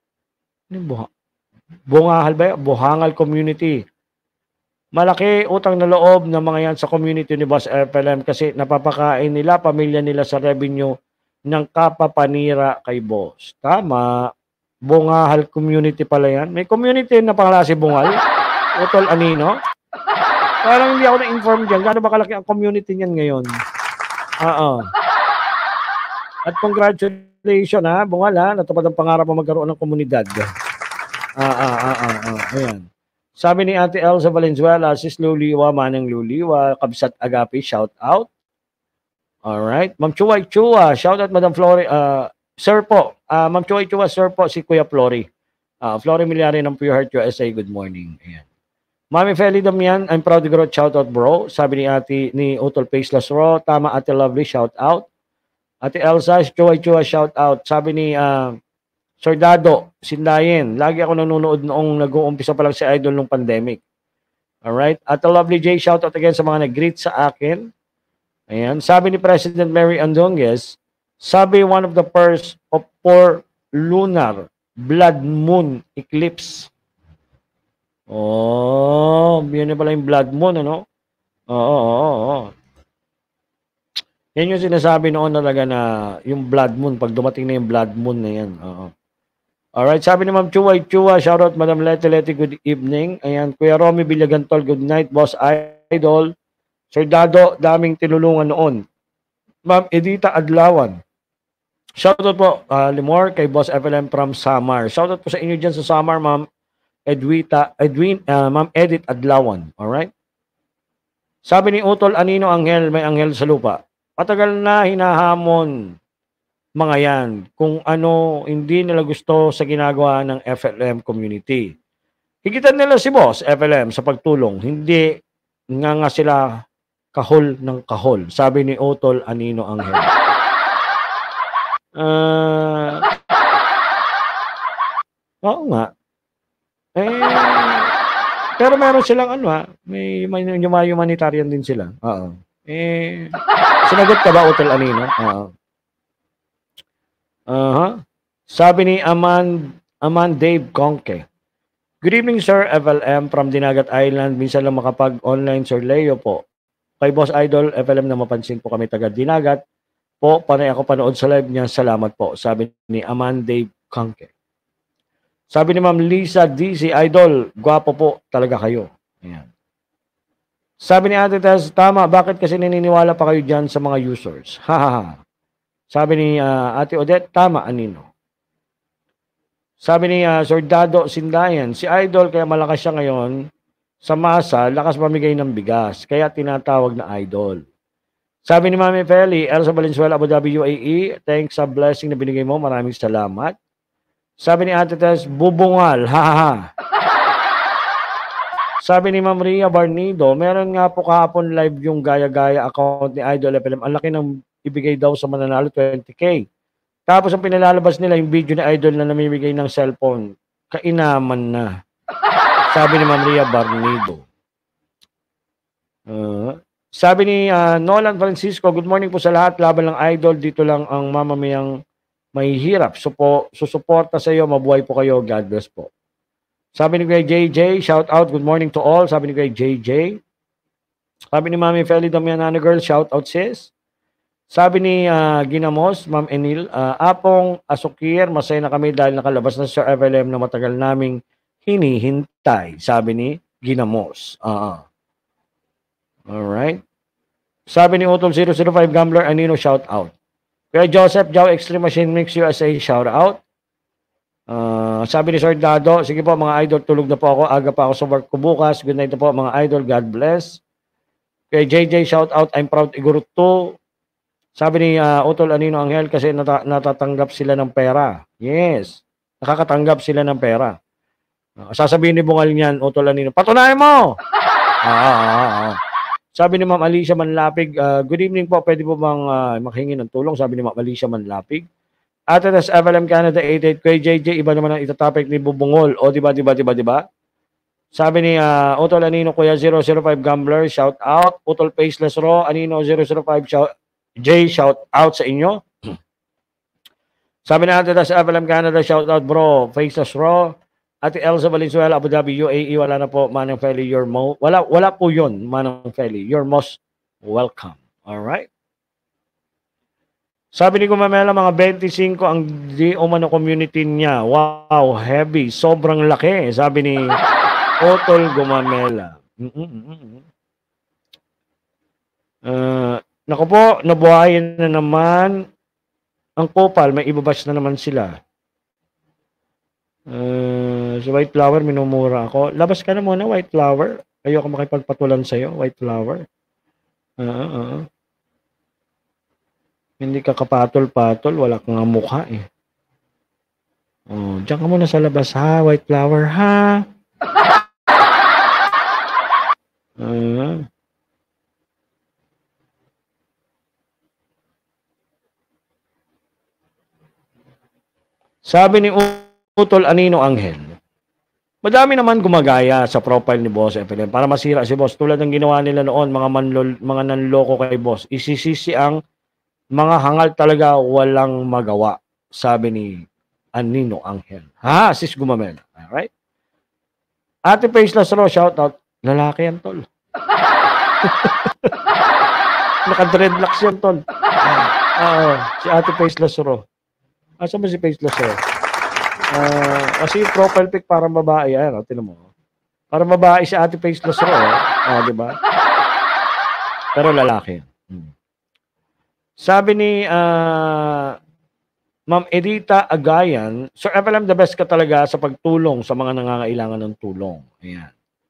Bungahal ba yun? Buhangal community. Malaki utang na loob ng mga yan sa community ni Boss FLM kasi napapakain nila, pamilya nila sa revenue ng kapapanira kay Boss. Tama. Bungahal community pala yan. May community na pangalan si Bungal. Utol Anino. Parang hindi ako na-inform dyan. Gaano ba kalaki ang community niyan ngayon? At congratulations ha, Bungal ha. Natupad ang pangarap mo magkaroon ng komunidad. Ayan. Sabi ni Ate Elsa Valenzuela, Sis Luliwa, Manang Luliwa, Kabsat Agapi, shout out. Alright. Ma'am Chuay Chua, shout out Madam Flory. Sir po, Ma'am Chuay Chua, sir po, si Kuya Flory. Flory Milyari ng Pure Heart USA, good morning. Ayan. Mami Feli Damian, I'm proud to grow, shout out bro. Sabi ni Ate, ni Utol Paceless Ro, tama Ate Lovely, shout out. Ate Elsa, Chuay Chua, shout out. Sabi ni Sir Dado, Sindayen, lagi ako nanonood noong nag-uumpisa pa lang si Idol nung pandemic. Alright? At the Lovely J, shout out again sa mga nag-greet sa akin. Ayan. Sabi ni President Mary Andonguez, sabi one of the first of 4 lunar blood moon eclipse. Oh, yun na pala yung blood moon, ano? Oo. Yan yung sinasabi noon talaga na yung blood moon, pag dumating na yung blood moon na yan. Oo. Alright, sabi ni Ma'am Chuay Chua, shoutout Madam Leti, good evening. Ayan, Kuya Romy Villagantol, good night, Boss Idol. Sir Dado, daming tinulungan noon. Ma'am Edita Adlawan. Shoutout po, Limor, kay Boss FLM from Samar. Shoutout po sa inyo dyan sa Samar, Ma'am Ma'am Edith Adlawan. Alright? Sabi ni Utol Anino Anghel, may anghel sa lupa. Patagal na hinahamon mga yan kung ano hindi nila gusto sa ginagawa ng FLM community. Higitan nila si Boss FLM sa pagtulong. Hindi nga sila kahol ng kahol. Sabi ni Utol Anino Anghel. Oo nga. Pero meron silang may humanitarian din sila. Oo. Sinagot ka ba, Utol Anino? Sabi ni Aman Dave Conke. Good evening, Sir FLM from Dinagat Island. Minsan lang makapag-online, Sir Leo po. Kay Boss Idol, FLM na mapansin po kami taga Dinagat. Po, panay ako panood sa live niya. Salamat po. Sabi ni Aman Dave Conke. Sabi ni Ma'am Lisa DC, Idol, gwapo po talaga kayo. Ayan. Sabi ni Ate Tess, tama, bakit kasi naniniwala pa kayo dyan sa mga users? Hahaha. Sabi ni Ate Odette, tama, Anino. Sabi ni Sir Dado Sindayan, si Idol kaya malakas siya ngayon sa masa, lakas mamigay ng bigas, kaya tinatawag na Idol. Sabi ni Mami Feli, Elsa Valenzuela, Abu Dhabi, UAE, thanks sa blessing na binigay mo, maraming salamat. Sabi ni Ate Tess, bubungal, hahaha. Sabi ni Ma'am Ria Barnido, meron nga po kahapon live yung gaya-gaya account ni Idol FLM. Ang laki ng ibigay daw sa mananalo, 20K. Tapos ang pinalalabas nila yung video ni Idol na namimigay ng cellphone. Kainaman na. Sabi ni Ma'am Ria Barnido. Sabi ni Nolan Francisco, good morning po sa lahat. Laban ng Idol, dito lang ang mamamayang mahihirap. Susuporta sa iyo, mabuhay po kayo. God bless po. Sabi ni Kuya JJ, shout out, good morning to all. Sabi ni Kuya JJ. Sabi ni Mami Feli Damianana Girl, shout out sis. Sabi ni Ginamos, Ma'am Enil, Apong Asukir, masaya na kami dahil nakalabas na Sir FLM na matagal naming hinihintay. Sabi ni Ginamos. Alright. Sabi ni Utol 005 Gambler, Anino, shout out. Kaya Joseph Jao Extreme Machine Mix USA, shout out. Sabi ni Sir Dado, sige po mga idol, tulog na po ako. Aga pa ako sa work ko bukas. Good night na po mga idol. God bless. Kay JJ, shout out. I'm proud Iguro 2. Sabi ni Utol Anino Anghel kasi natatanggap sila ng pera. Yes. Nakakatanggap sila ng pera. Sasabihin ni Bungal niyan, Utol Anino, patunayan mo! Sabi ni Ma'am Alicia Manlapig, good evening po, pwede po bang makahingi ng tulong? Sabi ni Ma'am Alicia Manlapig. Ate FLM Canada 88, kay JJ, iba naman ang itatopic ni Bubungol. O, diba? Sabi ni Utol Anino Kuya 005 Gambler, shout out. Utol Faceless Raw, Anino 005 shout out sa inyo. Sabi natin sa FLM Canada, shout out bro, Faceless Raw. Ate Elsa Valenzuela, Abu Dhabi, UAE, wala na po, Manang Feli, wala po yun, Manang Feli. You're most welcome. Alright? Sabi ni Gumamela, mga 25 ang di umano community niya. Wow, heavy. Sobrang laki. Sabi ni Otol Gumamela. Naku po, nabuhayan na naman ang Kopal. May ibabash na naman sila. Sa White Flower, minumura ako. Labas ka na muna, White Flower. Ayoko makipagpatulan sa'yo, White Flower. Hindi ka kapatol-patol, wala kang mukha eh. Diyan ka muna sa labas ha, White Flower ha. Sabi ni Utol Anino Angel, madami naman gumagaya sa profile ni Boss FLM para masira si Boss. Tulad ng ginawa nila noon, mga nanloko kay Boss. Isisisi ang mga hangal talaga, walang magawa. Sabi ni Anino Angel. Ha, sis Gumamela. Alright? Ate Faceless Raw, shout out. Lalaki yan, tol. Naka-dreadlocks yan, tol. Si Ate Faceless Raw. Asa ba si Faceless Raw? Kasi profile pic parang babae. Ayan, tinan mo. Parang babae si Ate Faceless Raw. Diba? Pero lalaki. Sabi ni Ma'am Edita Agayan, Sir FLM, the best ka talaga sa pagtulong sa mga nangangailangan ng tulong. Ayan.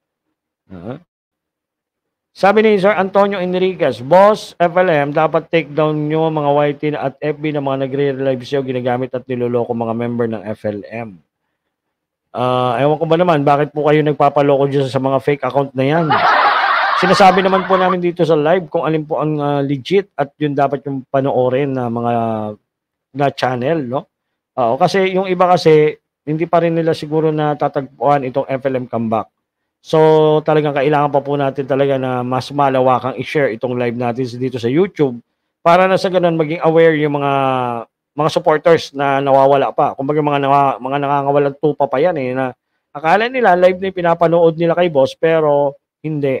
Sabi ni Sir Antonio Enriquez, Boss FLM, dapat take down nyo mga YT at FB na mga nagre-relive siyo, ginagamit at niloloko mga member ng FLM. Ewan ko ba naman, bakit po kayo nagpapaloko dyan sa mga fake account na yan? Sinasabi naman po namin dito sa live kung alin po ang legit at yun dapat yung panoorin na mga na channel, no? Kasi yung iba kasi, hindi pa rin nila siguro na tatagpuan itong FLM comeback. So, talagang kailangan pa po natin talaga na mas malawakang i-share itong live natin dito sa YouTube para na sa ganun maging aware yung mga supporters na nawawala pa. Kumbaga mga nangangawalan tupa pa yan eh, na akala nila live na yung pinapanood nila kay Boss pero hindi.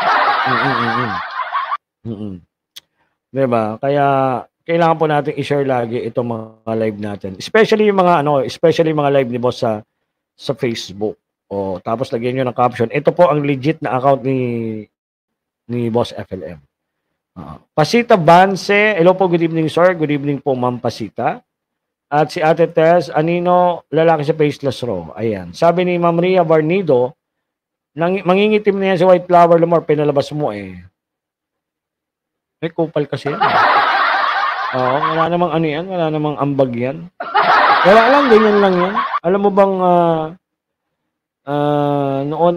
Diba? Kaya kailangan po natin i-share lagi itong mga live natin. Especially yung mga live ni Boss sa Facebook. Tapos lagyan nyo ng caption. Ito po ang legit na account ni Boss FLM. Pasita Banse, hello po, good evening sir. Good evening po Ma'am Pasita. At si Ate Tess, Anino, lalaki sa Faceless Raw. Ayan. Sabi ni Ma'am Ria Barnido, mangingitim na yan si White Flower Lamar, pinalabas mo eh. May kupal kasi yan. Wala namang ano yan, wala namang ambag yan. Wala lang, ganyan lang yan. Alam mo bang noon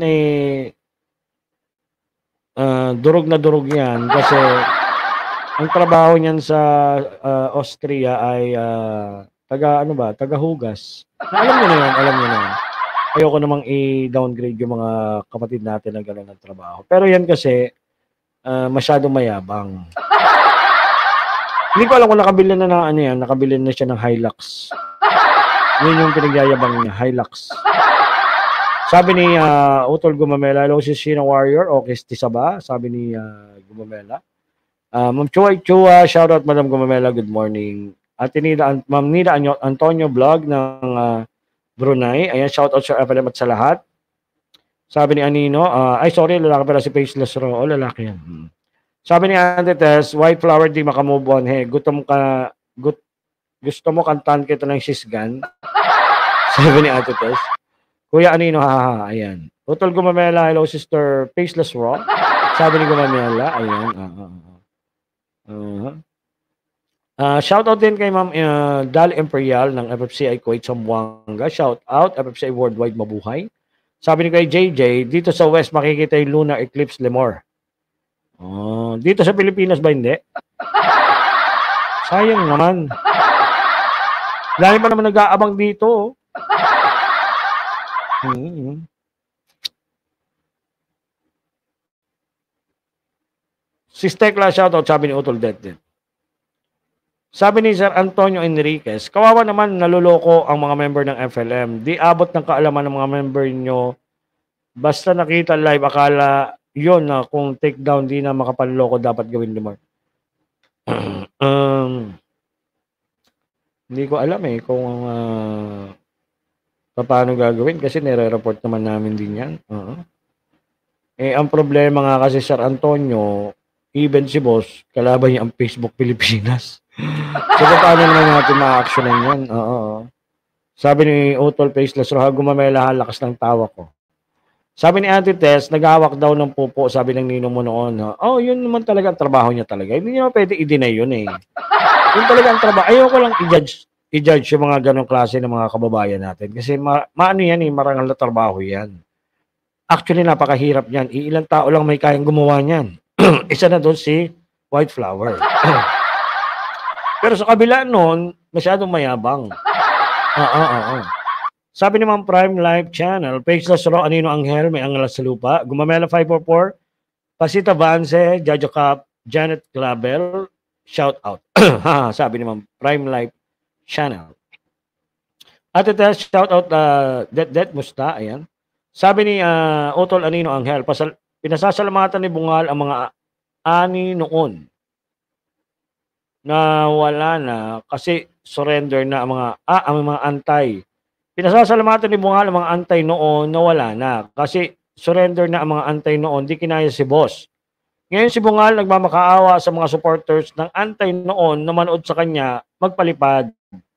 durog na durog yan kasi ang trabaho niyan sa Austria ay taga-hugas. Alam niyo na yan. Ayoko namang i-downgrade yung mga kapatid natin na gano'n ng trabaho. Pero yan kasi masyadong mayabang. Hindi ko alam kung nakabili na siya ng Hilux. Yun yung pinagyayabang niya, Hilux. Sabi ni Utol Gumamela, hello si Sina Warrior, okay, Tisaba, sabi ni Gumamela. Ma'am Chua, shout out Madam Gumamela, good morning. At Ma'am Nida Antonio Vlog ng Brunei, ayan, shout out sa FLM at sa lahat. Sabi ni Anino, lalaki pala si Faceless Raw, lalaki yan. Sabi ni Ate Tess, White Flower di makamove on, gusto mo kantahan kita ng sisgan? Sabi ni Ate Tess. Kuya Anino, ayan. Utol Gumamela, hello sister Faceless Raw. Sabi ni Gumamela, ayan. Shout out din kay Ma'am Dal Imperial ng FFCI Kuwait Zamboanga. Shout out, FFCI Worldwide Mabuhay. Sabi ni kay JJ, dito sa West makikita yung lunar eclipse Lemor. Dito sa Pilipinas ba hindi? Sayang naman. Dahil pa naman nag-aabang dito. Si Stekla, shoutout, sabi ni Utol Det. Sabi ni Sir Antonio Enriquez, kawawa naman naluloko ang mga member ng FLM. Di abot ng kaalaman ng mga member nyo. Basta nakita live, akala yun na kung takedown di na makapanloko dapat gawin Limor. Hindi ko alam kung paano gagawin kasi nire-report naman namin din yan. Ang problema nga kasi Sir Antonio, even si boss, kalaban niya ang Facebook Pilipinas. So, paano naman natin ma-actionan yan? Sabi ni Utol Faceless Roja, gumamela lakas ng tawa ko. Sabi ni Auntie Tess, naghawak daw ng pupo, sabi ng ninong mo noon. Yun naman talaga ang trabaho niya talaga. Hindi niya pwede i-deny yun Yun talaga ang trabaho. Ayoko lang i-judge yung mga ganong klase ng mga kababayan natin. Kasi maano yan marangal na trabaho yan. Actually, napakahirap yan. Ilang tao lang may kayang gumawa niyan. Isa na doon si White Flower. Pero sa kabila noon, masyadong mayabang. Sabi ni Ma'am Prime Live Channel, Faceless Raw, Anino Angel, may angalas sa lupa. Gumamela 544, Pasita Vance, Jajo Cap, Janet Clavel, shout out. Sabi ni Ma'am Prime Live Channel. Ate Tess, shout out, Det Musta, ayan. Sabi ni Utol Anino Angel, pinasasalamatan ni Bungal ang mga ani noon na wala na kasi surrender na ang mga antay. Pinasasalamatan ni Bungal ang mga antay noon na wala na kasi surrender na ang mga antay noon, di kinaya si boss. Ngayon si Bungal nagmamakaawa sa mga supporters ng antay noon na manood sa kanya magpalipad.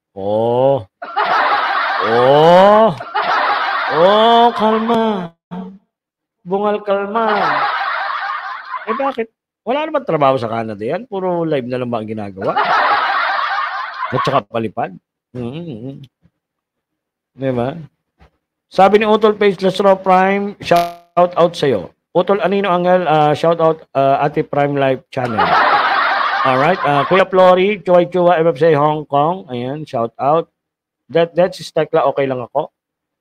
Kalma. Bungal, kalma. Bakit? Wala naman trabaho sa Canada yan. Puro live na lang ba ang ginagawa? At saka palipad. Diba? Sabi ni Utol Faceless Raw Prime, shout out sa'yo. Utol Anino Angel, shout out Ate Prime Live Channel. Alright. Kuya Flory, Chuay Chua, MFC Hong Kong. Ayan, shout out. That's Stekla, okay lang ako.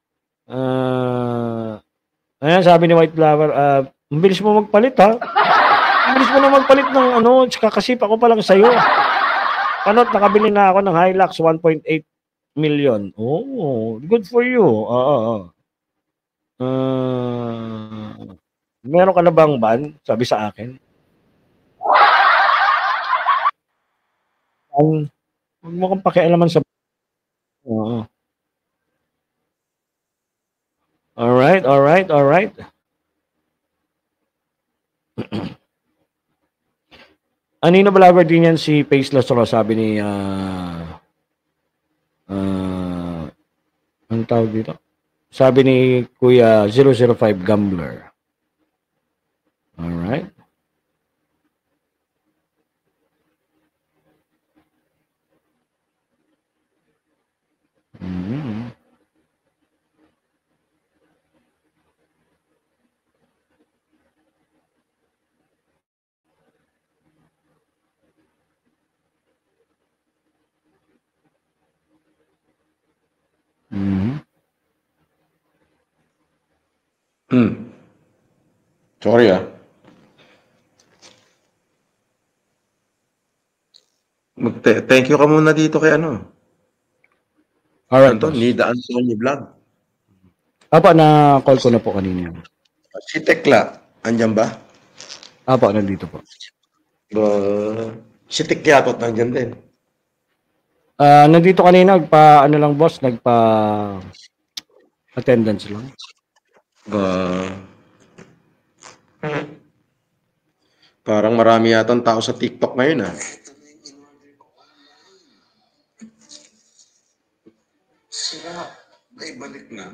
Ayan, sabi ni White Flower, mabilis mo magpalit Mabilis mo na magpalit ng kakasip ako pa lang sa'yo. Panot, nakabili na ako ng Hilux 1.8 million. Good for you. Meron ka na bang ban? Sabi sa akin. Huwag mo kang pakialaman sa... Alright. Anino Balaver din yan si Faceless Raw, sabi ni ang tawag dito? Sabi ni Kuya 005 Gambler. Alright. Sorry Thank you ka muna dito kay Alright. Nida Anthony Vlog. Apa, na-call ko na po kanina. Si Tekla, andyan ba? Apa, nandito po. Si Tekyatot nandyan din. Nandito kanina, boss, attendance lang. Parang marami yatang tao sa TikTok ngayon Sira, may balik na.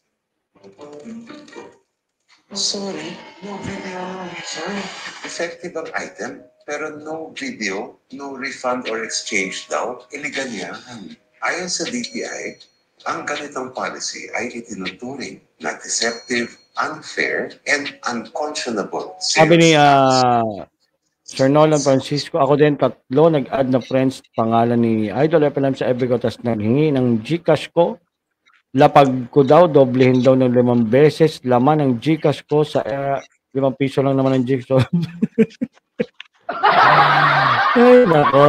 Sorry, no video, no refund. Effective ang item, pero no video, no refund or exchange daw. Illegal yan. Ayon sa DTI, ang ganitong policy ay itinuturing na deceptive, unfair, and unconscionable. Sabi ni Sir Nolan Francisco, ako din 3 nag-add na friends pangalan ni Idol FLM sa FB ko, tapos naghingi ng Gcash ko. Lapag ko daw, doblehin daw ng 5 beses. Laman ng Gcash ko sa 5 piso lang naman ng Gcash. Ay, nako.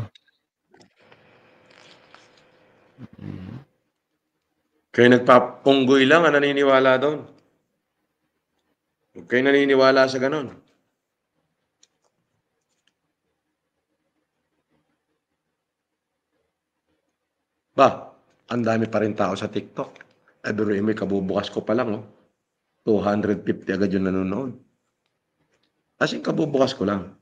Kayo nagpapunggoy lang ang naniniwala doon. Huwag kayo naniniwala sa ganon. Ba, ang dami pa rin tao sa TikTok. Every may kabubukas ko pa lang, oh. 250 agad yung nanonood. As in, kabubukas ko lang.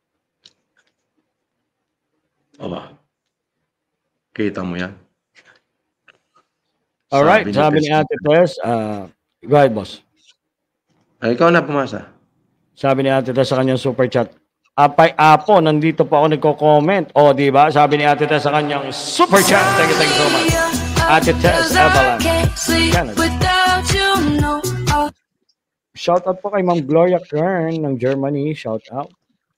O ba? Kita mo yan? Alright, sabi ni Ate Tess, go ahead, boss. Ay, ikaw na pumasa. Sabi ni Ate Tess sa kanyang super chat, Apay Apo, nandito pa ako nagko-comment. O, di ba? Sabi ni Ate Tess sa kanyang super chat. Thank you so much. Ate Tess Evelyn. Shout out po kay Ma'am Gloria Kern ng Germany. Shout out.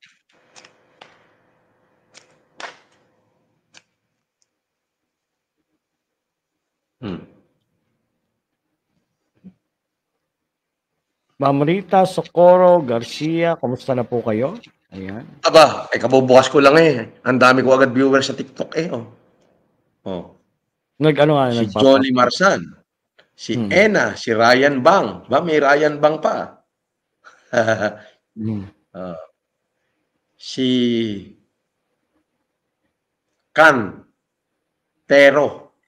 Ma'am Rita Socorro Garcia, kumusta na po kayo? Ayan. Aba, ay kabubukas ko lang eh. Ang dami ko agad viewers sa TikTok eh. Oh. Oh. Nag-ano nga? Si Jolly Marsan. Si Ena, si Ryan Bang. Ba, may Ryan Bang pa. Si Cantero.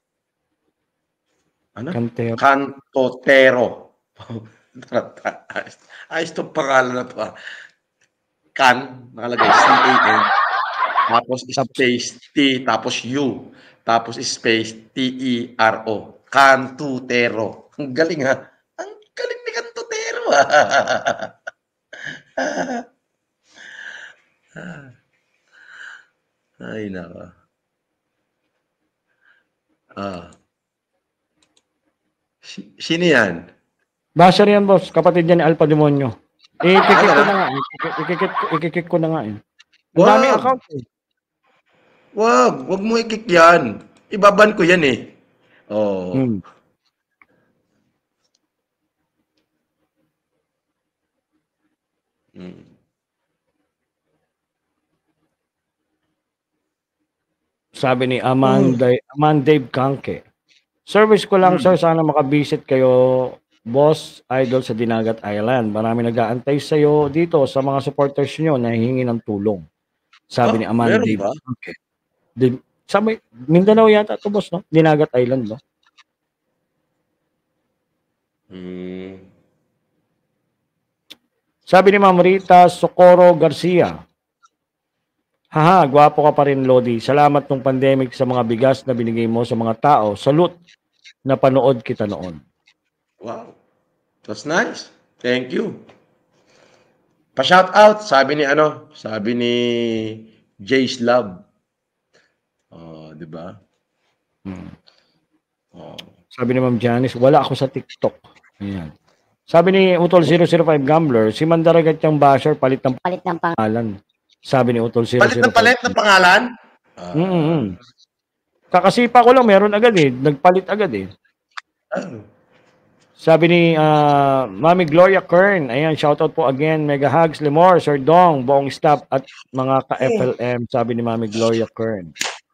Ano? Cantotero. Ayos itong pangalan na ito. Can, nakalagay C-A-N. Tapos space T, tapos U. Tapos space T-E-R-O. Cantutero. Ang galing ha. Ang galing ni Cantutero ha. Ay, naka. Sino yan? Basher yan, boss. Kapatid yan ni Alpha Demonyo. Ikikik ko na nga. Ikikik ko na nga eh. Ang dami account eh. Wag mo ikik yan. Ibaban ko yan eh. Oh. Sabi ni Dave Kanke. Service ko lang, sir. Sana makabisit kayo, boss, idol sa Dinagat Island. Marami nag-aantay sa iyo dito sa mga supporters nyo na hihingi ng tulong. Sabi ni Dave Kanke. Sabi, Mindanao yata ito, boss, no? Dinagat Island, no? Sabi ni Ma'am Rita Socorro Garcia. Haha, gwapo ka pa rin, Lodi. Salamat nung pandemic sa mga bigas na binigay mo sa mga tao. Salute na panood kita noon. Wow. That's nice. Thank you. Pa-shout out, sabi ni Jay's Love. Oh, 'di ba? Oh. Sabi ni Ma'am Janice, wala ako sa TikTok. Ayan. Sabi ni Utol 005 Gambler, si Mandaragat yung basher palit ng pangalan. Sabi ni Utol 005. Palit ng pangalan? Kakasipa ko lang, meron agad eh. Nagpalit agad eh. Sabi ni Mami Gloria Kern, ayan, shoutout po again, Mega Hugs, Lemor, Sir Dong, buong staff at mga ka-FLM, sabi ni Mami Gloria Kern.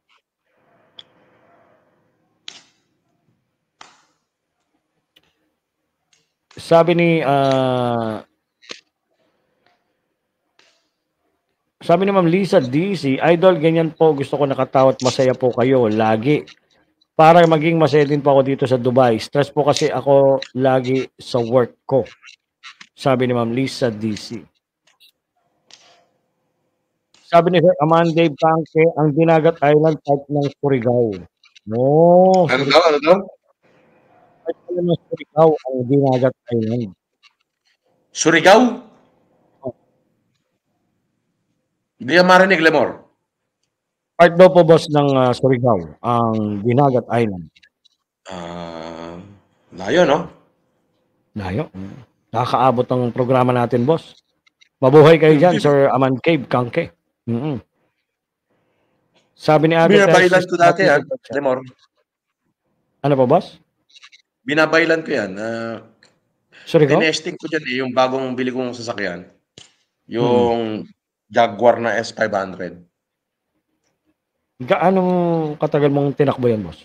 Sabi ni Ma'am Lisa DC, idol, ganyan po, gusto ko nakatawa at masaya po kayo lagi. Para maging masaya din po ako dito sa Dubai. Stress po kasi ako lagi sa work ko. Sabi ni Ma'am Lisa DC. Sabi ni Sir Dave Kanke, ang Dinagat Island part ng Surigao. No. Ano daw? Part ng Surigao ang Dinagat Island. Surigao? Hindi yan marinig, Lemor. Part daw po, boss, ng Surigao, ang Dinagat Island. Layo, no? Layo. Nakakaabot ang programa natin, boss. Mabuhay kayo dyan, Sir Cave Kanke. Sabi ni Ate Binabaylan ko dati, Lemor. Ano pa, boss? Binabaylan ko yan. Surigao? Tinesting ko dyan yung bagong bili kong sasakyan. Yung Jaguar na S500. Gaano katagal mong tinakbo yan, boss?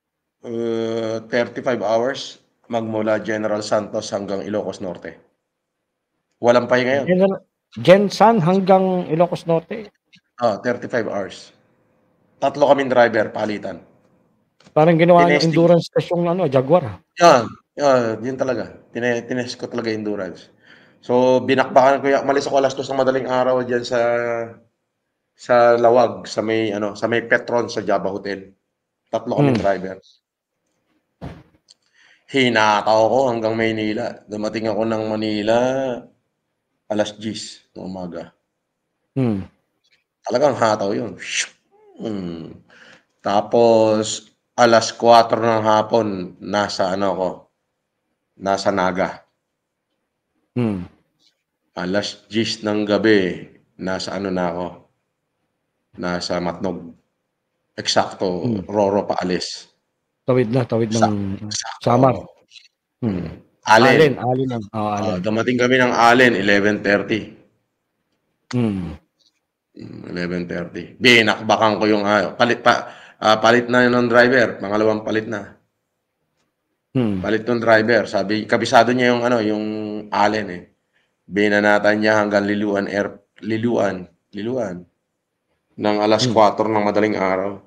35 hours magmula General Santos hanggang Ilocos Norte. Walang pahinga yun. Gensan hanggang Ilocos Norte. 35 hours. 3 kaming driver, palitan. Parang ginawa niyo Tinesting. endurance test yung Jaguar. Yun talaga. Tinest ko talaga endurance. So, binakbakan ko malis ako alas 2 ng madaling araw diyan sa Lawag, sa may Petron sa Java Hotel. 3 kaming driver. Hinataw ko hanggang Maynila. Dumating ako ng Manila alas 10 ng umaga. Talagang hataw yun. Tapos, alas 4 ng hapon, nasa Naga. Alas 10 ng gabi, nasa nasa Matnog. Eksakto, Roro paalis. Tawid ng Samar. Allen. Allen. Dumating kami ng Allen, 11:30. 11:30. Binakbakan ko yung palit na yun ng driver. Pangalawang palit na. Palit ng driver. Sabi, kabisado niya yung Allen eh. Binanatan niya hanggang Liluan. Ng alas 4 ng madaling araw.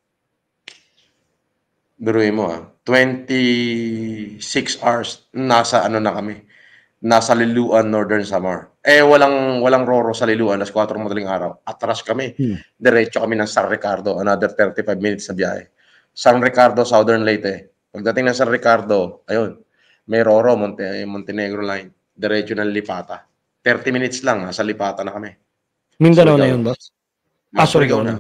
Biruin mo 26 hours nasa na kami. Nasa Liluan, Northern Samar. Walang Roro sa Liluan, alas 4 ng madaling araw. Atras kami. Diretso kami ng San Ricardo, another 35 minutes na biyahe. San Ricardo, Southern Leyte. Pagdating ng San Ricardo, ayun, may Roro, Montenegro line. Diretso ng Lipata. 30 minutes lang, nasa Lipata na kami. Mindanao na yun, boss? Surigao na.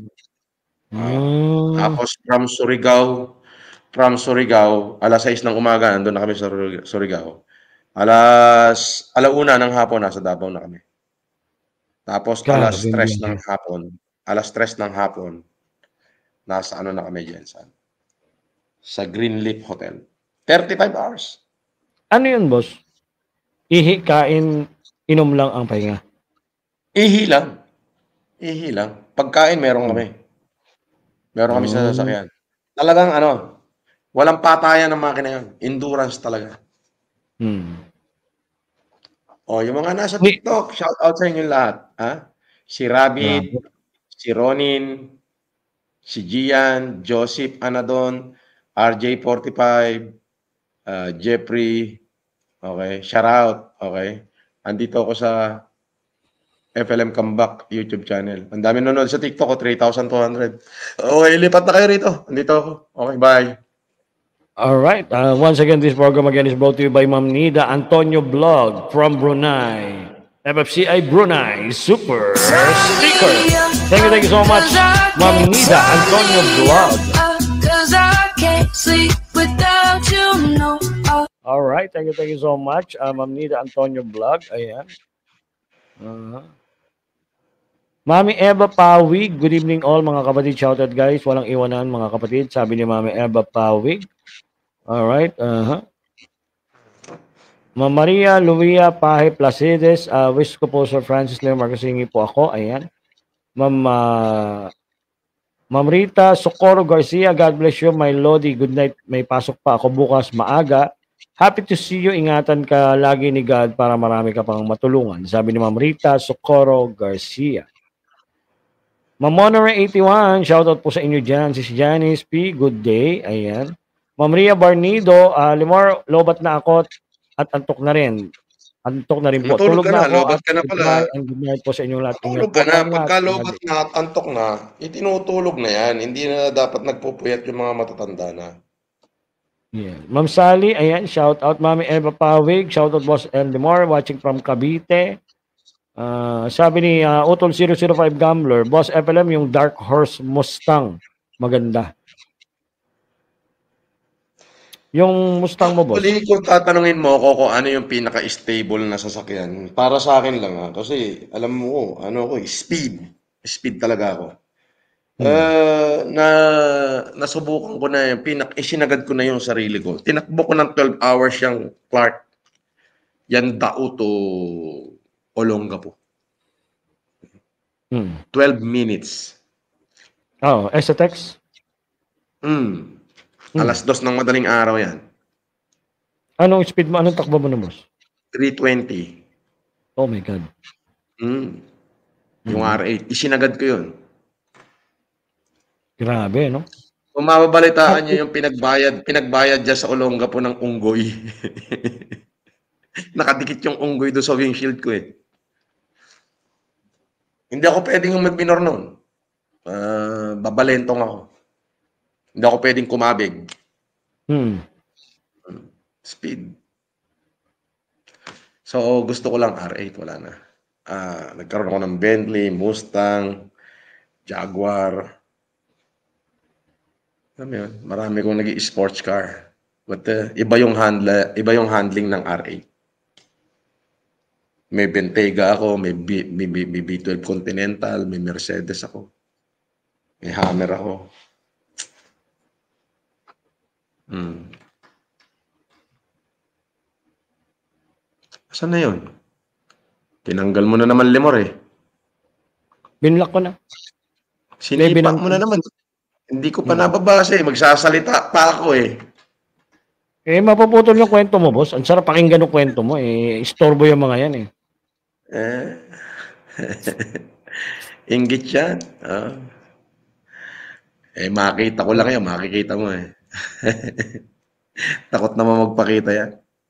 Tapos from Surigao, alas 6 ng umaga, nandun na kami sa Surigao. Alauna ng hapon, nasa Davao na kami. Tapos alas 3 ng hapon, nasa na kami dyan sa Greenleaf Hotel. 35 hours. Ano yun, boss? Ihi, kain, inom lang ang pahinga? Ihi lang. Pagkain, meron kami. Meron kami sa sasakyan. Talagang walang patayan ng makina yun. Endurance talaga. Yung mga nasa TikTok, shout out sa inyo lahat. Si Rabbit, si Ronin, si Gian, Joseph Anadon, RJ45, Jeffrey, okay, shout out, okay. Andito ako sa FLM Comeback YouTube channel. Ang dami nanonood sa TikTok ko, 3,200. Okay, lipat na kayo rito. Andito ako. Okay, bye. Alright. Once again, this program again is brought to you by Ma'am Nida Antonio Vlog from Brunei. FFCI Brunei Super Sticker. Thank you so much, Ma'am Nida Antonio Vlog. Alright, thank you so much, Ma'am Nida Antonio Vlog. Ayan. Mami Eva Pawig, good evening all mga kapatid. Shoutout guys, walang iwanan mga kapatid. Sabi ni Mami Eva Pawig. Alright, Ma'am Maria Luia Pahe Placides, wish ko po Sir Francis Leo Marcasingi po ako. Ayan. Ma'am Rita Socorro Garcia, God bless you. My Lodi, good night. May pasok pa ako bukas maaga. Happy to see you. Ingatan ka lagi ni God para marami ka pang matulungan. Sabi ni Ma'am Rita Socorro Garcia. Ma'am Monore 81, shoutout po sa inyo dyan. Si Janice P, good day. Ayan. Ma'am Ria Barnido, Limor, lobat na ako at antok na rin. Antok na rin po. Tulog ka na, lobat ka na pala. Good night po sa inyong lahat. Tulog ka na. Pagka lobat na at antok na, itinutulog na yan. Hindi na dapat nagpupuyat yung mga matatanda na. Yeah. Ma'am Sally, ayan, shoutout. Mami Eva Pawig, shoutout Boss Limor, watching from Cavite. Sabi ni Utol 005 Gambler, Boss FLM, yung Dark Horse Mustang. Maganda. Yung Mustang mo, boss? Actually, kung tatanungin mo ako kung ano yung pinaka-stable na sasakyan, para sa akin lang kasi alam mo speed. Speed talaga ako. Nasubukan ko na yung isinagad ko na yung sarili ko. Tinakbo ko ng 12 hours yung Clark. Yan Dao to Olongapo. 12 minutes. Oh, STX? Alas 2 ng madaling araw yan. Anong speed mo? Anong takbo mo na, boss? 320. Oh my God. Yung R8. Isinagad ko yun. Grabe, no? Kung mababalitaan niyo yung pinagbayad dyan sa Olongapo ng unggoy. Nakadikit yung unggoy doon sa windshield ko eh. Hindi ako pwedeng mag-minor noon. Babalentong ako. Hindi ako pwedeng kumabig. Speed. So, gusto ko lang R8. Wala na. Nagkaroon ako ng Bentley, Mustang, Jaguar. Marami kong nag-i-sports car. But iba yung handling ng R8. May Bentayga ako, may B12 Continental, may Mercedes ako. May Hammer ako. Saan na yun? Tinanggal mo na naman, Lemor eh. Binlock ko na. Sinipa mo na naman. Hindi ko pa nababasa eh. Magsasalita pa ako eh. Mapuputol yung kwento mo, boss. Ang sarap pakinggan yung kwento mo. Istorbo yung mga yan eh. Inggit yan. Makita ko lang yan. Makikita mo eh. Takot naman magpakita yan.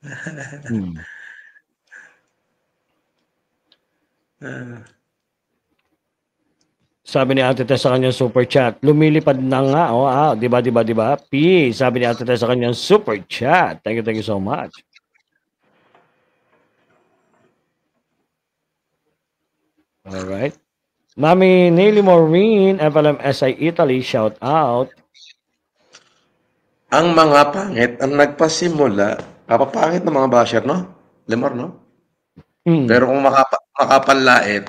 Sabi ni Ate Tess sa kanyang super chat, lumilipad na nga. Di ba? P, sabi ni Ate Tess sa kanyang super chat. Thank you so much. Alright. Mami Nelly Maureen, FLMSI Italy, shout out. Ang mga pangit ang nagpasimula, kapapangit ng mga basher, no? Lemor, no? Pero kung makapanlait,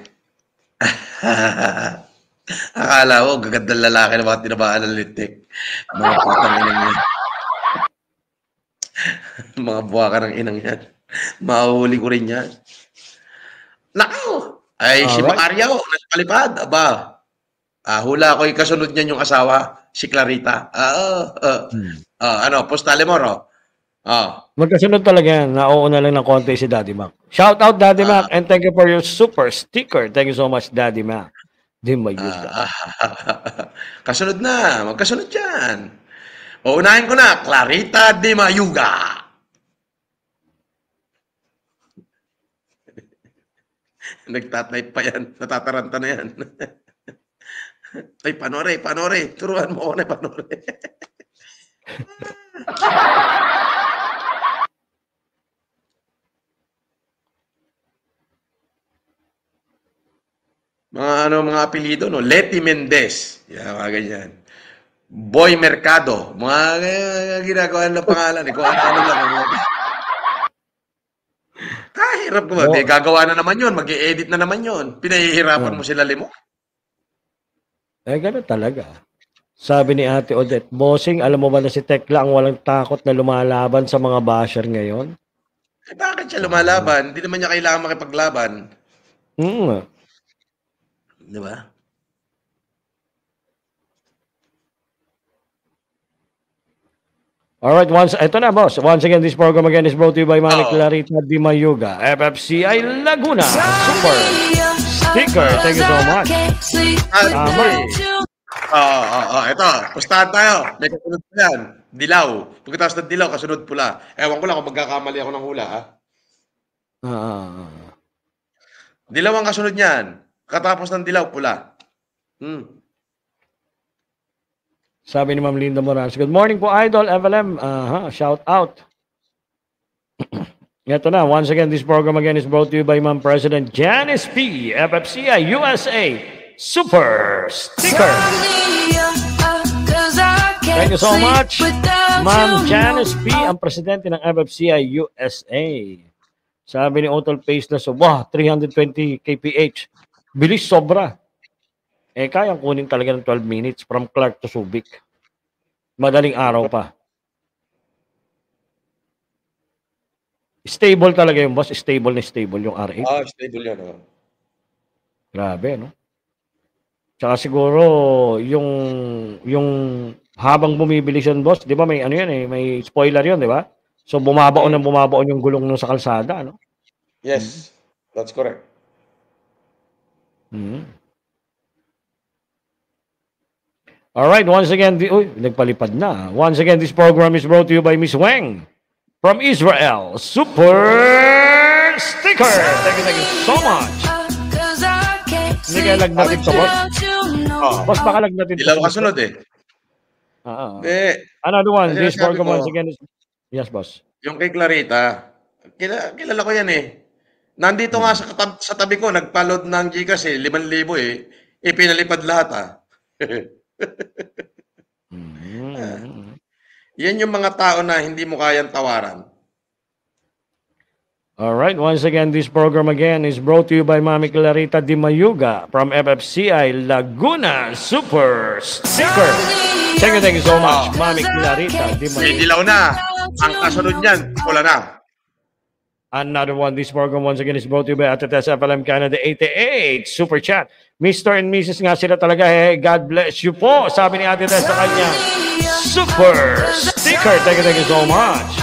akala ko, gagandang lalaki na mga tinabaan ng litik. Mga putang inang yan. Mga buwaka ng inang yan. Mahuli ko rin yan. Nakaw! Ay, si Macario, nagpalipad. Aba, hula ko yung kasunod niyan yung asawa, si Clarita. Postale mo, ro? Magkasunod talaga yan. Nauuna lang ng konti si Daddy Mac. Shout out, Daddy Mac, and thank you for your super sticker. Thank you so much, Daddy Mac. Di Mayuga. Kasunod na. Magkasunod yan. Unahin ko na, Clarita Di Mayuga. Nagtatype pa yan. Natataranta na yan. Ay, panore. Turuan mo ako na, panore. Mga apelyido, no? Leti Mendez. Mga ganyan. Boy Mercado. Mga ginagawa ng pangalan. Kung ano lang. Kahirap ko ba? Gagawa na naman yun. Mag-i-edit na naman yun. Pinahihirapan mo sila, Limo. Gano'n talaga. Sabi ni Ate Odette, bossing, alam mo ba na si Tekla ang walang takot na lumalaban sa mga basher ngayon? Bakit siya lumalaban? Hindi naman niya kailangan makipaglaban. Di ba? Alright, ito na, boss. Once again, this program again is brought to you by Mami Clarita Di Mayuga, FFCI Laguna, super sticker. Thank you so much. Ito. Pustahan tayo. May kasunod pa yan. Dilaw. Pagkatapos ng dilaw, kasunod pula. Ewan ko lang kung magkakamali ako ng hula, ha? Dilaw ang kasunod niyan. Katapos ng dilaw, pula. Sabi ni Ma'am Linda Morales, good morning po, Idol, FLM. Shout out. Ito na, once again, this program again is brought to you by Ma'am President Janice P, FFCI USA Super Sticker. Thank you so much, Ma'am Janice P, ang presidente ng FFCI USA. Sabi ni Otol Pace na 320 kph. Bilis sobra. Kayang kunin talaga ng 12 minutes from Clark to Subic. Madaling araw pa. Stable talaga yung boss. Stable yung R8. Stable yan. Grabe, no? Tsaka siguro yung habang bumibili siya, boss, 'di ba may ano 'yan may spoiler 'yun, 'di ba? So bumabaon yung gulong nung sa kalsada, no? Yes, that's correct. All right, once again, nagpalipad na. Once again, this program is brought to you by Miss Weng from Israel. Super sticker. Thank you so much. Hindi kaya lagnatin to, boss? Boss, baka lagnatin to. Ilaw kasunod eh. Another one, this program once again is... Yes, boss. Yung kay Clarita, kilala ko yan eh. Nandito nga sa tabi ko, nagpa-load ng Gcash eh, 5,000 eh. Ipinalipad lahat ah. Yan yung mga tao na hindi mo kayang tawaran. All right, once again, this program again is brought to you by Mami Clarita Di Mayuga from FFCI Laguna Super Sticker. Thank you so much, Mami Clarita Di Mayuga. May dilaw na. Ang kasunod niyan, pula na. Another one, this program once again is brought to you by Atetes FLM Canada 88 Super Chat. Mr. and Mrs. nga sila talaga. Hey, God bless you po. Sabi ni Atetes sa kanya, Super Sticker. Thank you so much.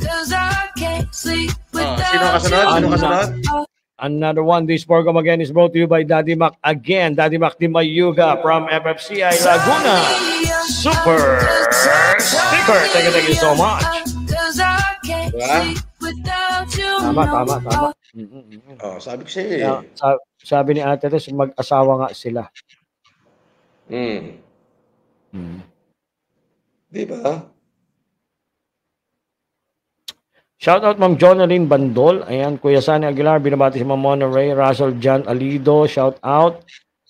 Sino kasunod? Another one, this program again is brought to you by Daddy Mac again. Daddy Mac Di Mayuga from FFCI Laguna. Super Sticker. Thank you so much. Tama. Oh, sabi ko siya eh. Sabi ni Ate Tess, mag-asawa nga sila. Di ba? Shoutout Ma'am Jonaline Bandol. Ayan, Kuya Sani Aguilar, binabati si Ma'am Mona Ray, Russell John Alido, shoutout.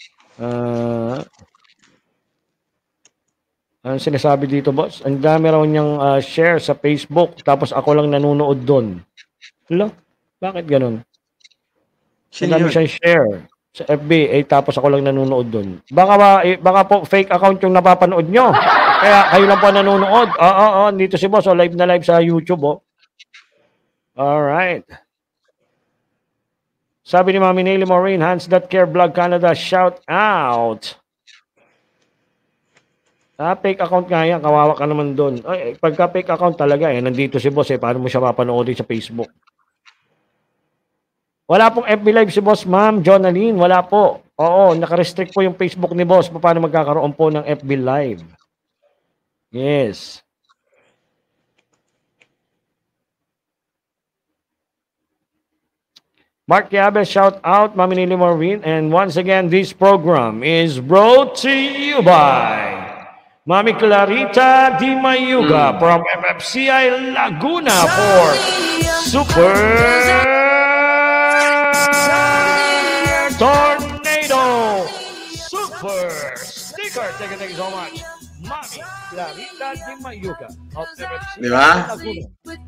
Ano sinasabi dito, boss? Ang dami raw niyang share sa Facebook, tapos ako lang nanonood doon. Hello? Bakit ganun? Ang dami siyang share sa FB, tapos ako lang nanonood doon. Baka po fake account yung napapanood nyo. Kaya kayo lang po nanonood. Dito si boss, live na live sa YouTube, oh. Alright. Sabi ni Mami Nelly Maureen, Hands That Care Vlog Canada, shout out. Fake account nga yan, kawawa ka naman doon. Pagka fake account talaga, nandito si boss, paano mo siya mapanoodin sa Facebook? Wala pong FB Live si boss, Ma'am Jonaline, wala po. Oo, naka-restrict po yung Facebook ni boss, paano magkakaroon po ng FB Live. Yes. Mark Yabes, shout out, Mami Nili Marvin. And once again, this program is brought to you by Mami Clarita Di Mayuga from FFCI Laguna for Super Tornado Super Sticker. Thank you so much. Mami Clarita Di Mayuga of FFCI Laguna.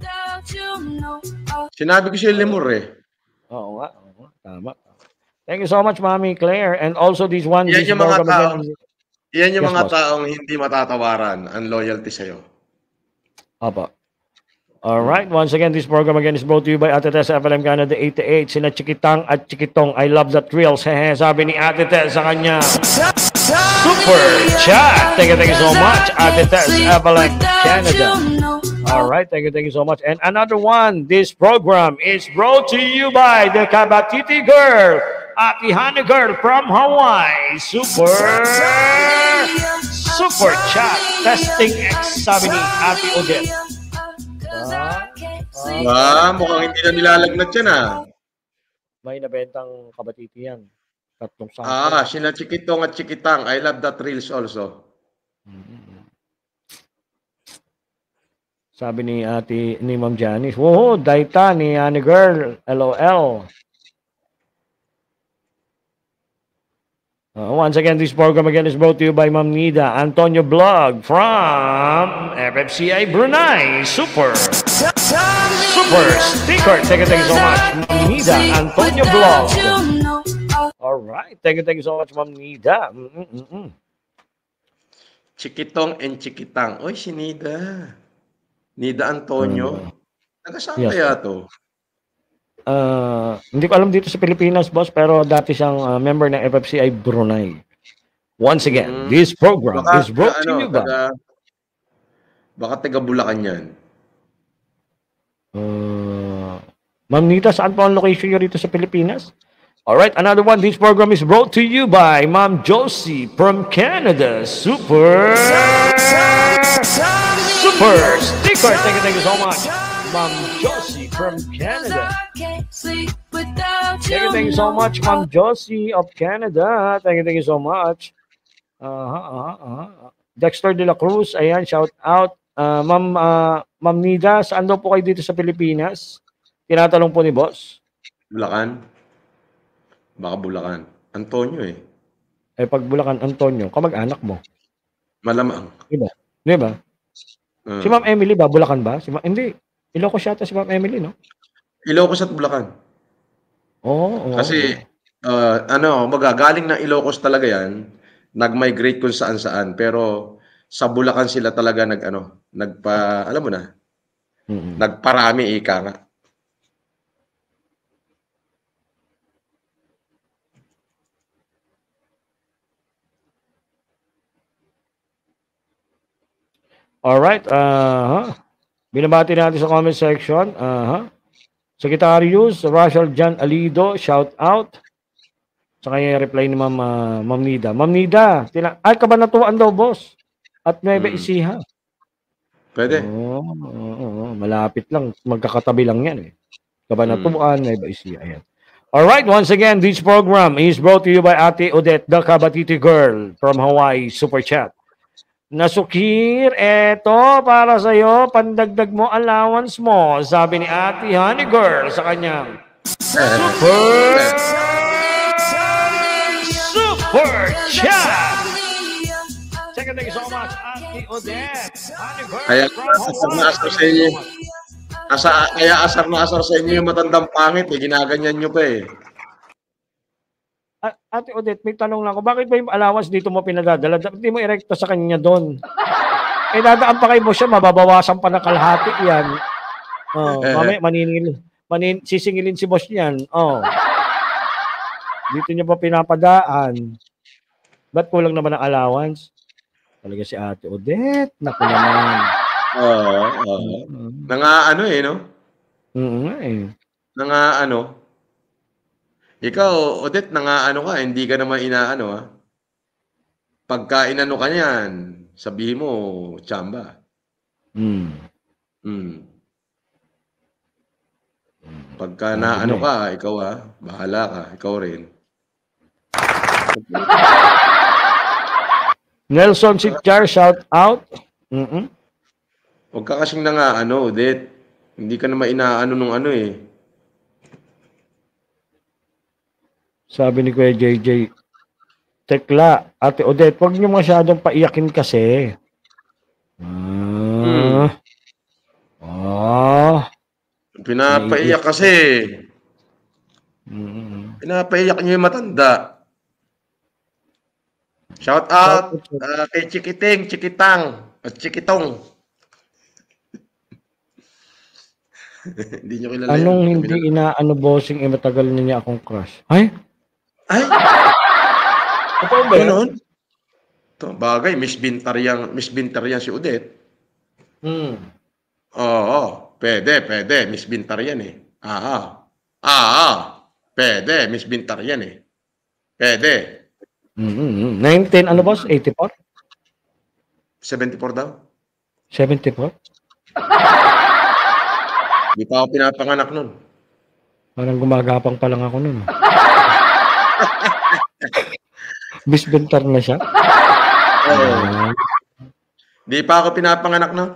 Sinabi ko siya lemur eh. Oo nga, tama. Thank you so much, Mami Claire. And also this one. Yan yung mga tao. Yan yung mga taong hindi matatawaran ang loyalty sa'yo. Apa. Alright, once again, this program again is brought to you by Ate Tess FLM Canada 88. Sina Chikitang at Chikitong. I love the thrills. Sabi ni Ate Tess sa kanya. Super chat. Thank you so much, Ate Tess FLM Canada. Alright, thank you so much. And another one, this program is brought to you by the Kabatiti Girl, Ate Honey Girl from Hawaii. Super chat. Testing X, sabi ni Ate Odette. Mukhang hindi na nilalagnat yan May nabentang kabatiti yan. Tatlong sina Chikitong at Chikitang. I love that reels also. Sabi ni Ma'am Janice, Daita ni Honey Girl, LOL. Once again, this program again is brought to you by Ma'am Nida Antonio Blog from FFCI Brunei. Super sticker. Thank you so much, Ma'am Nida Antonio Blog. All right, thank you so much, Ma'am Nida. Chikitong and Chikitang. Oy, si Nida. Nida Antonio. Taga-saan kaya to? Hindi ko alam dito sa Pilipinas, boss, pero dati siyang member ng FFCI Brunei. Once again, this program is brought to you by... Baka taga Bulacan yan. Ma'am Nita, saan po ang location nyo rito sa Pilipinas? Alright, another one. This program is brought to you by Ma'am Josie from Canada. Super sticker. Thank you so much. Ma'am Josie from Canada. Thank you so much, Ma'am Josie of Canada. Thank you so much. Dexter De La Cruz, ayan, shout out. Ma'am Nida, saan daw po kayo dito sa Pilipinas? Tinatanong po ni boss. Bulacan. Baka Bulacan. Antonio eh. Pag Bulacan, Antonio, kamag-anak mo. Malamang. Diba? Si Ma'am Emily ba? Bulacan ba? Hindi. Ilocos yata si Ma'am Emily, no? Ilocos at Bulacan. Oo. Kasi, magagaling ng Ilocos talaga yan. Nag-migrate kung saan-saan. Pero, sa Bulacan sila talaga alam mo na, nagparami ika nga. Alright, binabati natin sa comment section. Secretarius, Rachel John Alido, shout out. Saka yung reply ni Ma'am Nida. Ma'am Nida, ay Kabanatuan daw, boss. At Nueva Ecija. Pwede. Malapit lang. Magkakatabi lang yan eh. Kabanatuan, Nueva Ecija. Ayan. Alright, once again, this program is brought to you by Ate Odette, the Kabatiti girl from Hawaii, Super Chat. Nasukir, eto para sa'yo, pandagdag mo allowance mo. Sabi ni Ate Honey Girl sa kanyang Super Chat. Thank you so much, Ate Odette. Honey Girl Kaya from Hawaii. Kaya asar na asar sa inyo yung matandang pangit. Ginaganyan nyo pa eh. Ate Odette, may tanong lang ako. Bakit ba yung allowance dito mo pinadadala? Hindi mo irekta sa kanya doon. Dadaan pa kayo mo siya, mababawasan pa ng kalahati yan. Mamaya, sisingilin si boss niyan. Dito niya pa pinapadaan. Ba't kulang naman ang allowance? Talaga si Ate Odette. Naku naman. No? Ikaw, Odette, ka, hindi ka naman inaano, ha? Pagka inano ka niyan, sabihin mo, tsamba. Pagka naano ka, ikaw, ha? Bahala ka, ikaw rin. Nelson Sitchar, shout out. Huwag ka kasing Odette. Hindi ka naman inaano nung eh. Sabi ni Kuya JJ, Tekla, Ate Odette, huwag niyo masyadong paiyakin kasi. Pinapaiyak kasi. Pinapaiyak niyo yung matanda. Shout out kay Chikiting, Chikitang, at Chikitong. Hindi niyo kilala. Anong hindi inaano bossing matagal na niya akong crush? Ay? Totoo ba yun? Ito, bagay, Miss Bintaryan si Odette. Oo, pwede, Miss Bintaryan eh. Pwede, Miss Bintaryan eh. Pwede. 19, ano boss? 84? 74 daw. 74? Di pa ako pinapanganak nun. Parang gumagapang pa lang ako nun. Bisbentar na siya? Di pa ako pinapanganak nun.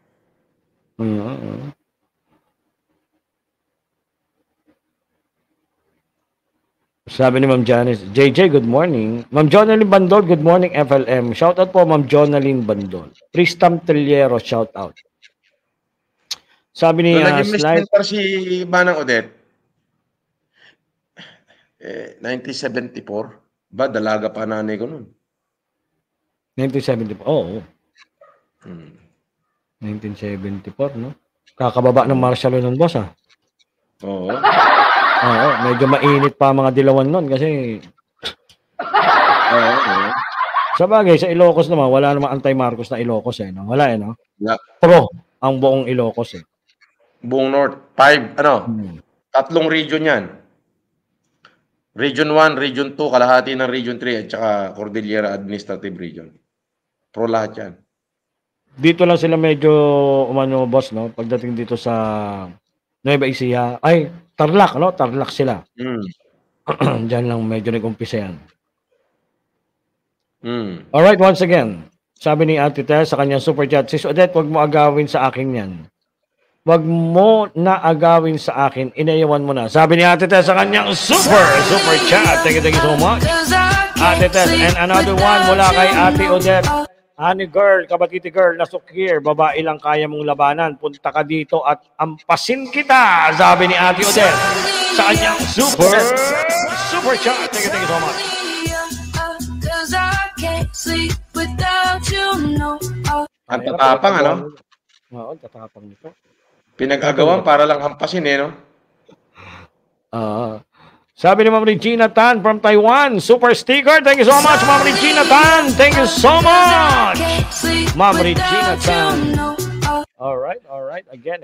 Sabi ni Ma'am Janice, JJ, good morning. Ma'am Jonalyn Bandol, good morning, FLM. Shout out po, Ma'am Jonalyn Bandol. Pristam Tellero, shout out. Sabi ni naging Mr. si Manang Odette, 1974. Ba, dalaga pa nanay ko nun. 1974, oo. 1974, no? Kakababa ng martial law ng boss, ah. Oo. Oo, medyo mainit pa mga dilawan nun kasi... Sa bagay, sa Ilocos naman, wala namang anti-Marcos na Ilocos eh. No? Wala eh, no? Yeah. Pro ang buong Ilocos eh. Buong North. 5, 3 region yan. Region 1, Region 2, kalahati ng Region 3, at saka Cordillera Administrative Region. Pro lahat yan. Dito lang sila medyo umano, boss, no? Pagdating dito sa Nueva Ecija. Ay, Tarlac, no? Tarlac sila. Diyan lang medyo nag-umpisa yan. Alright, once again, sabi ni Ate Tess sa kanyang super chat, Sis Odette, wag mo agawin sa akin yan. Wag mo na agawin sa akin, inayawan mo na. Sabi ni Ate Tess sa kanyang super chat. Thank you so much. Ate Tess, and another one mula kay Ate Odette. Honey girl, kabatiti girl, nasukir, babae lang kaya mong labanan. Punta ka dito at ampasin kita, sabi ni Ate Odette sa kanyang super chat. Thank you so much. Ang tatapang, ano? Oo, tatapang nito. Pinag-agawan para lang hampasin, eh, no? Sabi ni Ma'am Regina Tan from Taiwan, super sticker. Thank you so much, Ma'am Regina Tan. Thank you so much, Ma'am Regina Tan. Alright. Again.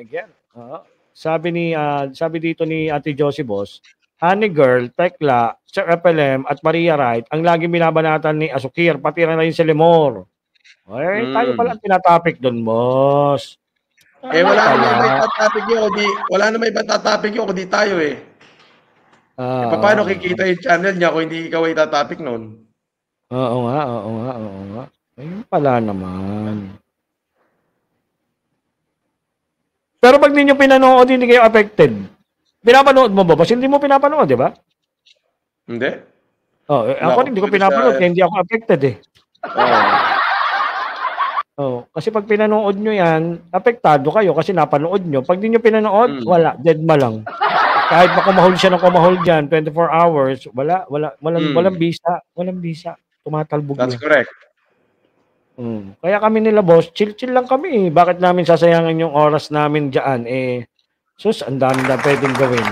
Sabi dito ni Ate Josie Boss, Honey Girl, Tekla, Sir FLM at Maria Wright ang lagi binabanatan ni Asukir, pati rin si Lemor. Ay, tayo pala ang tinatopic doon, boss. Wala na may tatatopic yun, kundi tayo eh. Paano kikita yung channel niya kung hindi ikaw ay tatatopic noon? Oo nga. Ayun pala naman. Pero pag ninyo pinanood, hindi kayo affected. Pinapanood mo ba? Kasi hindi mo pinapanood, di ba? Hindi. Ako hindi ko pinapanood kaya hindi ako affected eh. Kasi pag pinanood nyo yan, apektado kayo kasi napanood nyo. Pag di nyo pinanood, wala, dead ma lang. Kahit pa kumahol siya ng kumahol dyan, 24 hours, walang bisa. Walang bisa. Tumatalbog That's na. correct. Kaya kami nila, boss, chill lang kami. Bakit namin sasayangan yung oras namin dyan? Sus, ang dami na pwedeng gawin.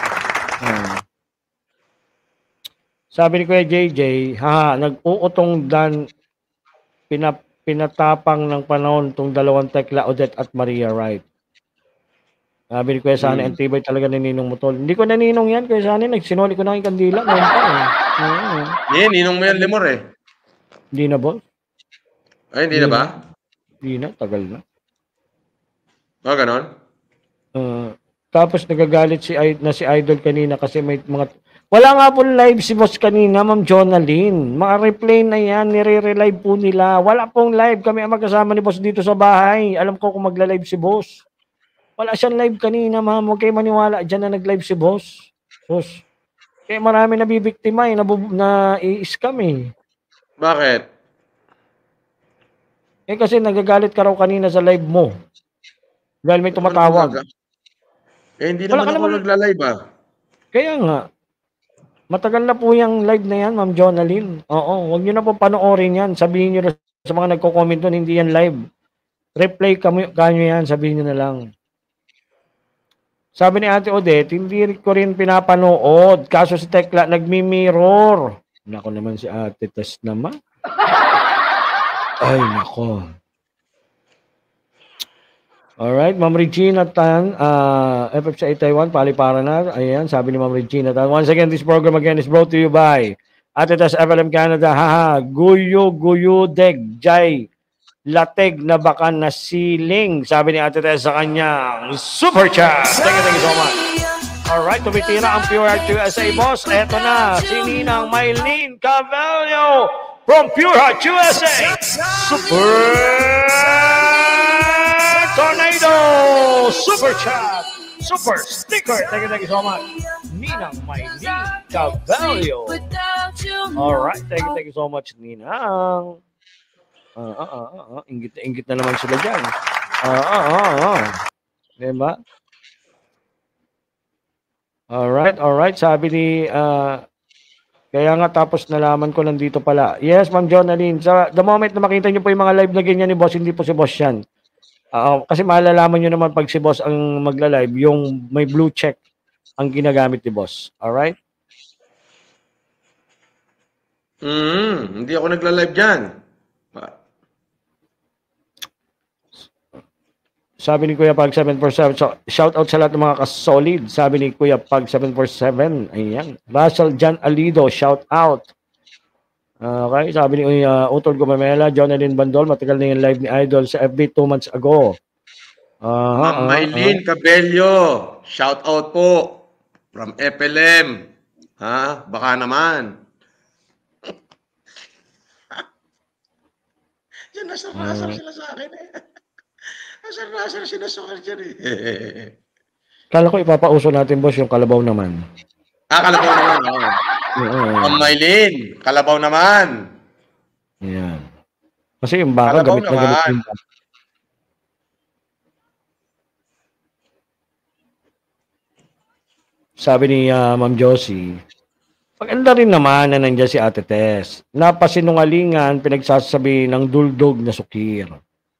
Sabi ni Kuya JJ, nag-uutong dan, pinatapang ng panahon tong dalawang Tekla, Odette at Maria Wright. Sabi ni Kuya Sani, antibay talaga ni Ninong Mutol. Hindi ko naninong yan, Kuya Sani. Nagsinuli ko na yung kandila. Ninong mo yan, Lemor eh. Hindi na, boss. Ay, hindi na ba? Hindi na, tagal na. Ganon? Tapos nagagalit si Idol kanina kasi may mga... Wala nga po live si boss kanina, Ma'am Jonaline. Mga-replay na yan, nire-relive po nila. Wala pong live. Kami ang magkasama ni boss dito sa bahay. Alam ko kung magla-live si boss. Wala siyang live kanina, ma'am. Huwag kayo maniwala dyan na nag-live si boss. Boss. Kaya marami nabibiktima na-i-scam eh. Bakit? Kasi nagagalit ka raw kanina sa live mo. Dahil may tumatawag. Hindi naman ako nagla-live ah. Kaya nga. Matagal na po yung live na yan, Ma'am Jonaline. Oo, huwag nyo na po panoorin yan. Sabihin nyo sa mga nagko-comment doon, hindi yan live. Replay kanyo yan, sabihin nyo na lang. Sabi ni Ate Odette, hindi ko rin pinapanood. Kaso si Tekla, nagmi-mirror. Nako naman si Ate Tess naman. Ay, nako. Alright, Ma'am Regina Tan, FFCI Taiwan, palipara na. Ayan, sabi ni Ma'am Regina Tan. Once again, this program again is brought to you by Ate Tess FLM Canada. Guyo deg, jay, lateg na bakan na siling. Sabi ni Ate Tess sa kanyang super chat. Thank you so much. Alright, tumitira ang Pure Heart USA, boss. Eto na, si Ninang Maylene Cavallo from Pure Heart USA. Super Tornado! Super chat! Super sticker! Thank you so much. Ninang Maylene Cavallo. Alright, thank you so much, Ninang. Ingit na naman sila dyan. Diba? Alright. Sabi ni, kaya nga tapos nalaman ko nandito pala. Yes, Ma'am Jonaline. Sa the moment na makita nyo po yung mga live na ganyan ni boss, hindi po si boss yan. Kasi malalaman nyo naman pag si boss ang magla-live, yung may blue check ang ginagamit ni boss. Alright? Hindi ako nagla-live dyan. Sabi ni Kuya Pag 747. So, shout out sa lahat ng mga kasolid. Sabi ni Kuya Pag 747. Ayan. Russell John Alido, shout out. Okay, sabi ni Utol Gumamela, Jonathan Bandol, matagal na yung live ni Idol sa FB 2 months ago. Ma'am Maylene Cabello, shout out po from FLM. Baka naman. Yan, nasar-nasar sila sa akin eh. Nasar-nasar sinasukal dyan eh. Kala ko ipapauso natin, boss, yung kalabaw naman. Kalabaw naman. Ma'am Maylene, kalabaw naman. Yan. Kasi yung baka Kalabaw gamit na gamit naman. yung baka. Sabi ni Ma'am Josie, maganda rin naman na nandiyan si Ate Tess. Napasinungalingan, pinagsasabi ng duldog na sukir.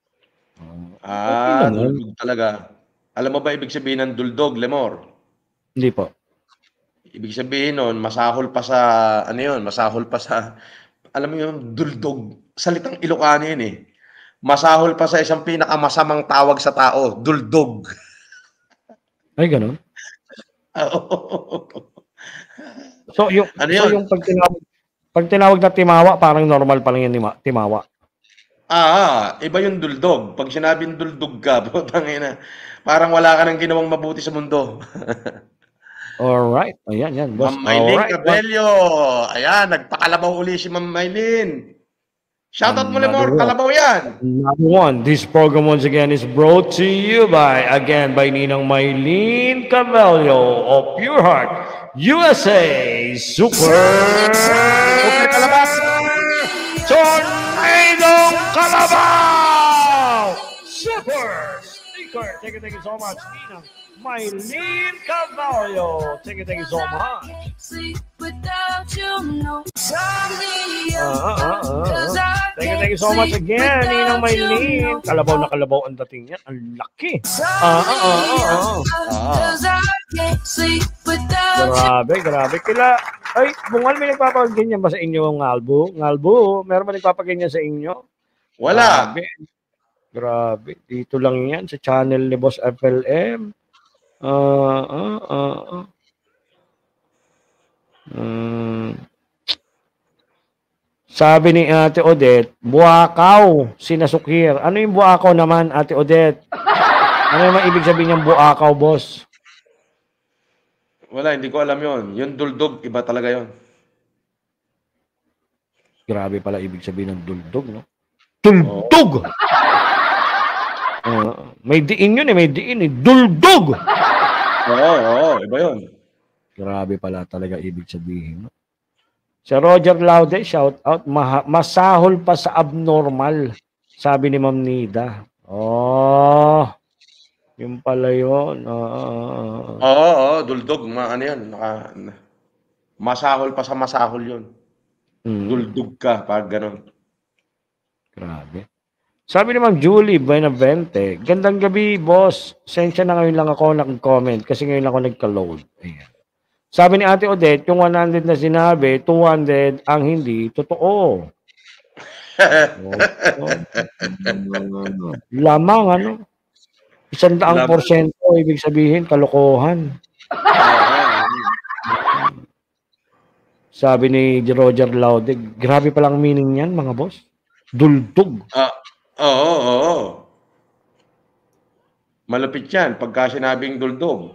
Duldog talaga. Alam mo ba ibig sabihin ng duldog, Lemor? Hindi po. Ibig sabihin nun, masahol pa sa, masahol pa sa, alam mo yung duldog, salitang Ilocano yun eh. Masahol pa sa isang pinakamasamang tawag sa tao, duldog. Ay, ganun? So, yung pag tinawag na timawa, parang normal pa lang yung timawa. Iba yung duldog. Pag sinabing duldog ka, parang wala ka nang ginawang mabuti sa mundo. Alright. Ayan, boss. Ma'am Maylene Cabello. Ayan, nagpakalabaw uli si Ma'am Maylene. Shoutout mo, Lemor. Kalabaw yan. Number one, this program once again is brought to you by Ninang Maylene Cabello of Pure Heart, USA Super Kalabaw! Tornadong Kalabaw! Super Sticker! Thank you so much, Ninang Maylene Cabello. Thank you so much. Thank you so much again, Ninang Maylene. Kalabaw na kalabaw ang dating niya. Ang laki. Grabe. Ay, bungal, may nagpapaganyan ba sa inyo, Ngalbo? Meron ba nagpapaganyan sa inyo? Wala. Grabe. Dito lang yan sa channel ni Boss FLM. Sabi ni Ate Odette, buakaw, sinasukir. Ano yung buakaw naman, Ate Odette? Ano yung ibig sabihin ng buakaw, boss? Wala, hindi ko alam yon. Yung duldog, iba talaga yon. Grabe pala ibig sabihin ng duldog, no? Duldog! May diin yun eh, may diin eh. Duldog! Oo, iba yun. Grabe pala talaga ibig sabihin, no? Si Roger Laude, shout out, masahol pa sa abnormal, sabi ni Ma'am Nida. Yung pala yun. Duldog, ano yan, masahol pa sa masahol yun. Duldog ka, pag gano'n. Grabe. Sabi ni Ma'am Julie Benavente, gandang gabi, boss. Sensya na ngayon lang ako nag-comment kasi ngayon lang ako nagka-load. Ayan. Sabi ni Ate Odette, yung 100 na sinabi, 200 ang hindi totoo. Lamang, ano? 100% ibig sabihin, kalokohan. Sabi ni Roger Laude, grabe palang meaning yan, mga boss. Duldog. Oo. Malupit yan, pagka sinabing duldog.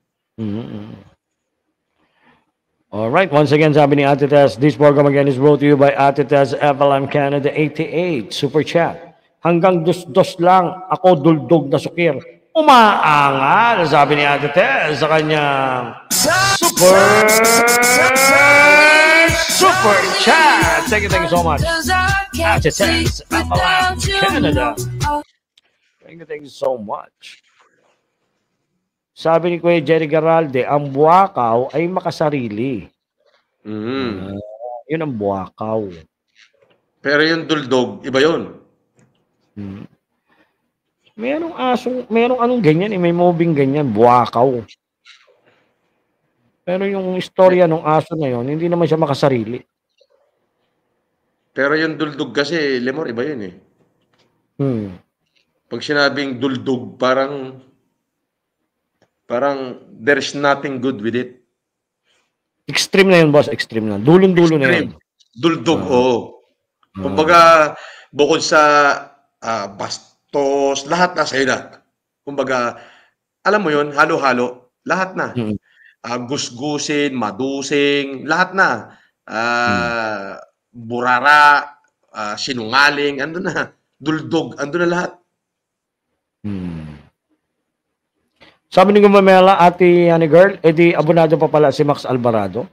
Alright, once again, sabi ni Ate Tess, this program again is brought to you by Ate Tess FLM Canada 88, Super Chat. Hanggang dos-dos lang, ako duldog na sukir. Umaangal, sabi ni Ate Tess sa kanyang Super Chat. Thank you so much. Ate Tess FLM Canada. Thank you so much. Sabi ni Kuya Jerry Garalde, ang buwakaw ay makasarili. Yun ang buwakaw. Pero yung duldog, iba yun. Merong anong ganyan, may moving ganyan, buwakaw. Pero yung istorya ng aso na yun, hindi naman siya makasarili. Pero yung duldog kasi, Lemor, iba yun eh. Pag sinabing duldog, parang there's nothing good with it. Extreme na yun, boss. Extreme na. Dulong-dulo na yun. Duldog, oo. Kumbaga, bukod sa bastos, lahat na sa'yo na. Kumbaga, alam mo yun, halo-halo, lahat na. Gusgusin, madusing, lahat na. Burara, sinungaling, ando na. Duldog, ando na lahat. Sabi ni Gumamela, ate girl, edi abonado pa pala si Max Alvarado.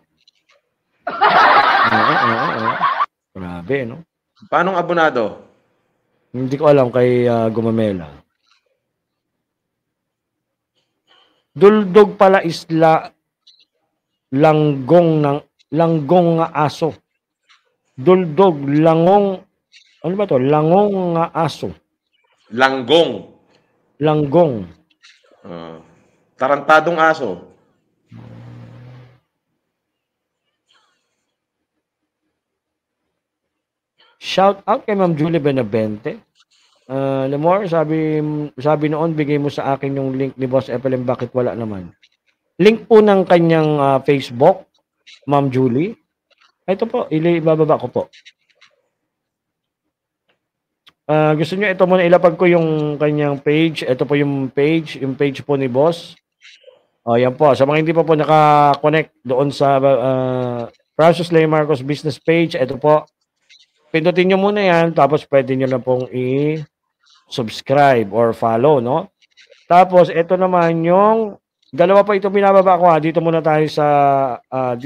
Grabe, no? Paano abonado? Hindi ko alam kay Gumamela. Duldog pala isla langgong nga aso. Duldog, langong, ano ba to? Langong nga aso. Langgong. Tarantadong aso. Shout out kay Ma'am Julie Benavente. Lemor, sabi noon, bigay mo sa akin yung link ni Boss FLM, bakit wala naman? Link po ng kanyang Facebook, Ma'am Julie. Ito po, ibababa ko po. Gusto nyo, ito muna ilapag ko yung kanyang page. Ito po yung page po ni Boss. Yan po. Sa mga hindi pa po naka-connect doon sa Francis Lay Marcos business page, ito po. Pindutin nyo muna yan, tapos pwede nyo lang pong i-subscribe or follow, no? Tapos, ito naman yung, dalawa pa ito binababa ko ha. Dito muna tayo sa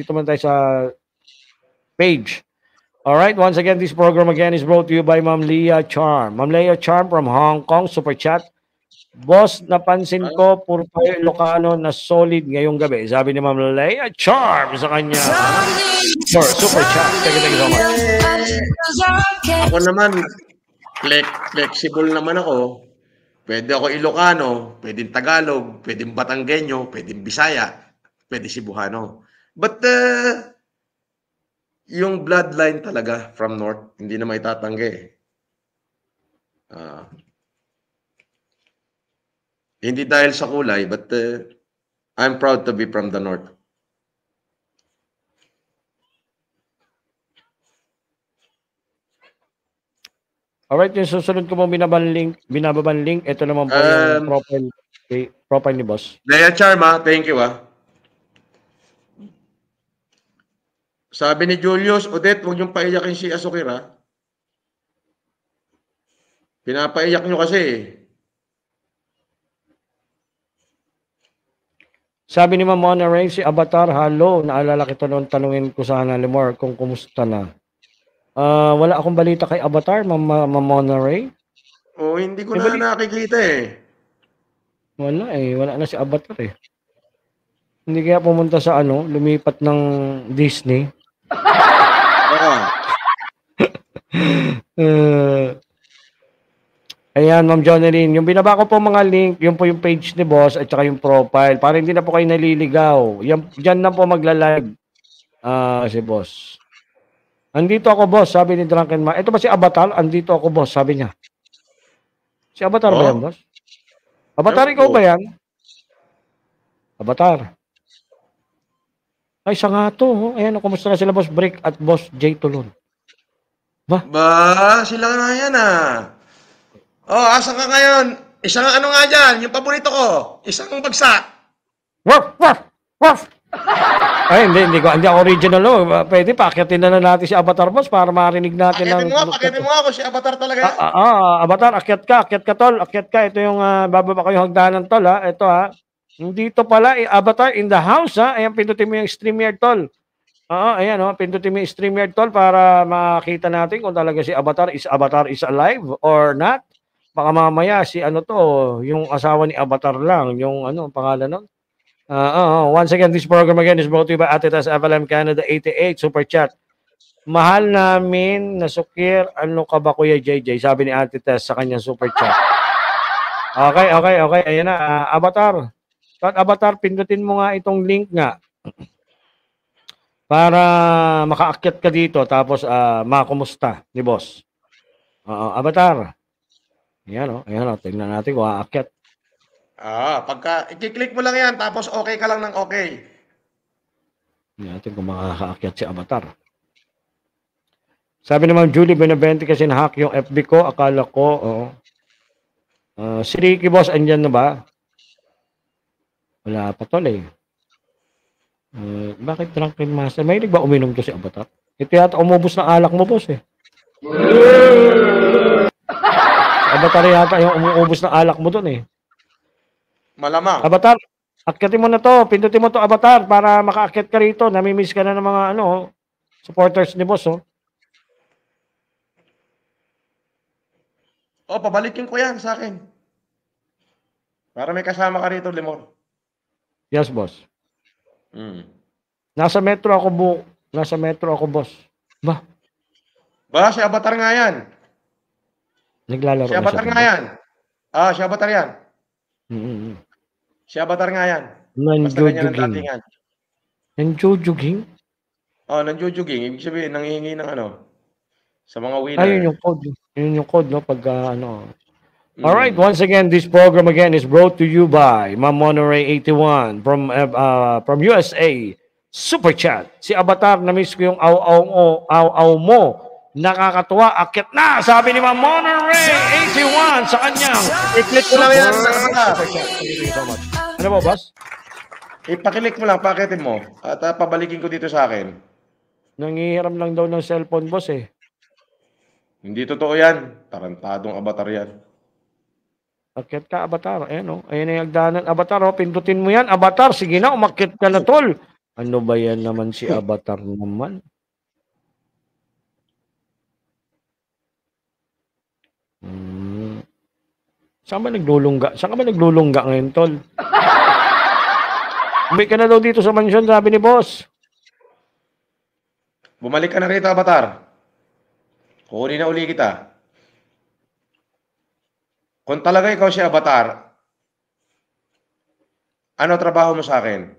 page. Alright, once again, this program again is brought to you by Ma'am Leah Charm. Ma'am Leah Charm from Hong Kong, super chat. Boss, napansin ko, puro tayo Ilocano na solid ngayong gabi. Sabi ni Ma'am Leah Charm sa kanya. Super chat. Thank you so much. Ako naman, flexible naman ako. Pwede ako Ilocano, pwedeng Tagalog, pwedeng Batanggenyo, pwedeng Bisaya, pwede Cebuano. But, yung bloodline talaga from North, hindi na maitatanggi. Hindi dahil sa kulay, but I'm proud to be from the North. Alright, yung susunod ko mo binababang link, ito naman po yung profile ni Boss. Leah Charma, thank you Sabi ni Julius, Odette, huwag niyong paiyakin si Asukira. Pinapaiyak niyo kasi. Sabi ni Ma'am Mona Ray, si Avatar, hello. Naalala kita noon, tanungin ko sana, Lemor, kung kumusta na. Wala akong balita kay Avatar, Ma'am Mona Ray. Hindi ko na nakikita eh. Wala na si Avatar eh. Hindi kaya pumunta sa lumipat ng Disney. Ayan, Ma'am Joneline, yung binaba ko po mga link, yun po yung page ni Boss at saka yung profile. Para hindi na po kayo naliligaw. Diyan na po magla-live si Boss. Andito ako, Boss, sabi ni Drunken Ma. Ito ba si Avatar? Andito ako, Boss, sabi niya. Si Avatar ba yan, Boss? Avatar, ikaw ba yan? Avatar. Ay, siya nga to. Ayan, kumusta na sila, Boss Brick at Boss J Tulon? Sila nga yan asan ka ngayon? Isang ano nga dyan, yung paborito ko. Isang bagsak. Woof, woof, woof. Ay, hindi ako original. Pwede, paakyatin na natin si Avatar, Boss, para marinig natin. Pakitin mo ako, si Avatar talaga. Avatar, akyat ka, tol. Akyat ka. Ito yung bababa ko yung hagdanan, tol, ha. Ito, ha. Dito pala, Avatar in the house, ha. Ayan, pindutin mo yung StreamYard, tol. Ayan, pindutin mo yung StreamYard, tol, para makita natin kung talaga si Avatar is alive or not. Baka mamaya yung asawa ni Avatar lang, yung pangalan nun. Once again, this program again is brought to you by Ate Tess FLM Canada 88 Super Chat. Mahal namin nasukir, ano ka ba Kuya JJ? Sabi ni Ate Tess sa kanyang Super Chat. Okay. Ayan na, Avatar. Avatar, pindutin mo nga itong link nga. Para makaakyat ka dito tapos makumusta ni boss. Avatar. Ayan o, tingnan natin kung aakyat. Pagka i-click mo lang yan, tapos okay ka lang ng okay. Tingnan natin kung makakaakyat si Avatar. Sabi ni Ma'am Julie Benavente kasi na-hack yung FB ko. Akala ko, si Ricky boss, andyan na ba? Wala pa tol eh. Bakit drunken master? May ba uminom to si Avatar? Ito yata umubos ng alak mo boss eh. Si Avatar yata yung umubos ng alak mo dun eh. Malamang. Avatar, akyatin mo na to. Pindutin mo to Avatar para makaakyat ka rito. Namimiss ka na ng mga supporters ni boss oh. Pabalikin ko yan sa akin. Para may kasama ka rito, Limor. Yes boss. Nasa metro ako boss. Si Avatar nga yan. Naglalaro Si Avatar nga yan. Si Avatar yan. Si Avatar nga yan. Basta ganyan ang datingan. Nanjujuging? Nanjujuging. Ibig sabihin, nanghihingi ng sa mga winner. Ayun yung code. Yun yung code, no? Pagka, Alright, once again, this program again is brought to you by Ma'am Monterey 81 from USA. Super Chat. Si Avatar, na-miss ko yung aw mo. Nakakatuwa, akit na! Sabi ni Ma'am Monterey 81 sa kanyang. I-click mo lang yan. Ano ba, boss? Ipakilik mo lang, pakitin mo. At pabalikin ko dito sa akin. Nangihiram lang daw ng cellphone, boss eh. Hindi totoo yan. Tarantadong Avatar yan. Akyat ka, Avatar. Ayan yung hagdanan. Avatar, pindutin mo yan. Avatar, sige na, umakyat ka na, tol. Ano ba yan naman si Avatar naman? Saan ba naglulungga? Saan ka ba naglulungga ngayon, tol? Uwi ka na daw dito sa mansyon, sabi ni boss. Bumalik ka na rito, Avatar. Kukunin na uli kita. Kung talaga ikaw si Avatar, ano trabaho mo sa akin?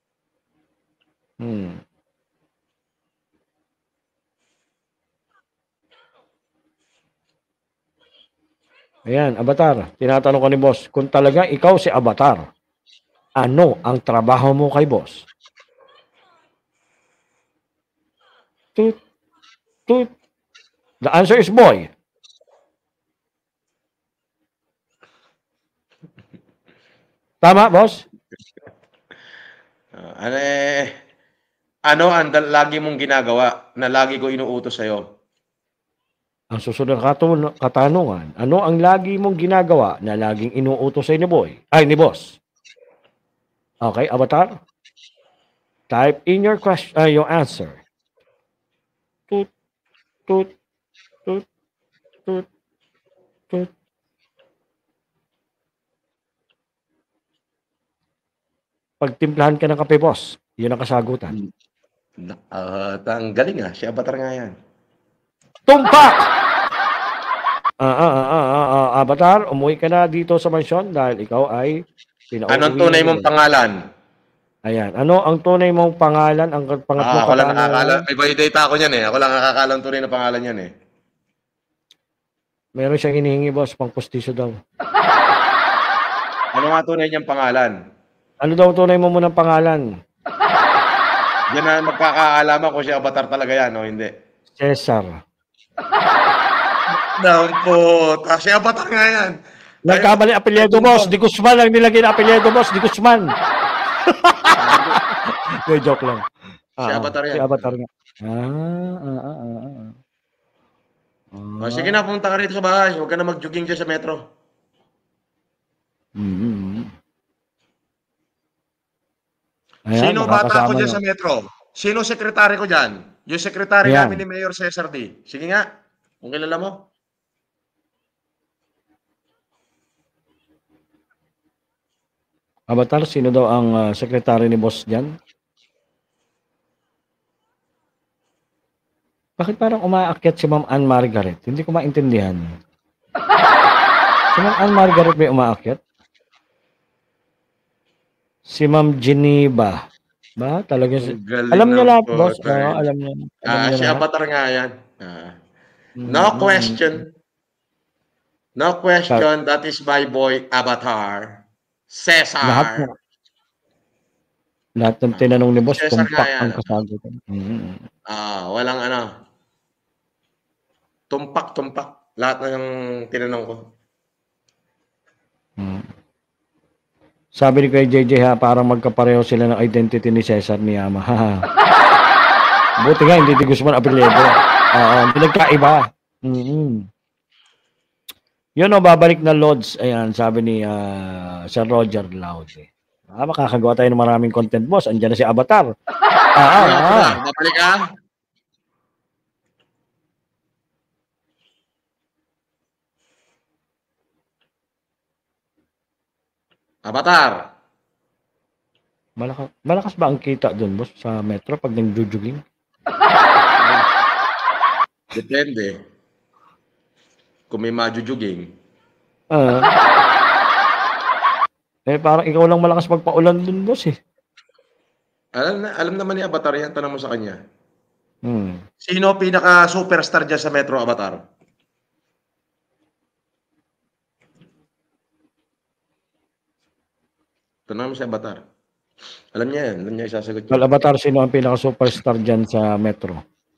Ayan, Avatar. Tinatanong ko ni boss, kung talaga ikaw si Avatar, ano ang trabaho mo kay boss? Toot. The answer is boy. Tama, boss? Ano ang lagi mong ginagawa na lagi ko inuutos sa'yo? Ang susunod na katanungan, ano ang lagi mong ginagawa na laging inuutos sa'yo ni boy? Ay, ni boss. Okay, Avatar? Type in your question, your answer. Toot. Pagtimplahan ka ng kape, boss. Yun ang kasagutan. Ang galing si Avatar nga yan. Tumpak! Avatar, umuwi ka na dito sa mansyon dahil ikaw ay pinauwi. Anong tunay mong pangalan? Ayan. Ano ang tunay mong pangalan? Ang pangatlong ako lang nakakala. May validate ako niyan eh. Ako lang nakakala ang tunay na pangalan niyan eh. Meron siyang hinihingi, boss. Pang-pustiso daw. Ano nga tunay niyang pangalan? Ano daw tunay mo munang pangalan? Yan na magkakaalaman kung si Avatar talaga yan o hindi. Cesar. Down po. Si Avatar nga yan. Nagkamali apelyido, boss. Di Guzman lang nilagay na apelyido, boss. Di Guzman. May joke lang. Si Avatar yan. Si Avatar nga. Sige na, pumunta ka rito sa bahay. Huwag ka na mag-jogging dyan sa metro. Ayan, sino bata ko dyan sa metro? Sino sekretary ko dyan? Yung sekretary namin ni Mayor Cesar D. Sige nga, kung kilala mo. Avatar, sino daw ang sekretary ni boss dyan? Bakit parang umaakyat si Ma'am Ann Margaret? Hindi ko maintindihan. Si Ma'am Ann Margaret may umaakyat? Si Ma'am Geneva. Ba, talaga Ang galing alam niya ng lahat, boss. Oo, putay. alam niya Si lahat. Avatar nga yan. No Mm. question. No question, that is my boy, Avatar. Lahat Cesar. ng tinanong ni boss, Cesar nga tumpak yan. ang kasagutan. Walang ano. Tumpak. Lahat ng tinanong ko. Sabi ni Kuya JJ ha, parang magkapareho sila ng identity ni Cesar Niyama. Buti nga, hindi di Guzman apelyido. Hindi nagkaiba. Yun o, babalik na Lods. Ayan, sabi ni Sir Roger Loud. Makakagawa tayo ng maraming content, boss. Andiyan na si Avatar. Babalik ka? Avatar. Malakas ba ang kita doon, boss, sa metro pag nag-jujuging? Depende. Kung may majujuging. Parang ikaw lang malakas magpaulan doon, boss eh. Alam naman ni Avatar yan. Tanong mo sa kanya. Sino pinaka-superstar dyan sa Metro, Avatar? Tanong mo sa Avatar. Alam niya yan. Alam niya isasagot niya. Avatar, sino ang pinaka-superstar dyan sa Metro?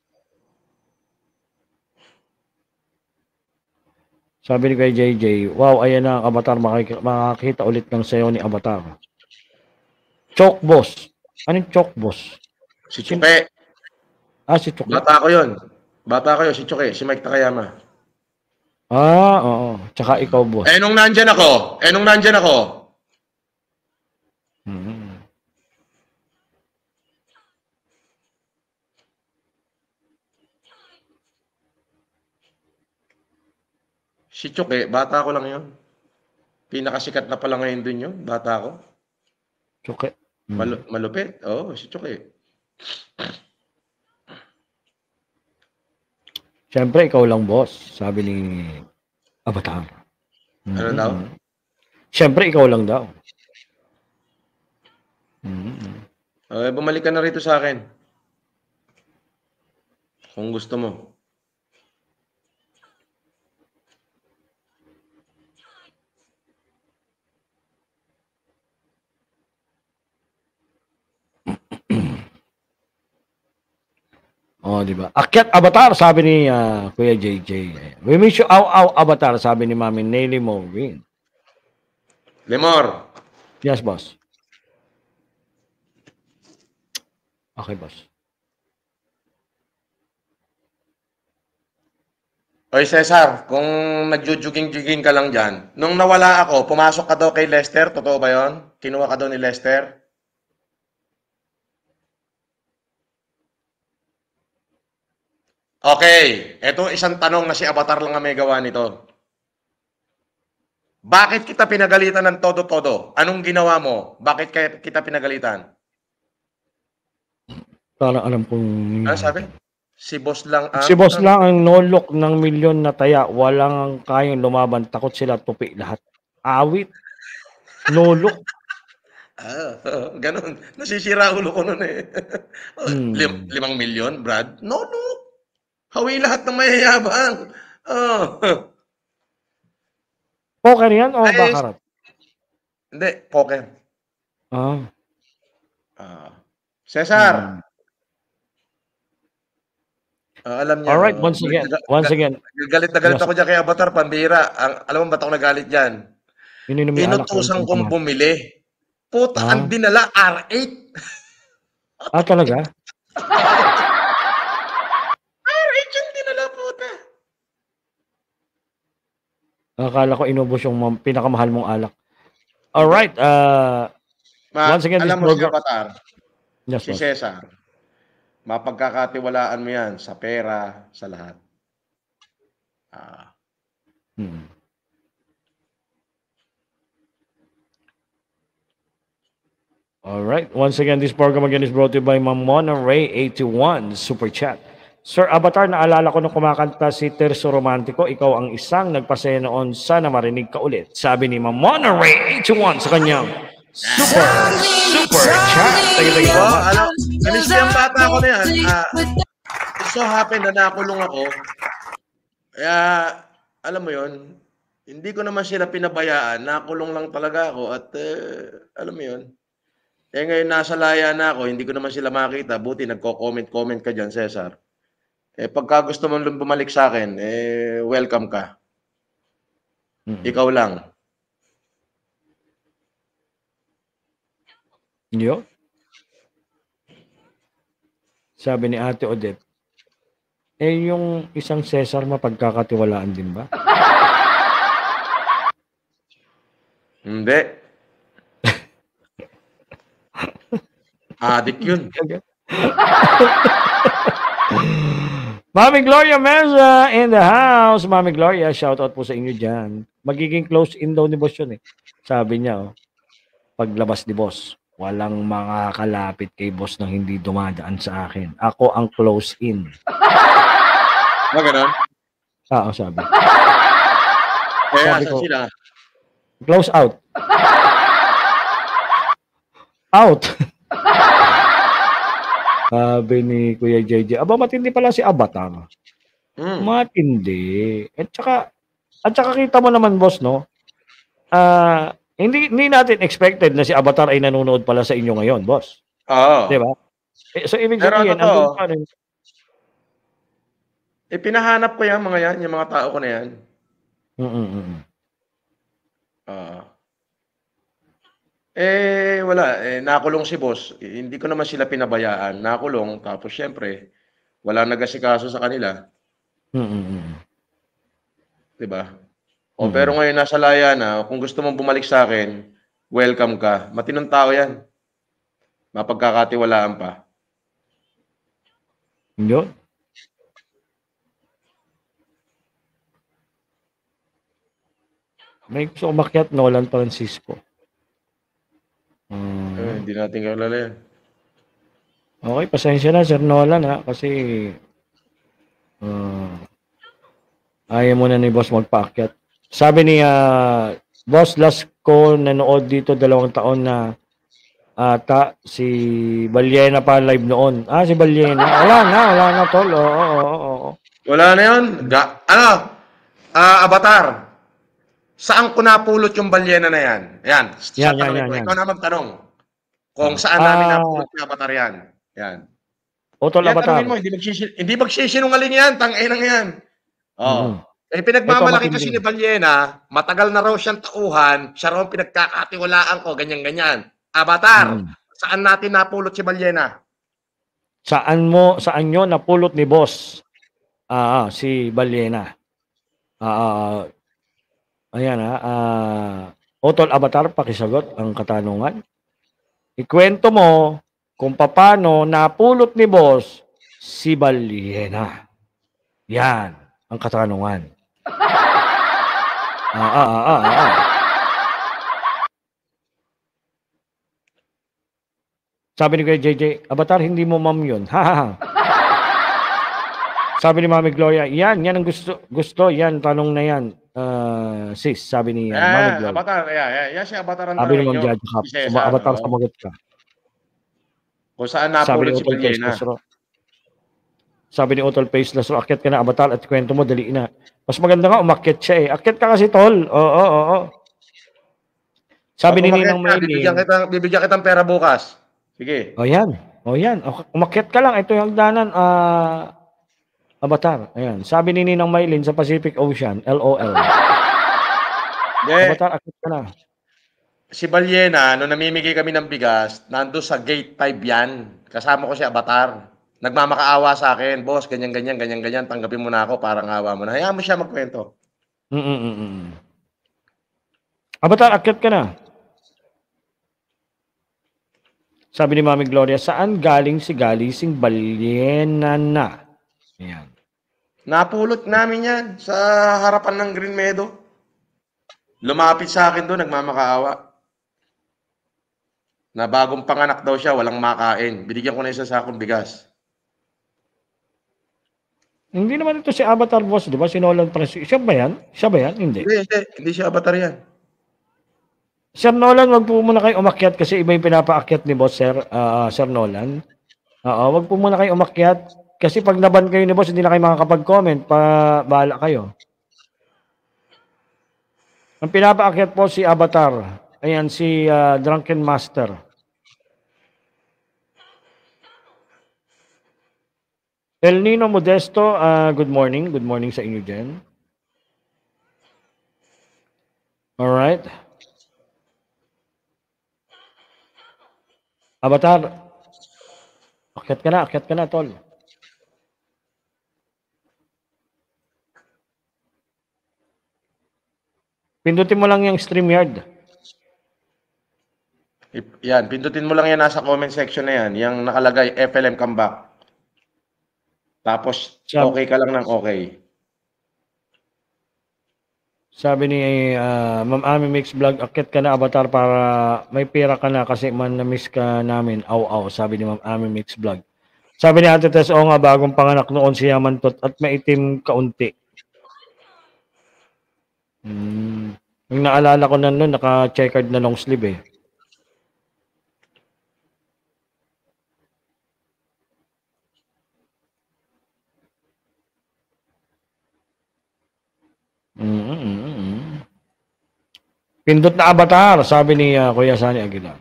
Sabi ni kay JJ, wow, ayan na ang Avatar, makakita ulit ng sayo ni Avatar. Chok Boss. Anong Chok Boss? Si Choke. Si Choke. Bata ko yun, si Choke, si Mike Takayama. Oo. Tsaka ikaw, boss. Nung nandyan ako. Si Choke, bata ko lang yun. Pinakasikat na pala ngayon dun yun, bata ko. Choke. Malupit. Si Choke. Siyempre, ikaw lang, boss. Sabi ni Avatar. Ano daw? Siyempre, ikaw lang daw. Bumalik ka na rito sa akin. Kung gusto mo. Di ba? Akyat Avatar, sabi ni Kuya JJ. We miss you, Avatar, sabi ni Mami Nelly Maureen. Lemor. Yes, boss. Okay, boss. Oy, Cesar, kung nagjujuging-juging ka lang dyan, nung nawala ako, pumasok ka daw kay Lester, totoo ba yon? Kinuha ka daw ni Lester? Okay, eto isang tanong na si Avatar lang ang may gawa nito. Bakit kita pinagalitan ng todo-todo? Anong ginawa mo? Bakit kita pinagalitan? Parang alam kong... Ano sabi? Si boss lang ang nolok ng milyon na taya. Walang kayang lumaban. Takot sila, tupi lahat. Awit. Nolok. Ganun. Nasisira ulo ko nun eh. 5 milyon, Brad? Nolok. Hawi lahat ng mayayabang. Poker yan o bakarat? Hindi, poker. Cesar. Alam niya. Alright, once again. Galit na galit ako dyan kay Avatar, pambira. Alam mo ba't ako nagalit dyan? Inutusan kong bumili. Puta, ang dinala, R8. Talaga? R8 yung dinala, puta. Akala ko inubos yung pinakamahal mong alak. Alright, once again, alam mo si Avatar, yes, si Cesar, mapagkakatiwalaan mo yan sa pera, sa lahat. Alright, once again, this program again is brought to you by Ma'am Mona Ray 81 Super Chat. Sir Avatar, naalala ko nung kumakanta si Terso Romantico, ikaw ang isang nagpasaya noon, sana marinig ka ulit. Sabi ni Ma'am Mona Ray 81 sa kanyang Super chat. Tagi-tagi Oh, naman. ano, inis yung bata ko na yan. It so happen na nakulong ako. Kaya, alam mo yon, hindi ko naman sila pinabayaan. Nakulong lang talaga ako at alam mo yon. Eh ngayon nasa laya na ako, hindi ko naman sila makita. Buti nagko-comment ka dyan, Cesar. Eh pagka gusto mo lang bumalik sa akin, welcome ka. Ikaw lang. Yo. Sabi ni Ate Odette, yung isang Cesar mapagkakatiwalaan din ba? Hindi. Adik yun. Mami Gloria Meza in the house. Mami Gloria, shoutout po sa inyo dyan. Magiging close-in daw ni boss yun eh. Sabi niya, paglabas ni boss, walang makakalapit kay boss nang hindi dumadaan sa akin. Ako ang close-in. Ba ganun? Oo, sabi. Kaya Sabi asan ko, sila? close out. Out. Sabi ni Kuya JJ, aba matindi pala si Avatar. Matindi. At saka kita mo naman boss, no? Hindi natin expected na si Avatar ay nanonood pala sa inyo ngayon, boss. Oo. Di ba? So ibig Pero sabihin, ano to? andun pa rin. Pinahanap ko yan, mga yan, yung mga tao ko na yan. Wala. Nakulong si boss. Hindi ko naman sila pinabayaan. Nakulong. Tapos, syempre, wala nag-asikaso sa kanila. Diba? Pero ngayon, nasa laya na. Kung gusto mong bumalik sa akin, welcome ka. Matinong tao yan. Mapagkakatiwalaan pa. Yun. May gusto umakyat, Nolan Francisco. Hindi natin kalala yan. Okay, pasensya na, Sir Nolan, ha? Kasi ayaw mo na ni boss magpaakyat. Sabi ni boss, last ko nanood dito 2 taon na si Balyena pa live noon. Si Balyena. Wala na, tol. Oo. Wala na yun. Avatar. Saan ko napulot yung balyena na yan? Yan. Ikaw na magtanong. Kung saan namin napulot yung Avatar yan. Yan. Tol, Avatar. Mo, hindi magsisinungaling yan. Tang-inang yan. Pinagmamalaki kasi ni Balyena, matagal na raw siyang tauhan, siya raw pinagkakatiwalaan ko, ganyan-ganyan. Avatar, saan natin napulot si Balyena? Saan nyo napulot ni boss? Si Balyena. Ayan Tol Avatar, pakisagot ang katanungan. Ikwento mo kung paano napulot ni boss si Balyena. Yan ang katanungan. Sabi ni Kuya JJ, Avatar, hindi mo ma'am yun. Sabi ni Mami Gloria, yan ang gusto, yan, tanong na yan. Sis, sabi ni Mami Gloria. Avatar, yan si Avatar ang sabi ni tanong Ma'am nyo. Jaja Cap, Avatar, sumagot ka. Kung saan napulot si Balyena. Sabi ni Utol Pace Lasro, akyat ka na, Avatar, at kwento mo, dali na. Mas maganda nga, umakyat siya eh. Akyat ka kasi, tol. Oo. Sabi ni Ninang Maylin. Bibigyan kitang pera bukas. Sige. O yan. Umakyat ka lang. Ito yung hagdanan. Avatar. Ayan. Sabi ni Ninang Maylin sa Pacific Ocean. LOL. Avatar, akyat ka na. Si Balyena, nung namimigay kami ng bigas, nando sa gate 5 yan. Kasama ko si Avatar. Nagmamakaawa sa akin, boss, ganyan, tanggapin mo na ako, parang awa mo na. Hayaan mo siya magkwento. Avatar, akyat ka na. Sabi ni Mami Gloria, saan galing si Galising Balyena na? Ayan. Napulot namin yan sa harapan ng Green Meadow. Lumapit sa akin doon, nagmamakaawa. Na bagong panganak daw siya, walang makain. Binigyan ko na isa sa akong bigas. Hindi naman ito si Avatar, boss, di ba? Si Nolan Francisco. Siya ba yan? Hindi. Hindi siya Avatar yan. Sir Nolan, wag po muna kayo umakyat kasi iba yung pinapaakyat ni boss, Sir Nolan. Wag po muna kayo umakyat kasi pag naban kayo ni boss, hindi na kayo makakapag-comment. Bahala kayo. Ang pinapaakyat po si Avatar. Ayan, si Drunken Master. El Nino Modesto, good morning. Good morning sa inyo dyan. Alright. Avatar. Akyat ka na, tol. Pindutin mo lang yung StreamYard. Yan, pindutin mo lang yan nasa comment section na yan. Yung nakalagay FLM comeback. Tapos, okay ka lang ng okay. Sabi ni Ma'am Ami Mix Vlog, akit ka na Avatar para may pera ka na kasi man na-miss ka namin. Aw. Sabi ni Ma'am Ami Mix Vlog. Sabi ni Ate Tess, nga, bagong panganak noon si Yamantot at maitim kaunti. Yung naalala ko na noon, naka-checkered na long sleeve eh. Pindot na Avatar, sabi ni Kuya Sani Aguilar.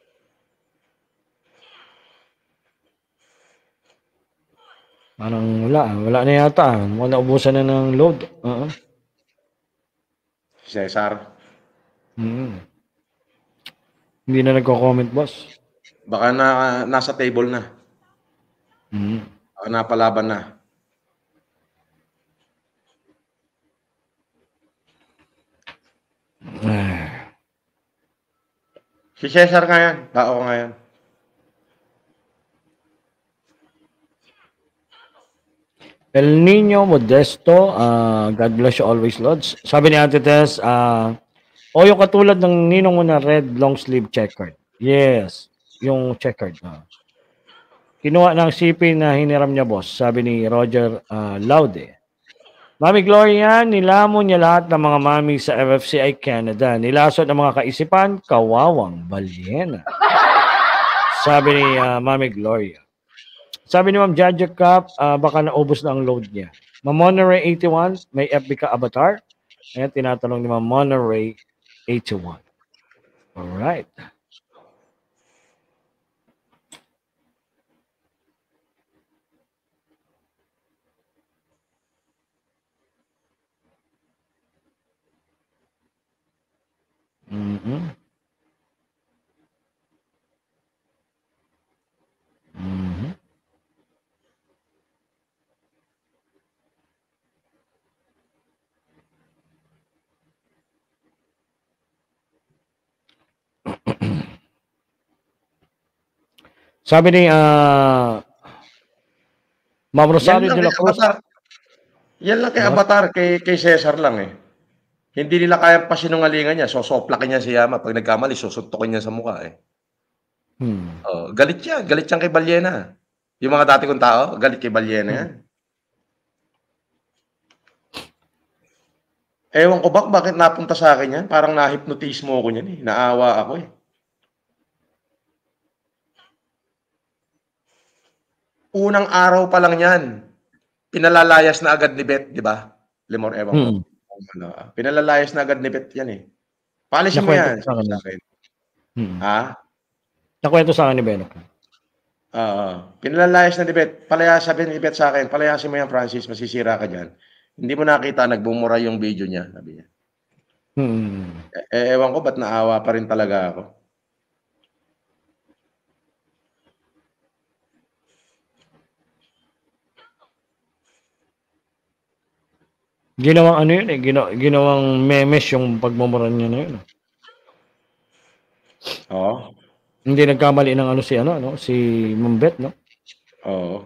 Parang wala na yata. Mukhang naubusan na ng load. Cesar. Hindi na nagko-comment, boss. Baka nasa table na. Baka napalaban na. Si Cesar nga yan. Tao nga yan. El Nino Modesto, God bless you always, Lords. Sabi ni Ate Tess, yung katulad ng ninong mo na red long sleeve checkered. Yes, yung checkered. Kinuha ng CP na hiniram niya, boss. Sabi ni Roger Laude. Mami Gloria, nilamon niya lahat ng mga mami sa FFCI Canada. Nilasot ng mga kaisipan, kawawang balyena. Sabi ni Mami Gloria. Sabi ni Ma'am Jaja Cup, baka naubos na ang load niya. Ma'am Monterey 81, may FB ka Avatar? Ayan, tinatanong ni Ma'am Monterey 81. Alright. Sabi ni Ma'am Rosario de la Cruz. Yan lang kay Avatar, kay Cesar lang eh. Hindi nila kaya pasinungalingan niya. Sosoplakin niya si Yama. Pag nagkamali, susuntukin niya sa mukha eh. Galit yan. Galit yan kay Balyena. Yung mga dati kong tao, galit kay Balyena yan. Ewan ko bakit napunta sa akin yan. Parang na-hypnotize mo ako niyan eh. Naawa ako eh. Unang araw pa lang yan, pinalalayas na agad ni Beth, di ba? Lemor, ewan ko. Pinalalayas na agad ni Beth yan eh. Paalisin mo yan. Sa akin. Ha? Nakwento sa akin ni Benok. Pinalalayas na ni Beth. Sabi ni Beth sa akin, palayasin mo yan, Francis, masisira ka dyan. Hindi mo nakita, nagbumura yung video niya, sabi niya. Ewan ko, ba't naawa pa rin talaga ako? Ginawang ano yun eh, ginawang memes yung pagmumura niya na yun. Oo. Hindi nagkamali ng si Mambet, no? Oo.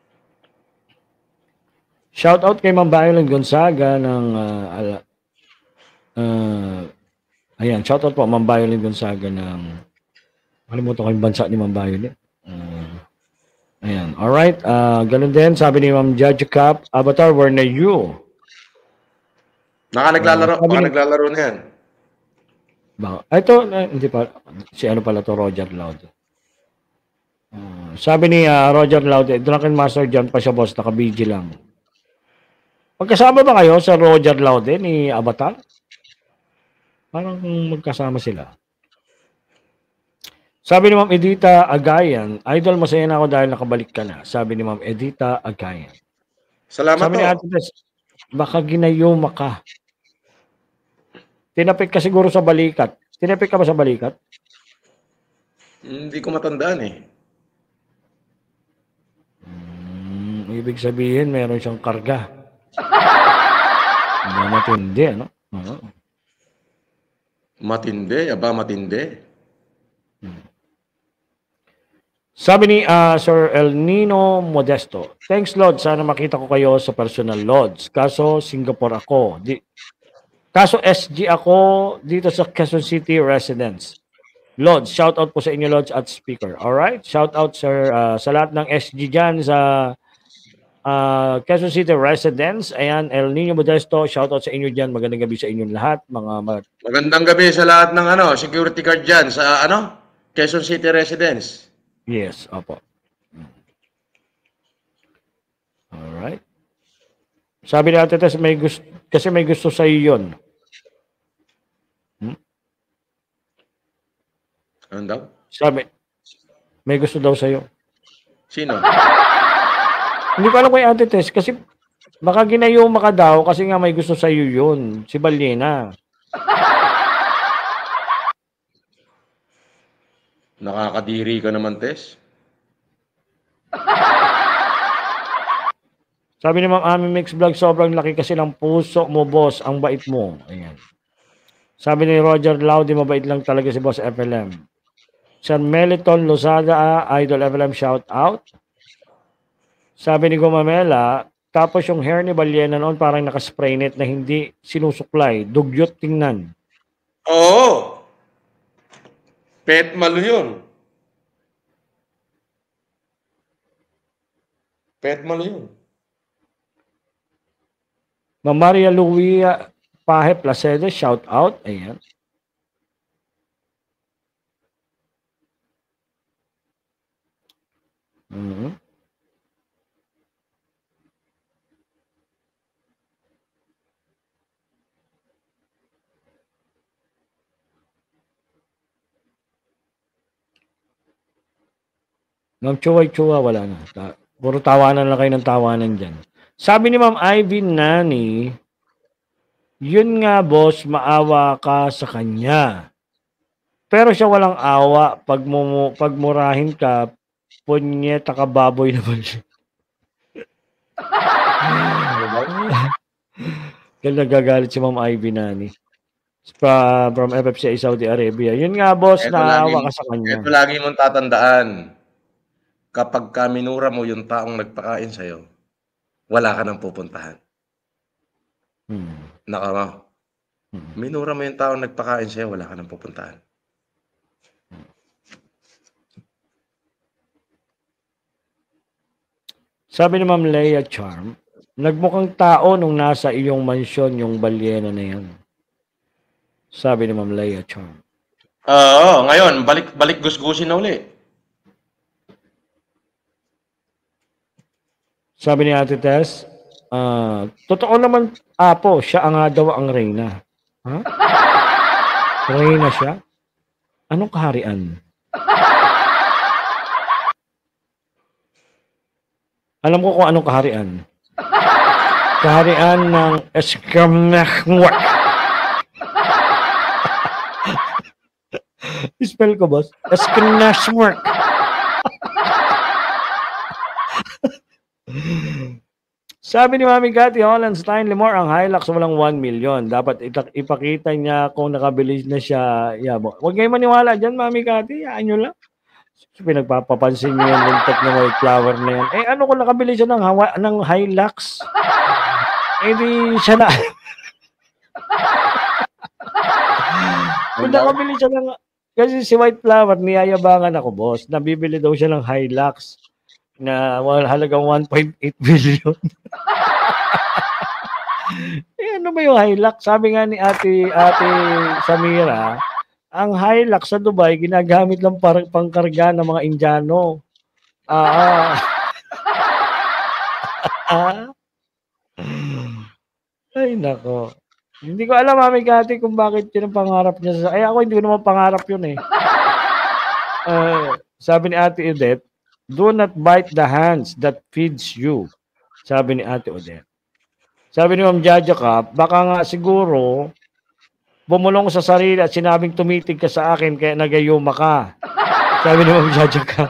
Shout out kay Ma'am Violin Gonzaga ng ayan, shout out po Ma'am Violin Gonzaga ng kalimutan ko yung bansa ni Ma'am Violin. Ayan, alright. Ganun din, sabi ni Ma'am Judge Cap, Avatar, where na you? Naglalaro na yan. Ito, hindi pa. Si ano pala to, Roger Loud. Sabi ni Roger Loud, Drunken Master John pa siya, boss, naka-BG lang. Magkasama ba kayo sa Roger Loud ni Avatar? Parang magkasama sila. Sabi ni Ma'am Edita Agayan, Idol, masaya na ako dahil nakabalik ka na. Sabi ni Ma'am Edita Agayan. Salamat Sabi ni Ate Tess, baka ginayuma ka. Tinapik ka siguro sa balikat. Tinapik ka ba sa balikat? Hindi ko matandaan eh. Ibig sabihin, meron siyang karga. Matindi, ano? Matindi, matindi. Sabi ni Sir El Nino Modesto, thanks Lord, sana makita ko kayo sa personal Lords. Kaso Singapore ako. Kaso SG ako dito sa Quezon City residence. Lords, shout out po sa inyo Lords at speaker. Alright? Shout out sir sa lahat ng SG dyan sa Quezon City residence. Ayan, El Nino Modesto, shout out sa inyo dyan. Magandang gabi sa inyong lahat. Magandang gabi sa lahat ng security guard dyan sa Quezon City residence. Yes, opo. Alright. Sabi ni Ate Tess, kasi may gusto sa iyo yun. Ano daw? Sabi, may gusto daw sa iyo. Sino? Hindi ko alam kay Ate Tess, kasi baka ginayuma ka daw kasi nga may gusto sa iyo yun. Si Balyena. Nakakadiri ka naman, Tess. Sabi ni Ma'am Ami Mix Vlog, sobrang laki kasi ng puso mo, boss. Ang bait mo. Ayan. Sabi ni Roger Laudy, mabait lang talaga si Boss FLM. Sir Meliton Lozada, Idol FLM, shout out. Sabi ni Gumamela, tapos yung hair ni Balyena noon parang nakaspray net na hindi sinusuklay. Dugyot tingnan. Oo. Pet malo yun. Pet malo yun. Ma'am Maria Luia Pahe Placede, shout out. Ayan. Ma'am Chuway-Chuwa, wala na. Puro tawanan lang kayo ng tawanan dyan. Sabi ni Ma'am Ivy Nani, yun nga boss, maawa ka sa kanya. Pero siya walang awa. Pagmurahin ka, punyeta ka baboy naman siya. Kaya nagagalit si Ma'am Ivy Nani. From FFCI Saudi Arabia. Yun nga boss, naawa ka sa kanya. Ito lagi mong tatandaan. Kapag minura mo yung taong nagpakain sa'yo, wala ka nang pupuntahan. Naka mo. Minura mo yung taong nagpakain sa'yo, wala ka nang pupuntahan. Sabi ni Ma'am Leia Charm, nagmukhang tao nung nasa iyong mansyon yung Balyena na yan. Sabi ni Ma'am Leia Charm. Oo, ngayon, balik gusgusin na uli. Sabi ni Ate Tess, totoo naman, Apo, siya nga daw ang reyna. Ha? Reyna siya? Anong kaharian? Alam ko kung anong kaharian. Kaharian ng Eskamnachmwak. Spell ko, boss. Eskamnachmwak. Sabi ni Mami Cathy Hollandstein Limor, ang Hilux walang 1 million. Dapat ipakita niya kung nakabili na siya. Yeah, huwag kayo maniwala dyan, Mami Cathy. Yaan nyo lang. Pinagpapapansin niyo yung lintik ng white flower na yan. Eh, ano kung nakabili siya ng Hilux? Eh, di siya na. Kung nakabili siya ng... Kasi si white flower, niyayabangan ako, boss. Nabibili daw siya ng Hilux na halagang 1.8 billion. Eh, ano ba yung Hilux? Sabi nga ni Ate Samira, ang Hilux sa Dubai, ginagamit lang para pangkarga ng mga Indiano. Ah. Ay, nako. Hindi ko alam, Mami Cathy, kung bakit yun ang pangarap niya. Ay, ako hindi ko naman pangarap yun eh. Sabi ni Ate Odette, do not bite the hands that feeds you. Sabi ni Ate Odette. Sabi ni Ma'am Jaja Cap, baka nga siguro bumulong sa sarili at sinabing tumitig ka sa akin kaya nagayuma ka. Sabi ni Ma'am Jaja Cap.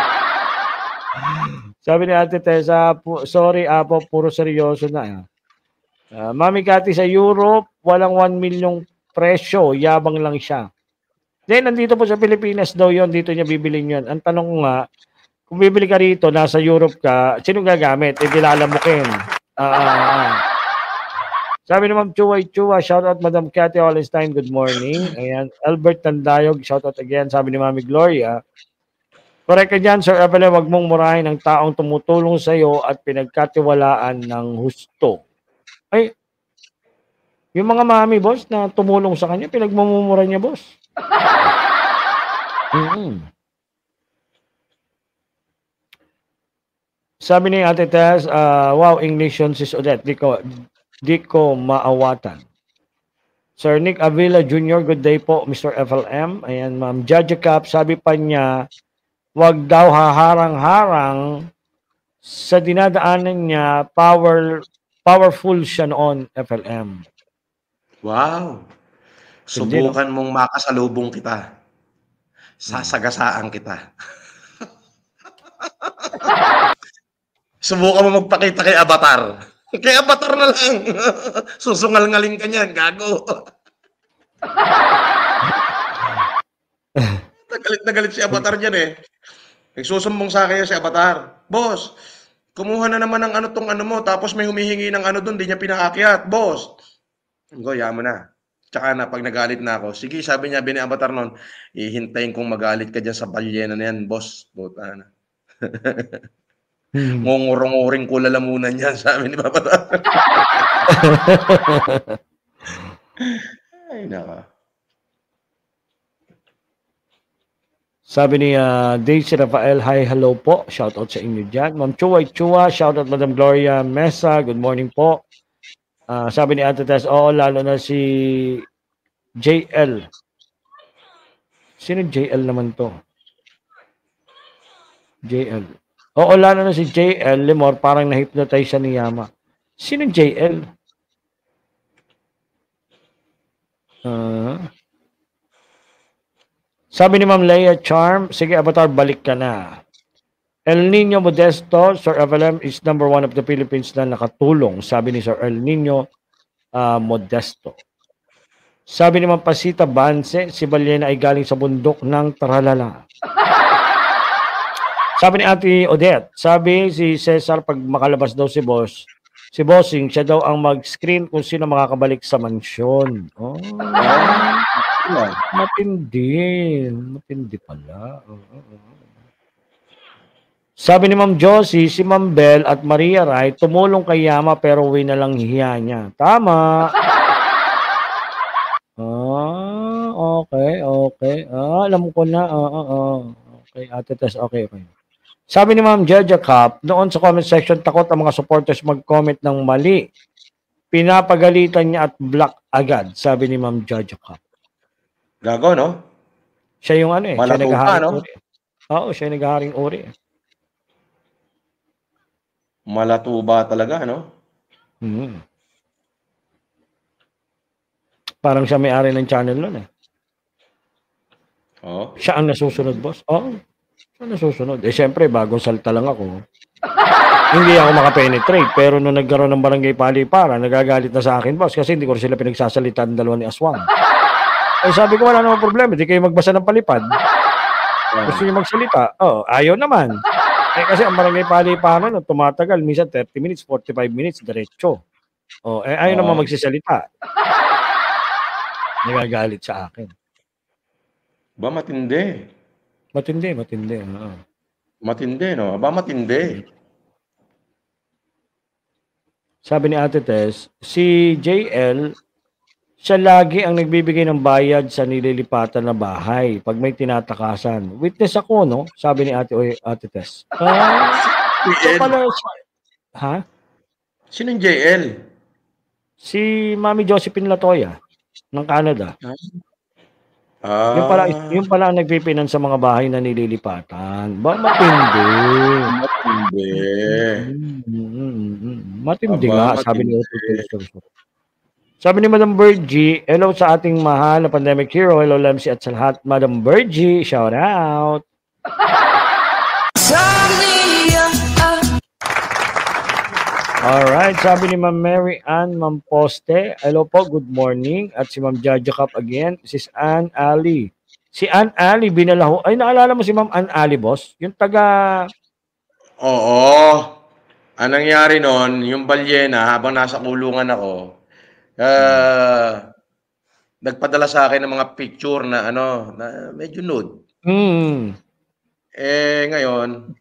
Sabi ni Ate Tessa, sorry Apo, puro seryoso na. Mami Cathy, sa Europe, walang 1 milyong presyo, yabang lang siya. Then, nandito po sa Pilipinas daw yon, dito niya bibilin yun. Ang tanong ko nga, kung bibili ka rito, nasa Europe ka, sino gagamit? Dilalamukin. Sabi ni Ma'am Chua, shout out Madam Cathy Wallenstein, good morning. Ayan, Albert Tandayog, shout out again. Sabi ni Mami Gloria, correct ka dyan, Sir Evelyn, wag mong murahin ang taong tumutulong sa iyo at pinagkatiwalaan ng husto. Ay, yung mga mami, boss, na tumulong sa kanya, pinagmumura niya, boss. Sabi ni Ate Tess, wow, English yun, Sis Odette. Di ko maawatan. Sir Nick Avila Jr., good day po, Mr. FLM. Ayan, Ma'am Jaja Cap, sabi pa niya, wag daw haharang-harang sa dinadaanan niya, powerful siya noon, FLM. Wow. Subukan mong makasalubong kita. Sasagasaan kita. Subukan mo magpakita kay Avatar. Kay Avatar na lang. Susungal-ngaling ka niyan, gago. Nagalit na galit si Avatar dyan eh. Nagsusumbong sa akin si Avatar. Boss, kumuha na naman ng ano tong ano mo, tapos may humihingi ng ano doon, di niya pinaakyat. Boss, yaman na. Tsaka na, pag nagalit na ako, sige, sabi niya, bini Avatar noon, ihintayin kong magalit ka dyan sa balyena na yan, boss. Buta na. Ngungurong-uring ko lalamunan yan, sabi ni Avatar. Ay, naka. Sabi ni Daisy Rafael, hi, hello po. Shout out sa inyo dyan. Ma'am Chua, shout out Madam Gloria Mesa, good morning po. Sabi ni Ate Tess, oo, lalo na si JL. Sino JL naman to? JL. Oo, lalo na si JL Limor, parang na-hypnotize siya ni Yama. Sino JL? Sabi ni Ma'am Leia Charm, sige Avatar, balik ka na. El Nino Modesto, Sir FLM is number 1 of the Philippines na nakatulong. Sabi ni Sir El Nino Modesto. Sabi ni Ma'am Pasita Banse, si Balyena ay galing sa bundok ng Taralala. Sabi ni Ate Odette, sabi si Cesar, pag makalabas daw si Bossing, siya daw ang mag-screen kung sino makakabalik sa mansyon. Oh. Matindi pala. Sabi ni Ma'am Josie, si Ma'am Bell at Maria Rai tumulong kay Yama pero uwi na lang hiya niya. Tama. Okay. Alam ko na. Okay, Ate Tess, okay. Sabi ni Ma'am Jaja Cap, noon sa comment section, takot ang mga supporters mag-comment ng mali. Pinapagalitan niya at block agad, sabi ni Ma'am Jaja Cap. Gago, no? Siya yung ano eh. Siya naghaharing no? uri. Oo, siya naghaharing uri. Malatuba talaga, no? Parang siya may-ari ng channel nun eh. Oh. Siya ang nasusunod, boss. Oo. Siya nasusunod. Eh, syempre, bagong salta lang ako. Hindi ako makapenetrate. Pero nung nagkaroon ng barangay paliparan, nagagalit na sa akin, boss. Kasi hindi ko sila pinagsasalitan dalawa ni Aswang. Eh, sabi ko, wala namang problema. Hindi kayo magbasa ng palipad. Gusto niyo magsalita? Oh, ayaw naman. Eh, kasi ang barangay paliparan, tumatagal. Minsan 30 minutes, 45 minutes, diretso. Oh, eh, ayaw naman magsisalita. Nagagalit sa akin. Ba, matindi. Matindi. Matindi, no? Ba, matindi. Sabi ni Ate Tess, si JL, siya lagi ang nagbibigay ng bayad sa nililipatan na bahay pag may tinatakasan. Witness ako, no? Sabi ni Ate Tess. So pala, ha? Sino yung JL? Si Mami Josephine Latoya ng Canada. Ah, Yung pala ang nagpipinan sa mga bahay na nililipatan. Ba, matindi. matindi. Matindi Aba, nga, sabi ni matindi. Otto. Sabi ni Madam Bergie, hello sa ating mahal na pandemic hero. Hello, Lemsi at sa lahat. Madam Bergie, shout out. Alright, sabi ni Ma'am Mary Ann Mamposte, hello po, good morning. At si Ma'am Jaja Cap again, Sis Ann Ali. Si Ann Ali, binalaho. Ay, naalala mo si Ma'am Ann Ali, boss? Yung taga... Oo. Ang nangyari noon, yung balyena, habang nasa kulungan ako, nagpadala sa akin ng mga picture na na medyo nude. Ngayon,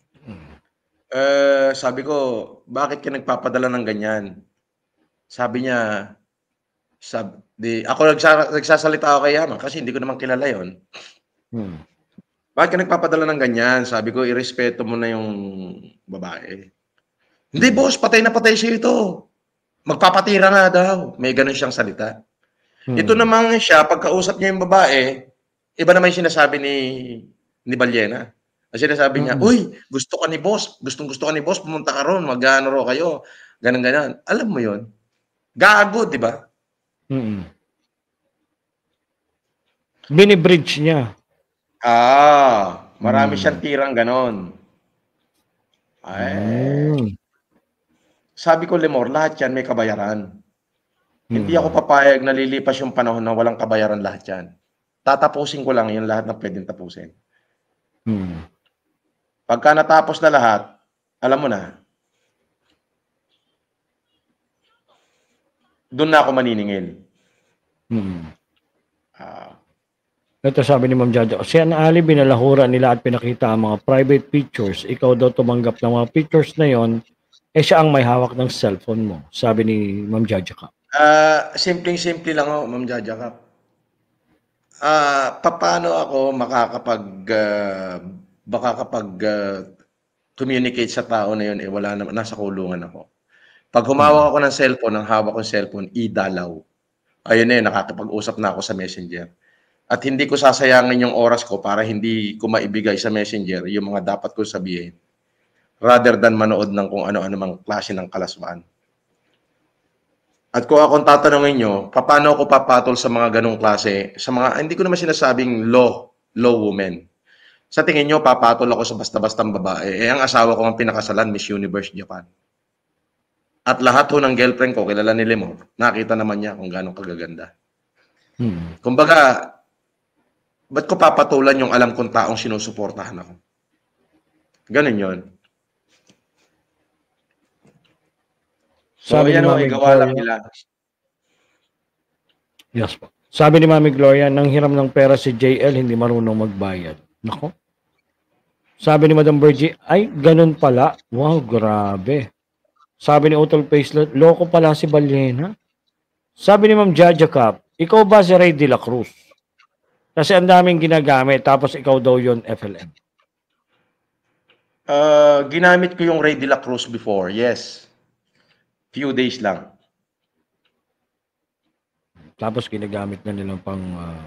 sabi ko, bakit ka nagpapadala ng ganyan? Sabi niya, ako nagsasalita ako kay Yama kasi hindi ko naman kilala yon. Bakit ka nagpapadala ng ganyan? Sabi ko, irespeto mo na yung babae. Hindi, boss, patay na patay siya ito. Magpapatira nga daw. May ganun siyang salita. Ito namang siya, pagkausap niya yung babae, iba naman yung sinasabi ni Balyena. Ang sinasabi niya, uy, gusto ka ni boss. Gusto ka ni boss, pumunta ka ron. Mag-ano ro kayo. Ganun. Alam mo yon, gago, di ba? Binibridge niya. Marami siyang tirang ganon. Sabi ko, Lemor, lahat yan may kabayaran. Hindi ako papayag na lilipas yung panahon na walang kabayaran lahat yan. Tatapusin ko lang yung lahat na pwedeng tapusin. Pagka natapos na lahat, alam mo na, doon na ako maniningil. Ito sabi ni Ma'am Jaja, si Ann Ali binalahura nila at pinakita ang mga private pictures. Ikaw daw tumanggap ng mga pictures na yon, siya ang may hawak ng cellphone mo. Sabi ni Ma'am Jaja Cap. Simpleng-simple lang ako, Ma'am Jaja Cap. Paano ako communicate sa tao na yun, wala naman, nasa kulungan ako. Pag humawak ako ng cellphone, ang hawak kong cellphone, idalaw. Ayun nakakapag-usap na ako sa Messenger. At hindi ko sasayangin yung oras ko para hindi ko maibigay sa Messenger yung mga dapat ko sabihin. Rather than manood ng kung ano-ano mang klase ng kalaswaan. At kung akong tatanungin nyo, paano ako papatol sa mga ganong klase, sa mga, hindi ko naman sinasabing low women. Sa tingin nyo, papatol ako sa basta-bastang babae. Ang asawa ko ang pinakasalan, Miss Universe Japan. At lahat ho ng girlfriend ko, kilala ni Lemor, nakita naman niya kung gano'ng kagaganda. Kumbaga, ba't ko papatulan yung alam kong taong sinusuportahan ako? Ganun yun. So, yan gawa lang nila. Yes po. Sabi ni Mami Gloria, nang hiram ng pera si JL, hindi marunong magbayad. Nako. Sabi ni Madam Bergie, ay, ganun pala. Wow, grabe. Sabi ni Utol Pacelet, loko pala si Balyena. Sabi ni Ma'am Jaja Cap, ikaw ba si Ray de la Cruz? Kasi ang daming ginagamit, tapos ikaw daw yon FLM. Ginamit ko yung Ray de la Cruz before, yes. Few days lang. Tapos ginagamit na nilang pang...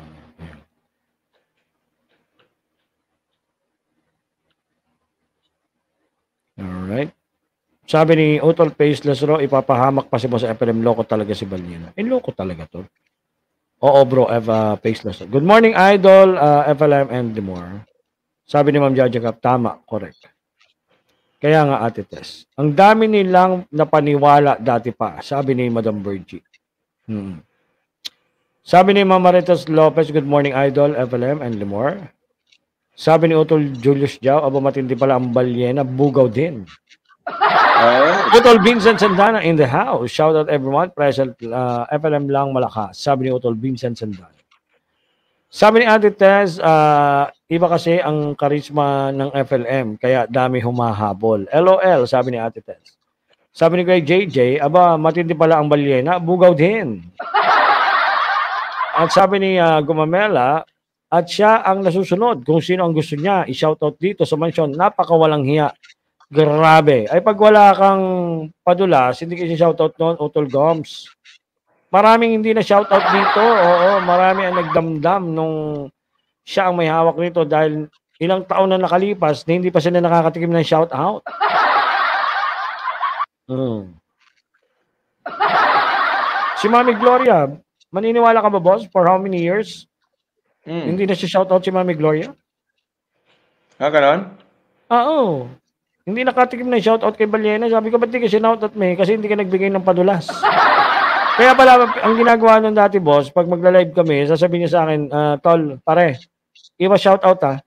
Alright. Sabi ni Utol Paceless Ro, ipapahamak pa si Boss FLM, loko talaga si Balyena. Loko talaga to. Oo bro, Paceless. Good morning, Idol, FLM and more. Sabi ni Ma'am Jaja Cap, tama, correct. Kaya nga, Ate Tess, ang dami nilang napaniwala dati pa, sabi ni Madam Bergie. Sabi ni Ma'am Maritas Lopez, good morning, Idol, FLM and Lemor. Sabi ni Utol Julius Jao, aba matindi pala ang Balyena, bugaw din. Utol Vincent Sandana in the house. Shout out everyone. Present FLM lang malakas. Sabi ni Utol Vincent Sandana. Sabi ni Ate Tess, iba kasi ang karisma ng FLM, kaya dami humahabol. LOL, sabi ni Ate Tess. Sabi ni Kuya JJ, aba, matindi pala ang Balyena, bugaw din. At sabi ni Gumamela, at siya ang nasusunod kung sino ang gusto niya i-shoutout dito sa mansyon. Napakawalang hiya. Grabe. Ay pag wala kang padulas, hindi kasi shoutout noon, Utol Goms. Maraming hindi na shoutout dito. Oo, marami ang nagdamdam nung siya ang may hawak nito dahil ilang taon na nakalipas na hindi pa sila nakakatikim ng shoutout. Si Mami Gloria, maniniwala ka ba, boss? For how many years? Hindi na siya shoutout si Mami Gloria? Ganon? Oo. Hindi nakatikim ng shoutout kay Balyena. Sabi ko, ba't di ka sinoutout me? Kasi hindi ka nagbigay ng padulas. Kaya pala, ang ginagawa nun dati, boss, pag magla-live kami, sasabihin niya sa akin, Tol, pare, iwa shoutout ha.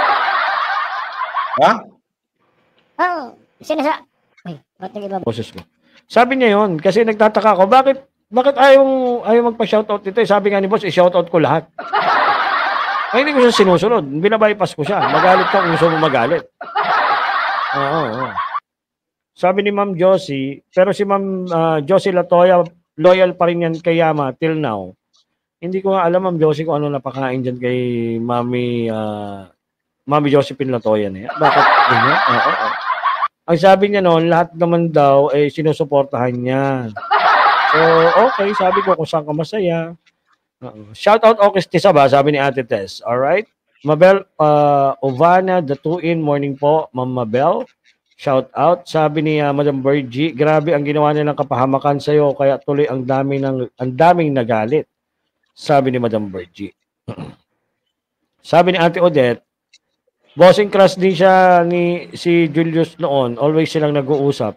Ha? Oo. Sinasa... Ay, ba't nag-iba? Boses ko. Sabi niya yun, kasi nagtataka ako, bakit ayaw magpa-shoutout dito? Sabi nga ni boss, i-shoutout ko lahat. Ay, hindi ko siya sinusunod. Binabypass ko siya. Magalit ko kung gusto mo magalit. Oo. Sabi ni Ma'am Josie, pero si Ma'am Josie Latoya, loyal pa rin yan kay Yama till now. Hindi ko nga alam, Ma'am Josie, kung ano napakain dyan kay Mami Josephine Latoya na yan. Bakit? Oo. Ang sabi niya noon, lahat naman daw sinusuportahan niya. So, okay, sabi ko kung saan ka masaya. Shout out Okis ba? Sabi ni Ate Tess. Alright? Mabel Ovana, the 2-in, morning po, Ma'am Mabel. Shout out. Sabi ni Madam Bergie, grabe ang ginawa nilang kapahamakan sa'yo, kaya tuloy ang daming nagalit. Sabi ni Madam Bergie. Sabi ni Ate Odette, bossing crush din siya ni si Julius noon. Always silang nag-uusap.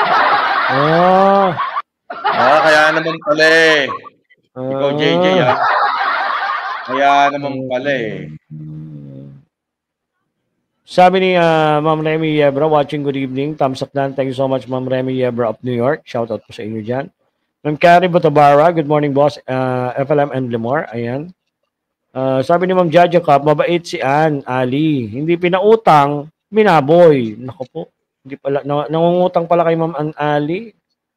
Kaya naman pala eh. Ikaw, JJ, ha? Kaya naman pala eh. Sabi ni Ma'am Remy Yebra, watching, good evening. Thumbs up na. Thank you so much, Ma'am Remy Yebra of New York. Shout out po sa inyo dyan. Ma'am Carrie Botabara, good morning, boss. FLM and Limor, ayan. Sabi ni Ma'am Jaja Cup, mabait si Ann Ali. Hindi pinautang, minaboy. Naku po, hindi pala, nangungutang pala kay Ma'am Ann Ali.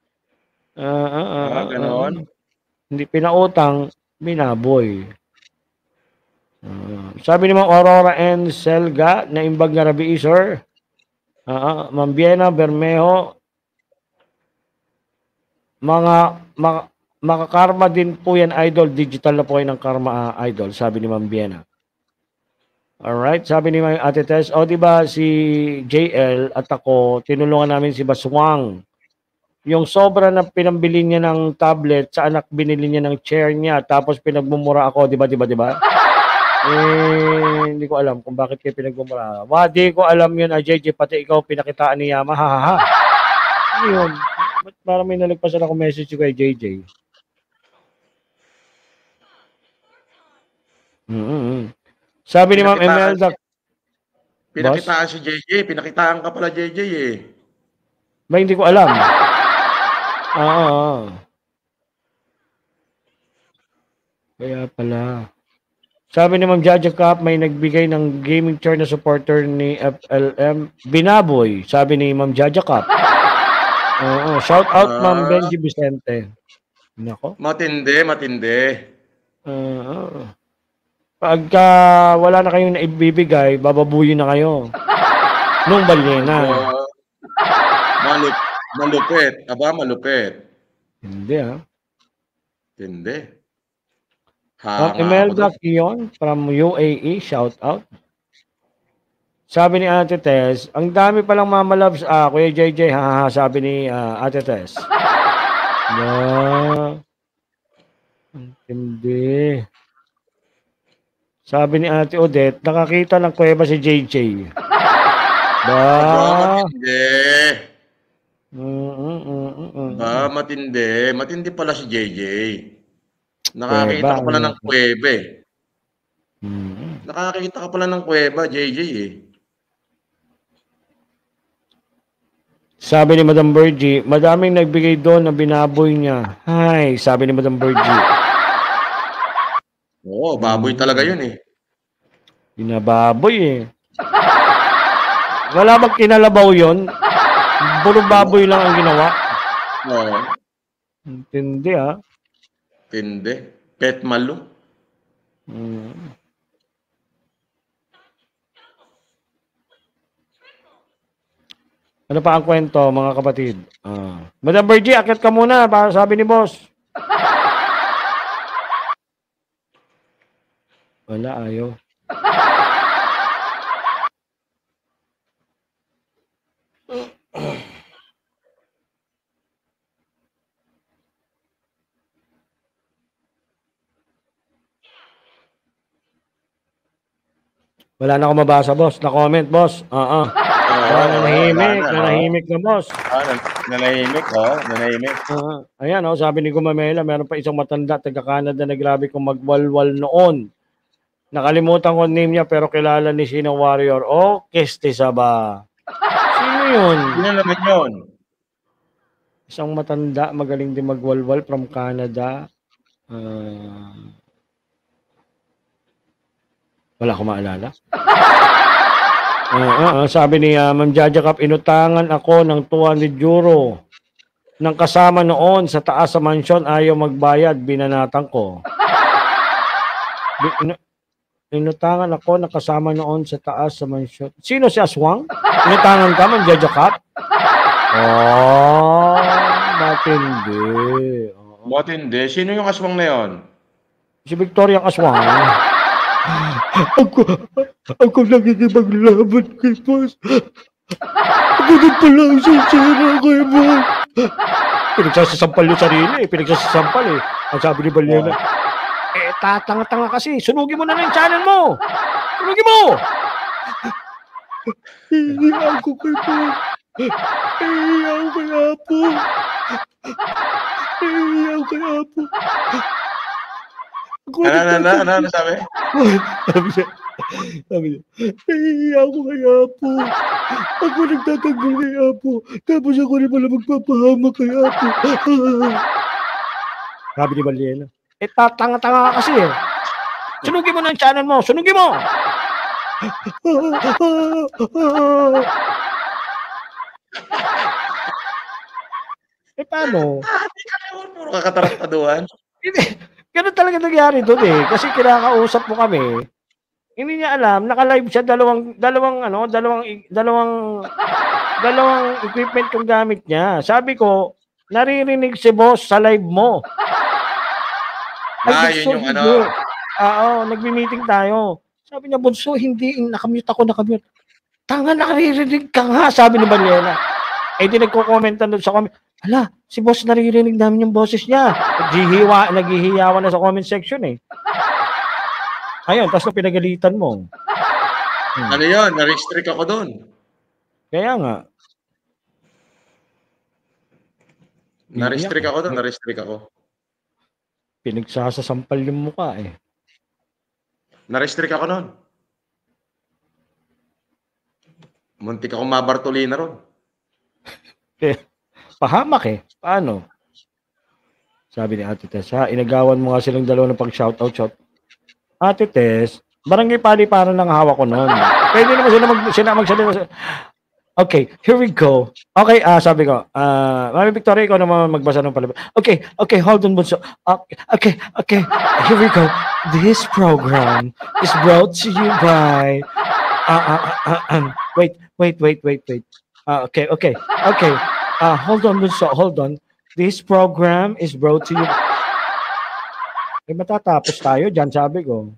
Ganon. Hindi pinautang, minaboy. Sabi ni Ma'am Aurora N. Selga, na imbag na Rabi Isor. Ma'am Biena Bermejo, makakarma din po yan, idol. Digital na po yan ng karma, idol. Sabi ni Ma'am Biena. Alright. Sabi ni Ma'am Ate Tess, diba si JL at ako, tinulungan namin si Baswang. Yung sobra na pinambili niya ng tablet, sa anak binili niya ng chair niya, tapos pinagmumura ako, diba? Hindi ko alam kung bakit kayo pinagmumura. Di ko alam yun, JJ, pati ikaw pinakitaan ni Yama, hahaha. Ano yun? Ba't parang may nalagpasan ako message kay JJ? Sabi ni Ma'am Emelda, pinakitaan si JJ, pinakitaan ka pala JJ eh. Ba, hindi ko alam. Kaya pala. Sabi ni Ma'am Jaja Cup, may nagbigay ng gaming chair na supporter ni FLM. Binaboy, sabi ni Ma'am Jaja Cup. Shout out Ma'am Benji Vicente. Nako. Matindi. Pagka wala na kayong naibibigay, bababuyin na kayo. Nung Balyena. Malupit. Aba, malupit. Hindi Hindi. Imelda Kion from UAE, shout out. Sabi ni Ate Tess, ang dami palang mamalabs. Kuya JJ, sabi ni Ate Tess. Hindi. Sabi ni Ate Odette, nakakita ng kuweba si JJ. Matindi. Matindi pala si JJ. Nakakita ka pala ng kuweba eh. Nakakita ka pala ng kuweba, JJ eh. Sabi ni Madam Bergie, madaming nagbigay doon na binaboy niya. Hay, sabi ni Madam Bergie. Oo, baboy talaga yun eh. Binababoy eh. Wala bang kinalabaw yun? Puro baboy lang ang ginawa. Oo. Intindi Tindi. Pet malo. Ano pa ang kwento, mga kapatid? Madam Bergie, akit ka muna, para sabi ni boss. Wala, ayaw. Wala na akong mabasa, boss. Na-comment, boss. Nanahimik na, boss. Nanahimik. Ayan, sabi ni Gumamela, meron pa isang matanda, taga-Canada na grabe kong magwalwal noon. Nakalimutan ko name niya, pero kilala ni Sina Warrior. Keste Saba. Sino yun? Sino naman yun? Isang matanda, magaling din magwalwal from Canada. Wala akong maalala. Sabi ni Ma'am Jaja Cap, inutangan ako ng 200 euro ng kasama noon sa taas sa mansyon, ayaw magbayad, binanatan ko. Inutangan ako ng kasama noon sa taas sa mansyon. Sino si Aswang? Inutangan ka, Ma'am Jaja Cap? Matindi. Matindi. Sino yung aswang na yun? Si Victoria ang aswang. Ako nagkikipaglaban kay boss. Ako din pala ang sincere kay boss. Pinagsasampal yung sarili. Pinagsasampal eh. Ang sabi ni Balyena, tatanga-tanga kasi. Sunugin mo na yung channel mo. Sunugin mo. Iiyak ko kay boss. Iiyak ko kay Apo. Iiyak ko kay Apo. Ano sabi? Sabi niya, iiyak ko kay Apo. Ako nagtatanggol kay Apo. Tapos ako rin pala magpapahamak kay Apo. Sabi ni Balyena, tatanga-tanga ka kasi eh. Sunugin mo na ang channel mo. Sunugin mo! Paano? Puro kakatarattaduhan. Ganun talaga nangyari doon eh. Kasi kinakausap mo kami. Hindi niya alam, naka-live siya dalawang equipment yung gamit niya. Sabi ko, naririnig si boss sa live mo. Yun yung ano. Nagmi-meeting tayo. Sabi niya, Bunso, hindi, nakamute ako. Tanga, naririnig ka nga, sabi ni Balyena. Di nagko-commentan doon sa comment. Hala, si boss naririnig namin yung boses niya. Naghihiyawan na sa comment section eh. Ayun, tapos pinagalitan mo. Ano yun? Na-restrict ako doon. Kaya nga. Na-restrict ako. Pinagsasampal yung mukha eh. Na-restrict ako doon. Muntik akong mabartolina ron. Pahamak eh. Paano? Sabi ni Ate Tess, inagawan mo nga silang dalawa ng pag-shoutout. Ate Tess, barangay pali-paran lang hawak ko noon. Pwede naman sila magsalita. Okay, here we go. Okay, sabi ko, Mami Victoria, ikaw naman magbasa ng palabas. Okay, hold on, Bunso. Okay, here we go. This program is brought to you by... Wait. Okay. Hold on, Bunso. Hold on. This program is brought to you... matatapos tayo dyan, sabi ko.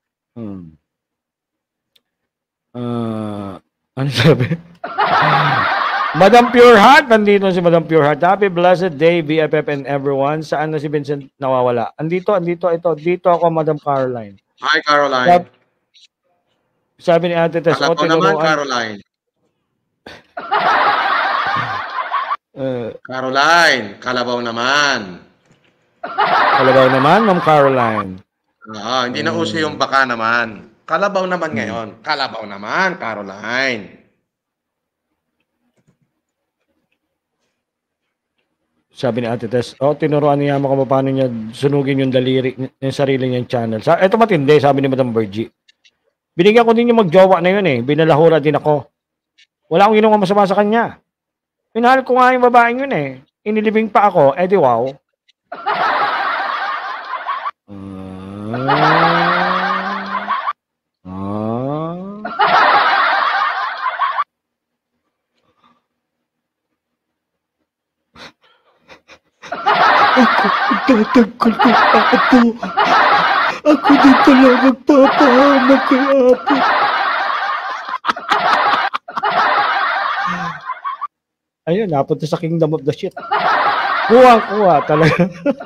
Ano sabi? Madam Pure Heart, nandito si Madam Pure Heart. Happy blessed day, BFF and everyone. Saan na si Vincent nawawala? Dito ako, Madam Caroline. Hi, Caroline. Sabi ni Ate Tess, ako naman, Caroline. Caroline, kalabaw naman. Kalabaw naman, Ma'am Caroline. Hindi na uso yung baka naman. Kalabaw naman ngayon. Kalabaw naman, Caroline. Sabi ni Ate Tess, tinuruan niya mo kung paano niya sunugin yung daliri, yung sarili niyang channel. Ito matindi, sabi ni Madam Bergie. Binigyan ko din yung magjowa na yun eh. Binalahura din ako. Wala akong ginawang masama sa kanya. Minahal ko nga yung babaeng yun eh. Inilibing pa ako, di wow. Ako din pala magpapahamak kay Apo. Ayun, napunta sa Kingdom of the Shit. Kuha talaga.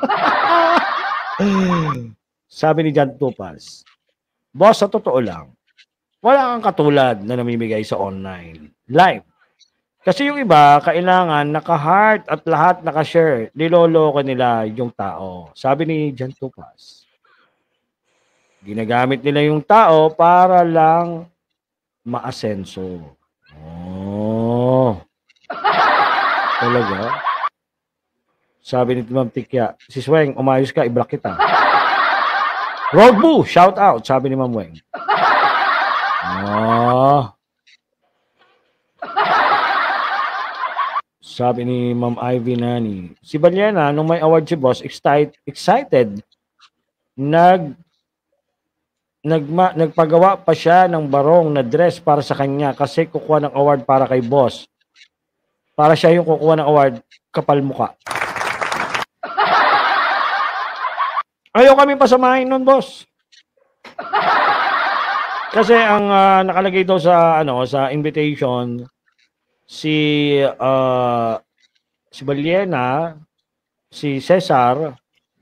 Sabi ni John Tupas, boss, sa totoo lang, wala kang katulad na namimigay sa online. Live. Kasi yung iba, kailangan naka-heart at lahat naka-share. Niloloko nila yung tao. Sabi ni John Tupas, ginagamit nila yung tao para lang maasenso. Oh. Talaga? Sabi ni Ma'am Tikya, si Sweng, umayos ka, i-block kita. Road Boo, shout out, sabi ni Ma'am Weng. Oh. Sabi ni Ma'am Ivy Nani, si Balyena, nung may award si boss, excited, nagpagawa pa siya ng barong na dress para sa kanya kasi kukuha ng award para kay boss. Para siya yung kukuha ng award, kapal muka. Ayaw kami pasamahin nun, boss. Kasi ang nakalagay daw sa sa invitation, si Balyena, si Cesar,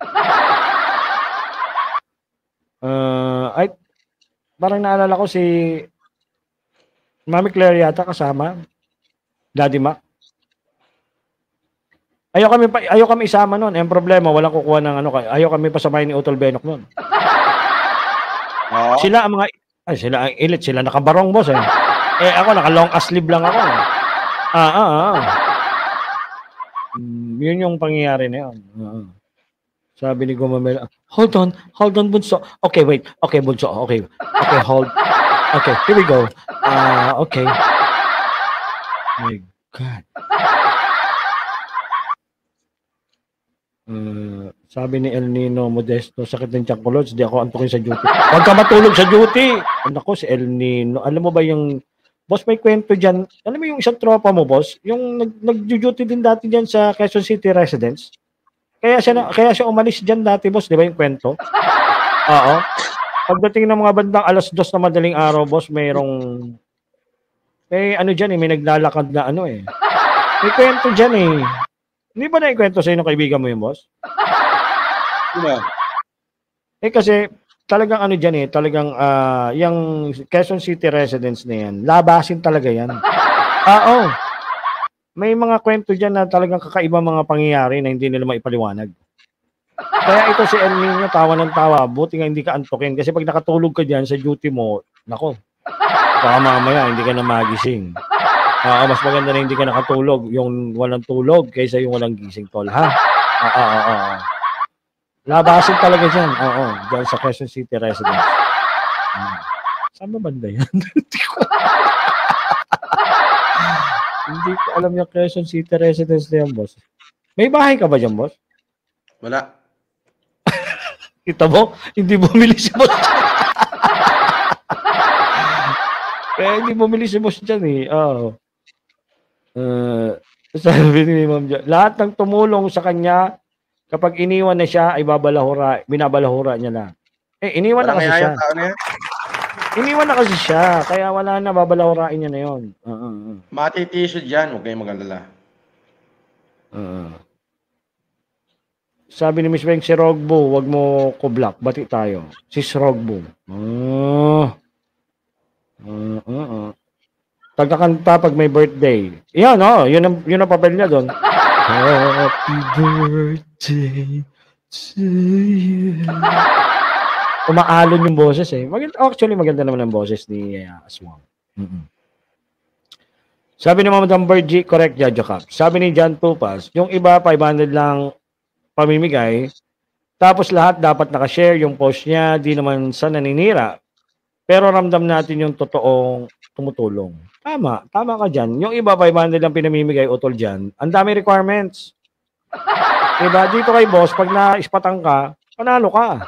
ay parang naalala ko si Mami Claire yata kasama, Daddy Mac. Ayaw kami isama noon. Ang problema, walang kukuha ng ayaw kami pasamahin ni Utol Benok noon. Oh. Sila ang elite, sila nakabarong, boss eh. Ako naka-long sleeve lang ako. Yun yung pangyayari na yun. Sabi ni Gumamela, hold on, Bunso. Okay, wait. Okay, Bunso. Okay, hold. Okay, here we go. Okay. My God. Sabi ni El Nino Modesto, sakit ng tiyan ko, Lods, di ako antukin sa duty. Huwag ka matulog sa duty! Nako, si El Nino. Alam mo ba yung, boss, may kwento dyan. Alam mo yung isang tropa mo, boss, yung nag-duty din dati dyan sa Quezon City Residence. Kaya siya umalis dyan dati, boss, di ba yung kwento? Oo. Pagdating ng mga bandang 2:00 na madaling araw, boss, mayroong, may naglalakad na May kwento dyan eh. Hindi ba naikwento sa inyo kaibigan mo yung boss? Diba? Kasi talagang talagang yung Quezon City Residence na yan, labasin talaga yan. Oo. May mga kwento dyan na talagang kakaiba mga pangyayari na hindi nila maipaliwanag. Kaya ito si El Nino, tawa ng tawa, buti nga hindi ka antukin. Kasi pag nakatulog ka dyan sa duty mo, nako, baka mamaya hindi ka na magising. Mas maganda na hindi ka nakatulog, yung walang tulog kaysa yung walang gising, tol, ha? Labasin talaga dyan. Dyan sa Quezon City Residence. Saan ba banda yan? Hindi ko alam yung Quezon City Residence na yan, boss. May bahay ka ba dyan, boss? Wala. Kita mo? Hindi bumili si boss. Kaya hindi bumili si boss dyan eh. Sabi ni Ma'am Jan, lahat ng tumulong sa kanya, kapag iniwan na siya, ay binabalahura niya na. Iniwan na kasi siya. Iniwan na kasi siya, kaya wala na, babalahurain niya na yun. Matitiso dyan, huwag kayong mag-alala. Sabi ni Miss Beng, si Rogbo, wag mo ko block, bati tayo. Si Rogbo. Tagakanta pag may birthday. Yan, yun ang papel niya doon. Happy birthday to you. Umaalon yung boses eh. Actually, maganda naman ang boses ni Aswang. Sabi ni Madam Bergie, correct, Jaja Cap. Sabi ni John Tupas, yung iba 500 lang pamimigay, tapos lahat dapat nakashare yung post niya, di naman sa naninira. Pero ramdam natin yung totoong tumutulong. Tama ka dyan. Yung iba 500 lang pinamimigay, utol dyan. Ang dami requirements. Diba? Dito kay boss, pag naispatang ka, panalo ka.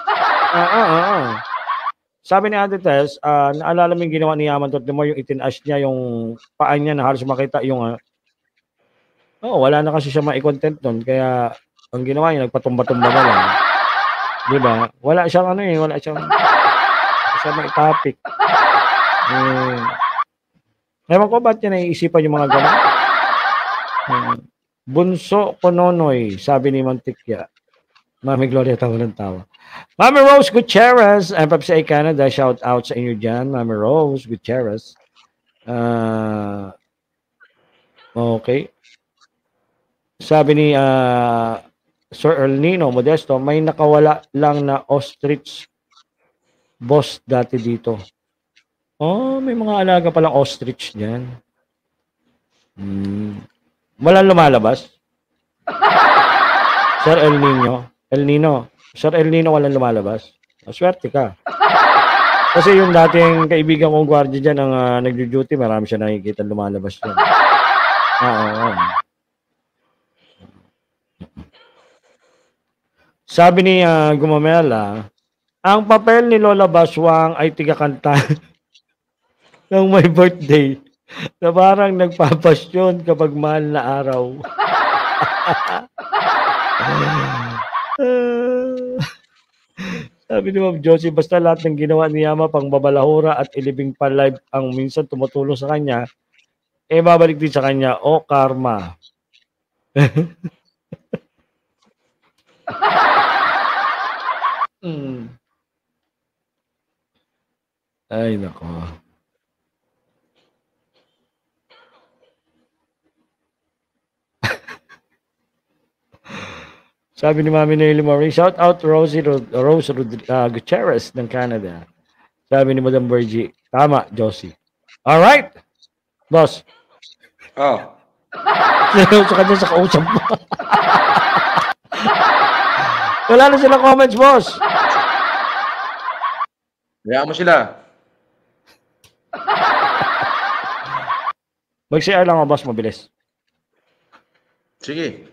Sabi ni Ate Tess, naalala mo yung ginawa ni Yaman Totlimor, yung itinash niya, yung paan niya na halos makita yung wala na kasi siya ma-content doon. Kaya ang ginawa niya, nagpatumba-tumba na lang. Di ba? Wala siyang ano eh, wala siyang may topic. Ewan ko ba't niya naiisipan yung mga gano'n. Bunso Kononoy, sabi ni Montikya. Mami Gloria, tawa ng tawa. Mami Rose Gutierrez, MFCA Canada, shout out sa inyo dyan. Mami Rose Gutierrez. Okay. Sabi ni Sir El Nino Modesto, may nakawala lang na ostrich boss dati dito. Oh, may mga alaga palang ostrich dyan. Walang lumalabas? Sir El Nino. Sir El Nino, walang lumalabas? Swerte ka. Kasi yung dating kaibigan kong gwardiya dyan ang nag-duty, marami siya nakikita lumalabas dyan. Oo. Sabi ni Gumamela, ang papel ni Lola Baswang ay tigakanta ng may birthday na parang nagpapasyon kapag mahal na araw. Sabi ni Ma'am Josie, basta lahat ng ginawa ni Yama pang babalahura at ilibing pa live ang minsan tumutulong sa kanya, babalik din sa kanya, karma. Ay, nako. Sabi ni Mami Nelly Marie, shout out Rose Gutierrez ng Canada. Sabi ni Madam Bergie, tama, Josie. Alright, boss. Seryoso ka dyan sa kausap mo. Wala na silang comments, boss. Hayaan mo sila. Mag-share lang ako, boss, mabilis. Sige.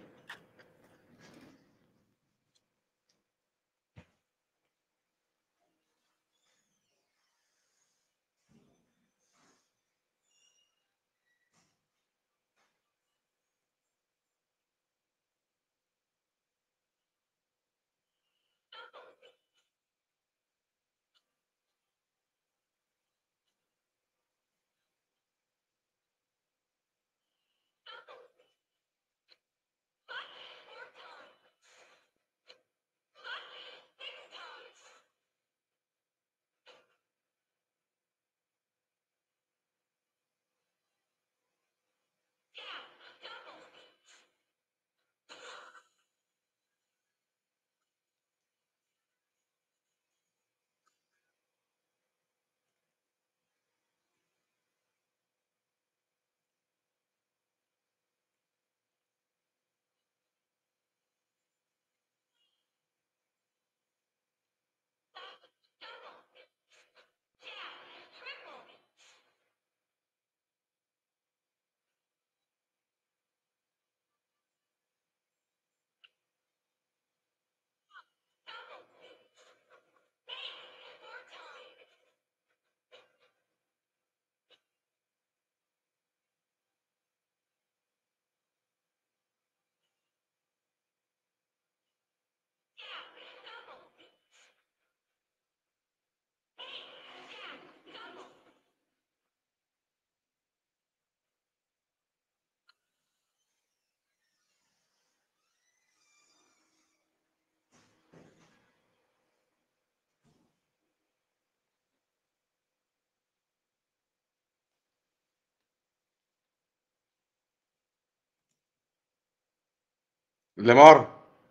Lemor.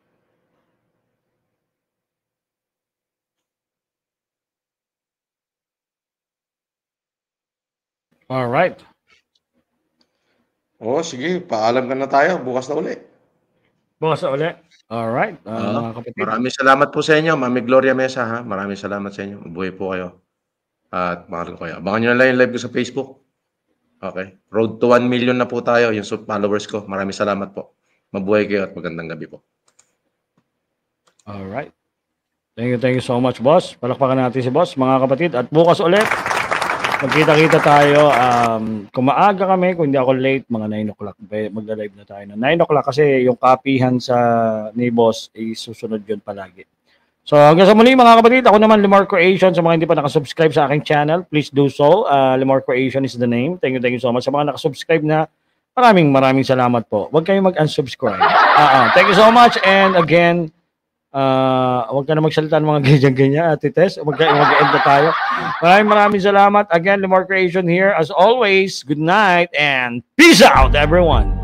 Alright. Sige. Paalam ka na tayo. Bukas na uli. Bukas na uli. Alright. Mga kapatid. Maraming salamat po sa inyo. Mami Gloria Mesa, ha? Maraming salamat sa inyo. Mabuhay po kayo. At mahal ko kayo. Abangan nyo na lang yung live ko sa Facebook. Okay. Road to 1 million na po tayo. Yung followers ko. Maraming salamat po. Mabuhay kayo at magandang gabi po. Alright. Thank you so much, boss. Palakpakan natin si boss, mga kapatid. At bukas ulit, magkita-kita tayo. Kung maaga kami, kung hindi ako late, mga 9 o'clock. Magla-live na tayo na 9 o'clock kasi yung kapihan sa ni boss ay susunod yun palagi. So hanggang sa muli mga kapatid, ako naman Limor Creation. Sa mga hindi pa nakasubscribe sa aking channel, please do so. Limor Creation is the name. Thank you so much. Sa mga nakasubscribe na, maraming salamat po. Huwag kayong mag-unsubscribe. Thank you so much. And again, huwag ka na magsalita ng mga ganyan-ganyan, Ate Tess. Mag-end na tayo. Maraming salamat. Again, Limor Creation here. As always, good night and peace out, everyone.